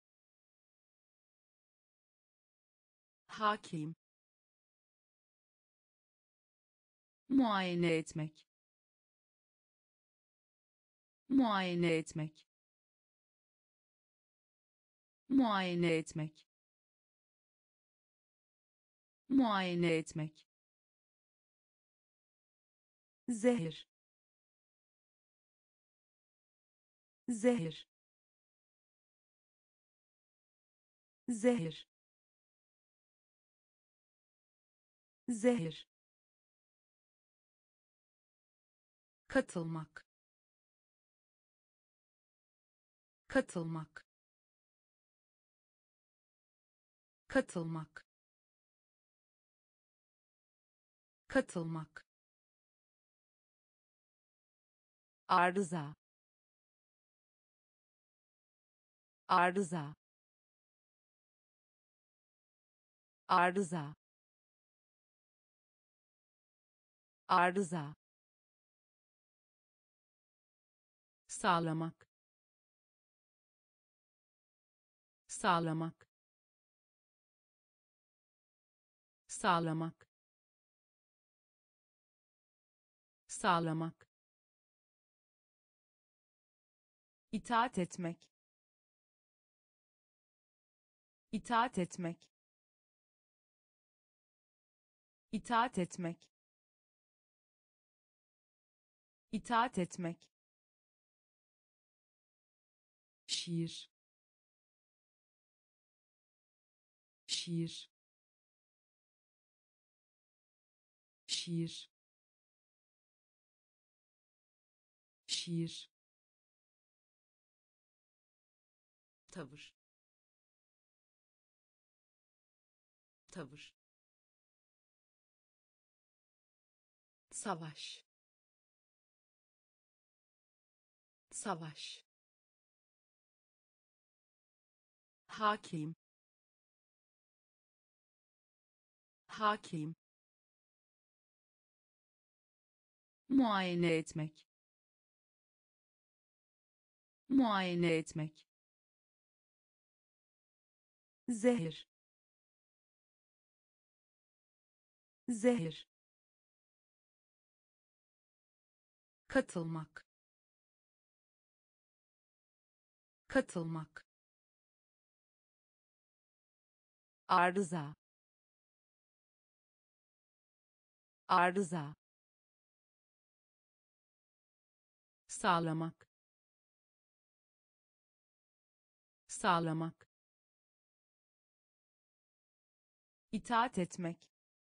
hakim, muayene etmek, muayene etmek, muayene etmek, muayene etmek, zehir, zehir, zehir, zehir, katılmak, katılmak, katılmak, katılmak, arıza, arıza, arıza, arıza, sağlamak, sağlamak, sağlamak, sağlamak, itaat etmek, itaat etmek, itaat etmek, itaat etmek, şiir, şiir, şiir, şiir, tavır, tavır, savaş, savaş, hakim, hakim, muayene etmek, muayene etmek, zehir, zehir, katılmak, katılmak, arıza, arıza, sağlamak, sağlamak, itaat etmek,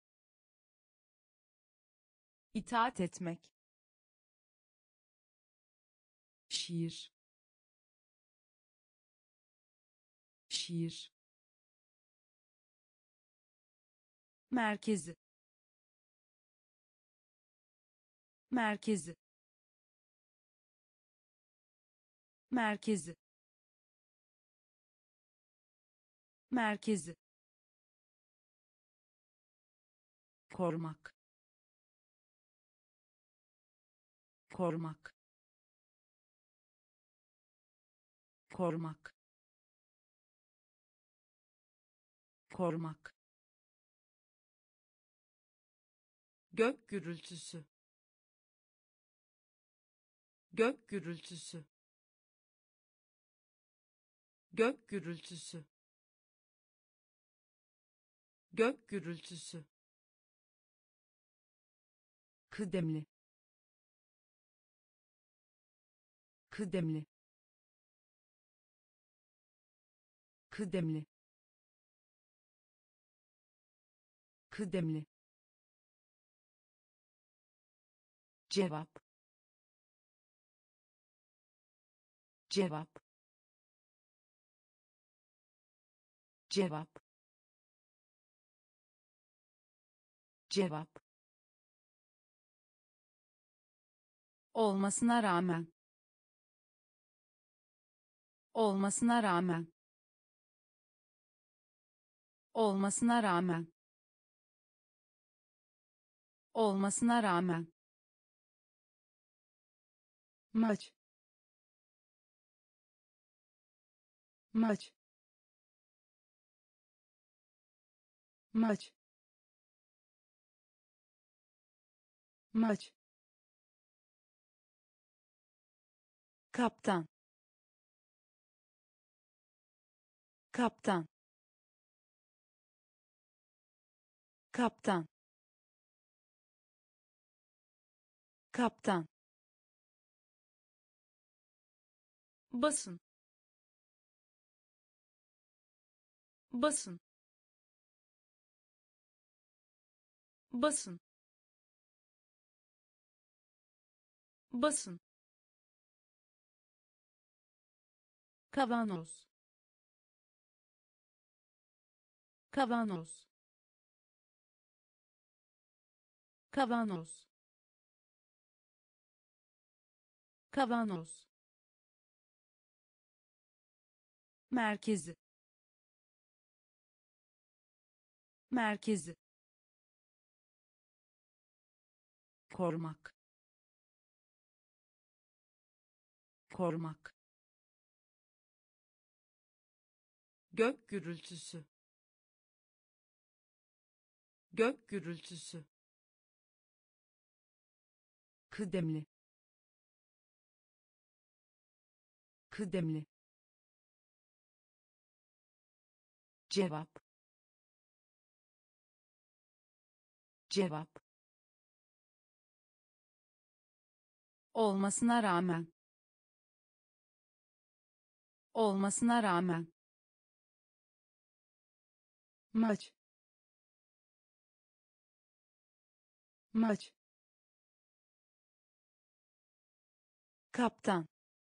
itaat etmek, şiir, şiir, merkezi, merkezi, merkezi, merkezi, korumak, korumak, korumak, korumak, gök gürültüsü, gök gürültüsü, gök gürültüsü, gök gürültüsü, kıdemli, kıdemli, kıdemli, kıdemli, cevap, cevap, cevap, cevap, olmasına rağmen, olmasına rağmen, olmasına rağmen, olmasına rağmen, maç, maç, maç, maç, kaptan, kaptan, kaptan, kaptan, basın, basın, basın, basın, kavanoz, kavanoz, kavanoz, kavanoz, merkezi, merkezi, korumak, korumak, gök gürültüsü, gök gürültüsü, kıdemli, kıdemli, cevap, cevap, olmasına rağmen, olmasına rağmen, maç, maç, kaptan,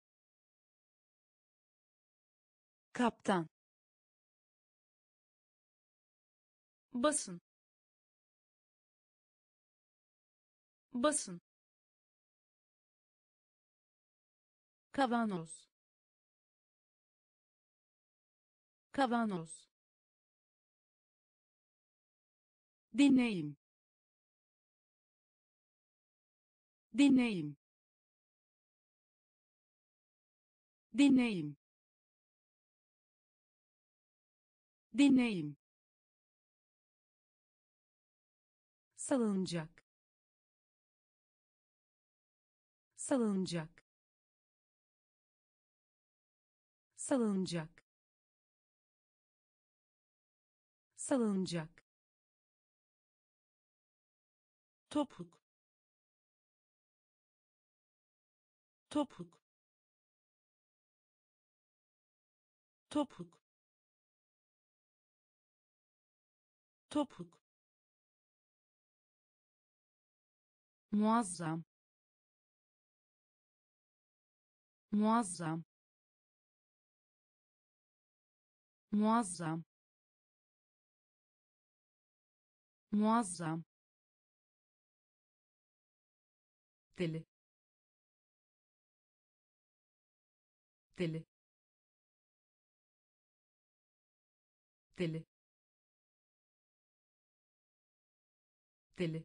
kaptan, basın, basın, kavanoz, kavanoz, dinleyim, dinleyim, dinleyim, dinleyim, salınacak, salınacak, salınacak, salınacak, topuk, topuk, topuk, topuk, muazzam, muazzam, muazzam, muazzam, deli, deli, deli, deli,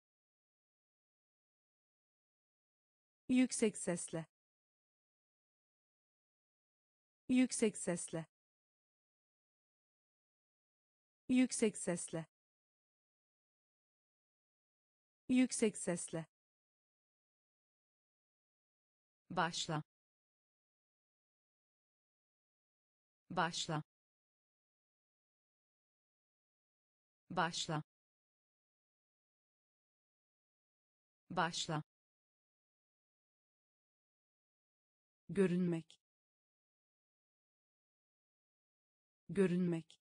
yüksek sesle, yüksek sesle, yüksek sesle, yüksek sesle, başla, başla, başla, başla, görünmek, görünmek,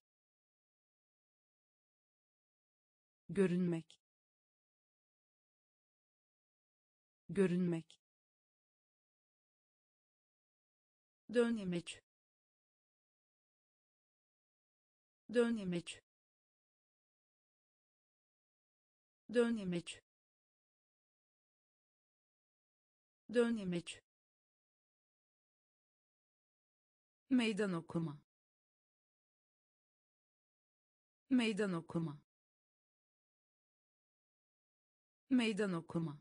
görünmek, görünmek, dönemek, dönemek, dönemek, dönemek, meydan okuma, meydan okuma, meydan okuma,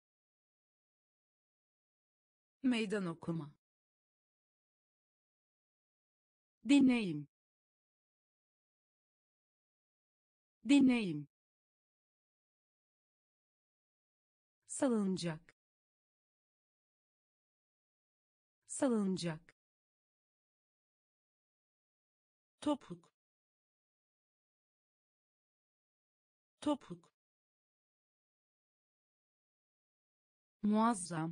meydan okuma, deneyim, deneyim, salıncak, salıncak, topuk, topuk, muazzam,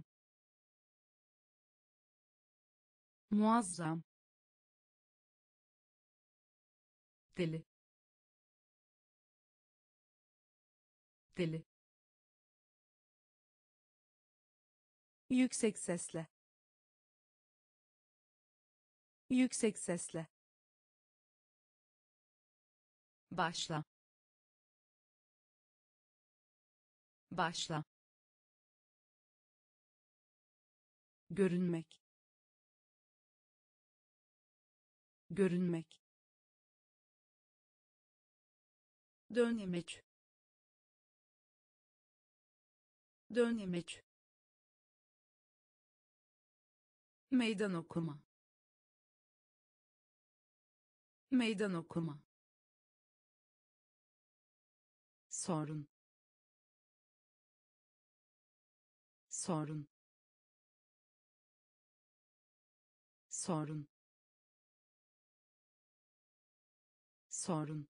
muazzam, deli, deli, yüksek sesle, yüksek sesle, Başla. Başla. görünmek, görünmek, dönemek, dönemek, meydan okuma, meydan okuma, sorun, sorun, sorun, sorun,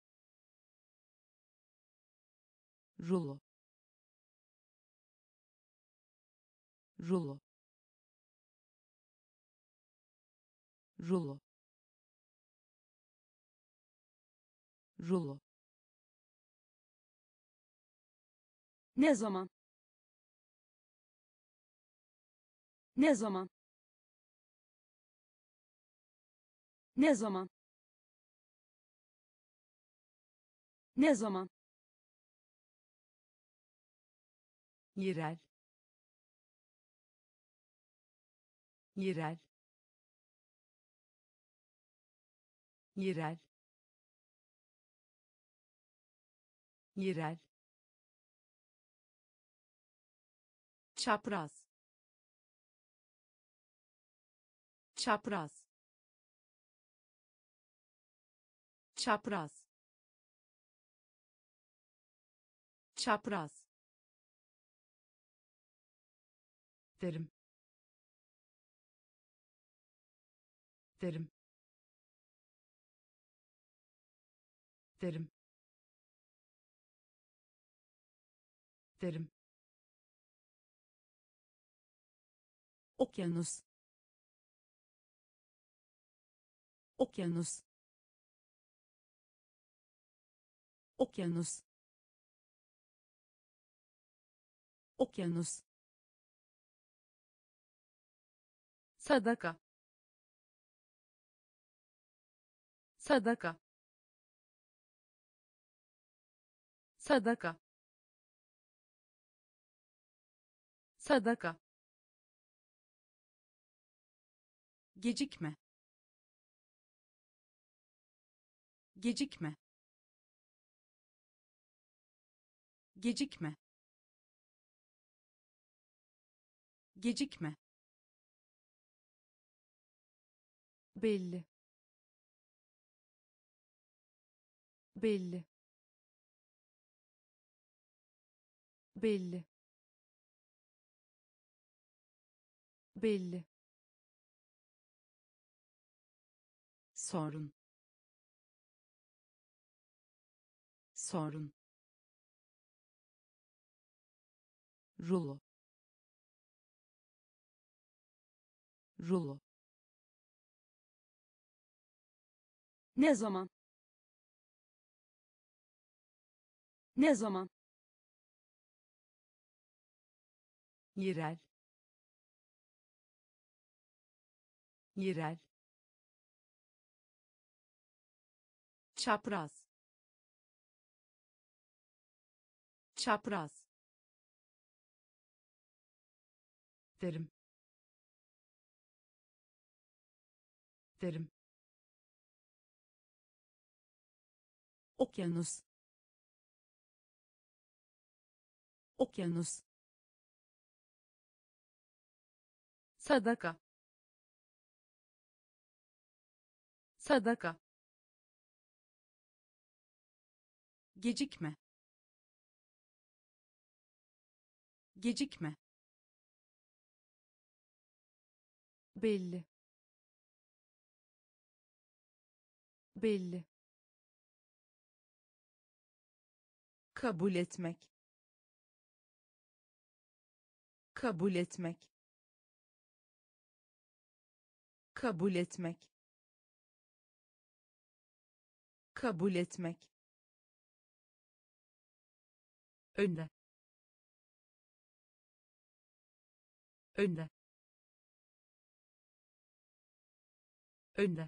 rulo, rulo, rulo, rulo, ne zaman, ne zaman, ne zaman, ne zaman, yerel, yerel, yerel, yerel, çapraz, çapraz, çapraz, çapraz, derim, derim, derim, derim, okyanus, okyanus, okyanus, okyanus, sadaka, sadaka, sadaka, sadaka, gecikme, gecikme, gecikme, gecikme, belli, belli, belli, belli, sorun, sorun, rulo, rulo, ne zaman, ne zaman, yerel, yerel, çapraz çapraz derim derim okyanus okyanus sadaka sadaka gecikme gecikme belli belli kabul etmek kabul etmek kabul etmek kabul etmek önde önde önde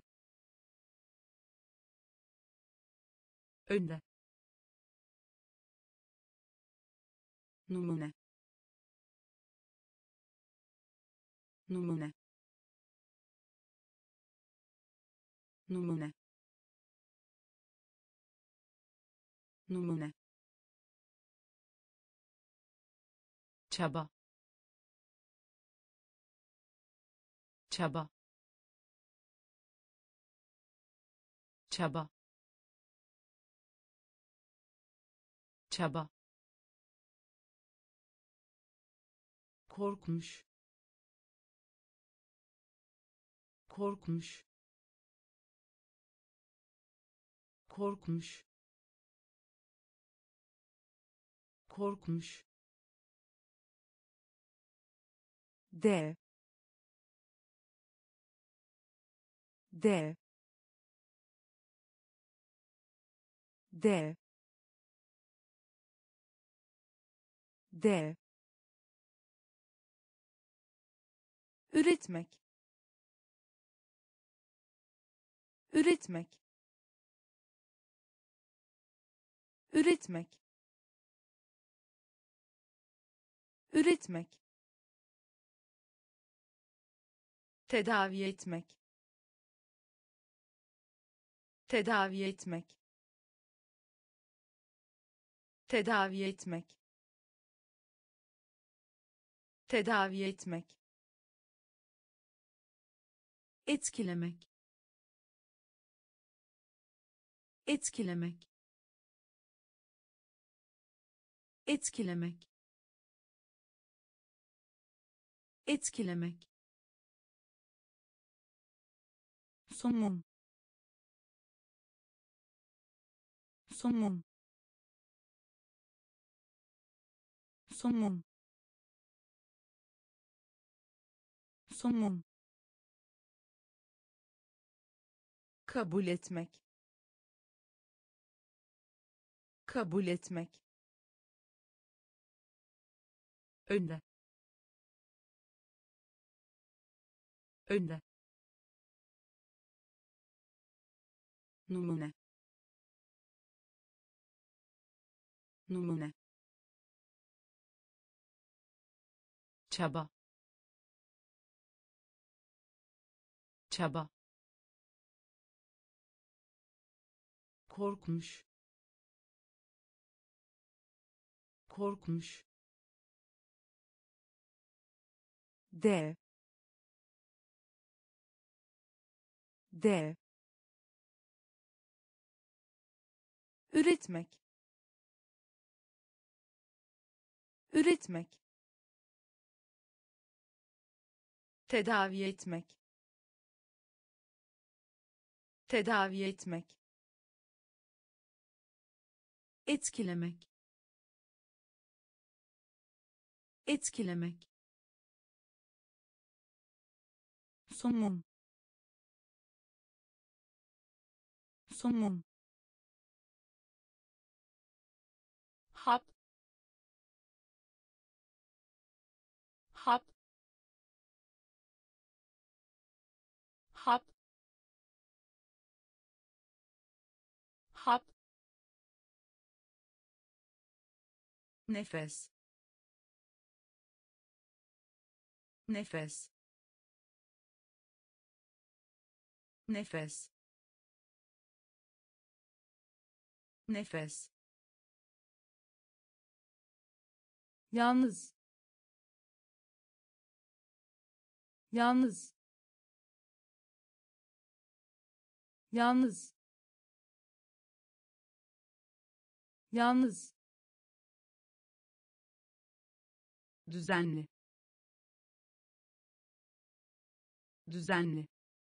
önde numune numune numune numune çaba çaba çaba çaba korkmuş korkmuş korkmuş korkmuş de de de de üretmek üretmek üretmek üretmek tedavi etmek tedavi etmek tedavi etmek tedavi etmek etkilemek etkilemek etkilemek etkilemek somun somun somun somun kabul etmek kabul etmek önde önde numune numune çaba çaba korkmuş korkmuş de de üretmek üretmek tedavi etmek tedavi etmek etkilemek etkilemek somun somun hap hap hap hap, nefes, nefes, nefes, nefes, yalnız, yalnız, yalnız, yalnız, düzenli, düzenli,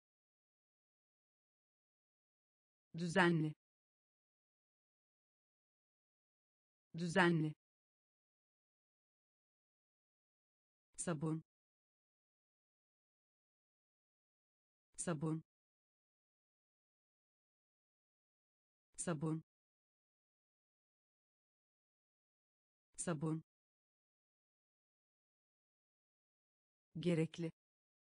düzenli, düzenli, sabun, sabun, sabun, sabun, gerekli,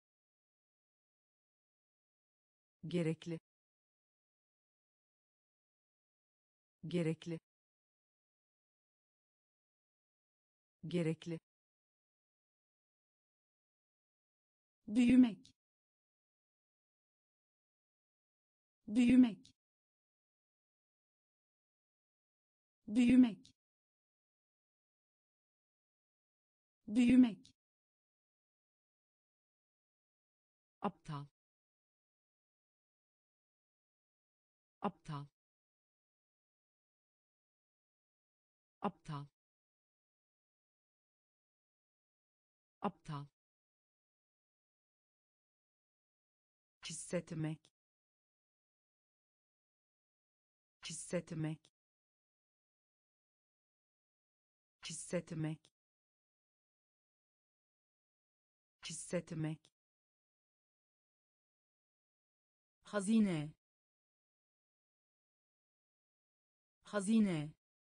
gerekli, gerekli, gerekli, büyümek, büyümek, büyümek, büyümek, aptal, aptal, aptal, aptal, hissetmek, hissetmek, hissetmek, hissetmek, hazine, hazine,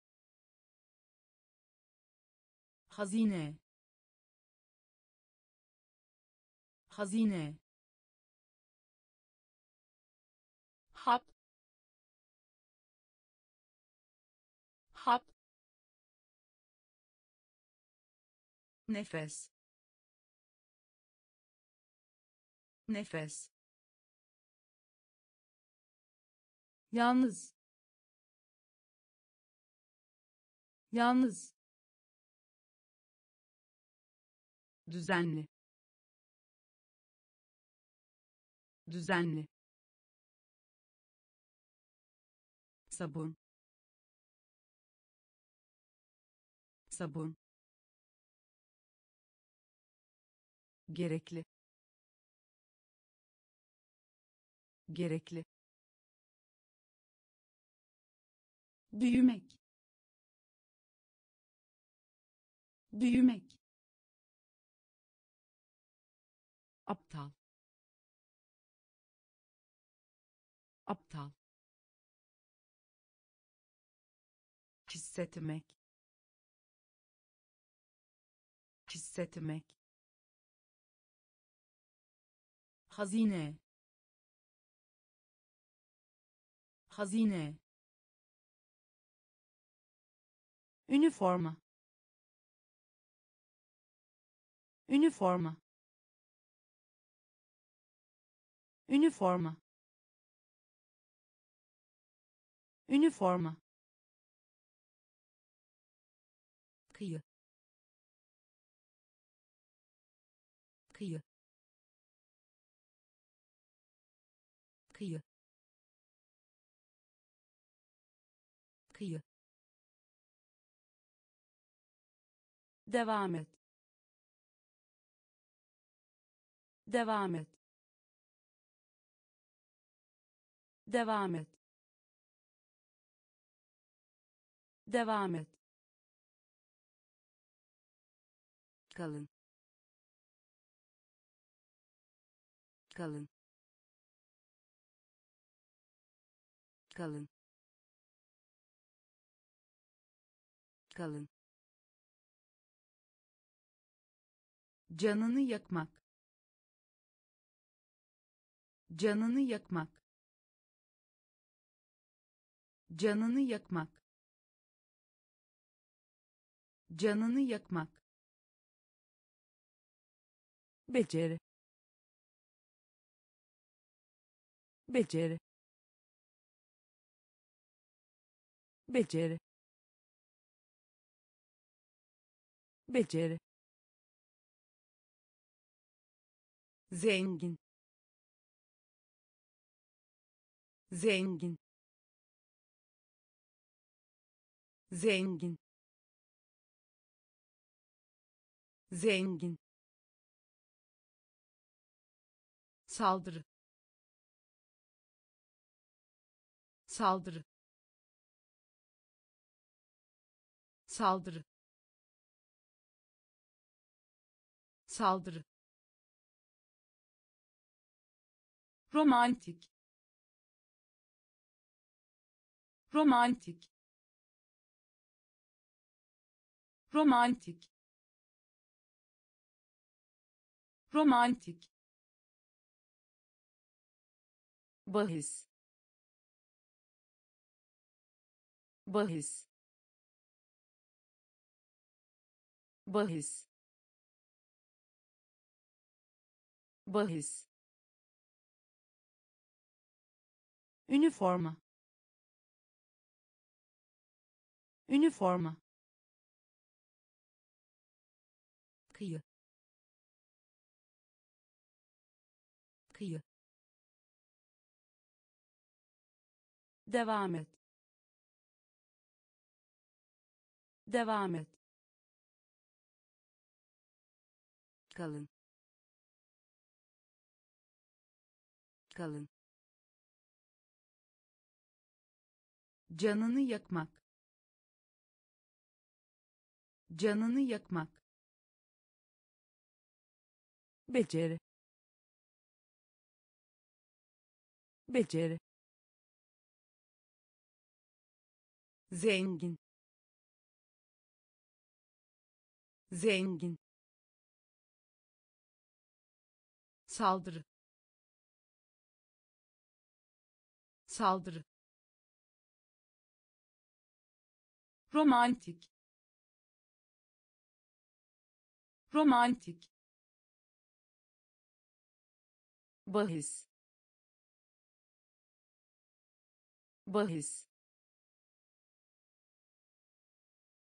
hazine, hazine, hap, hap, nefes, nefes, yalnız, yalnız, düzenli, düzenli, sabun, sabun, gerekli, gerekli, büyümek, büyümek, aptal, aptal, hissetmek, hissetmek, hazine, hazine, üniforma, üniforma, üniforma, üniforma, kıyı, kıyı, kıyı, kıyı, devam et, devam et, devam et, devam et, kalın, kalın, kalın, kalın, canını yakmak, canını yakmak, Canını yakmak. Canını yakmak. Beceri. Beceri. Beceri. Beceri. Zengin. Zengin. Zengin. Zengin. Saldırı. Saldırı. Saldırı. Saldırı. Romantik. Romantik. Romantik. Romantik. Bahis. Bahis. Bahis. Bahis. Üniforma. Üniforma. Kıyı. Kıyı. Devam et. Devam et. Kalın. Kalın. Canını yakmak. Canını yakmak. Beceri. Beceri. Zengin. Zengin. Saldırı. Saldırı. Romantik. Romantik. Bahis. Bahis.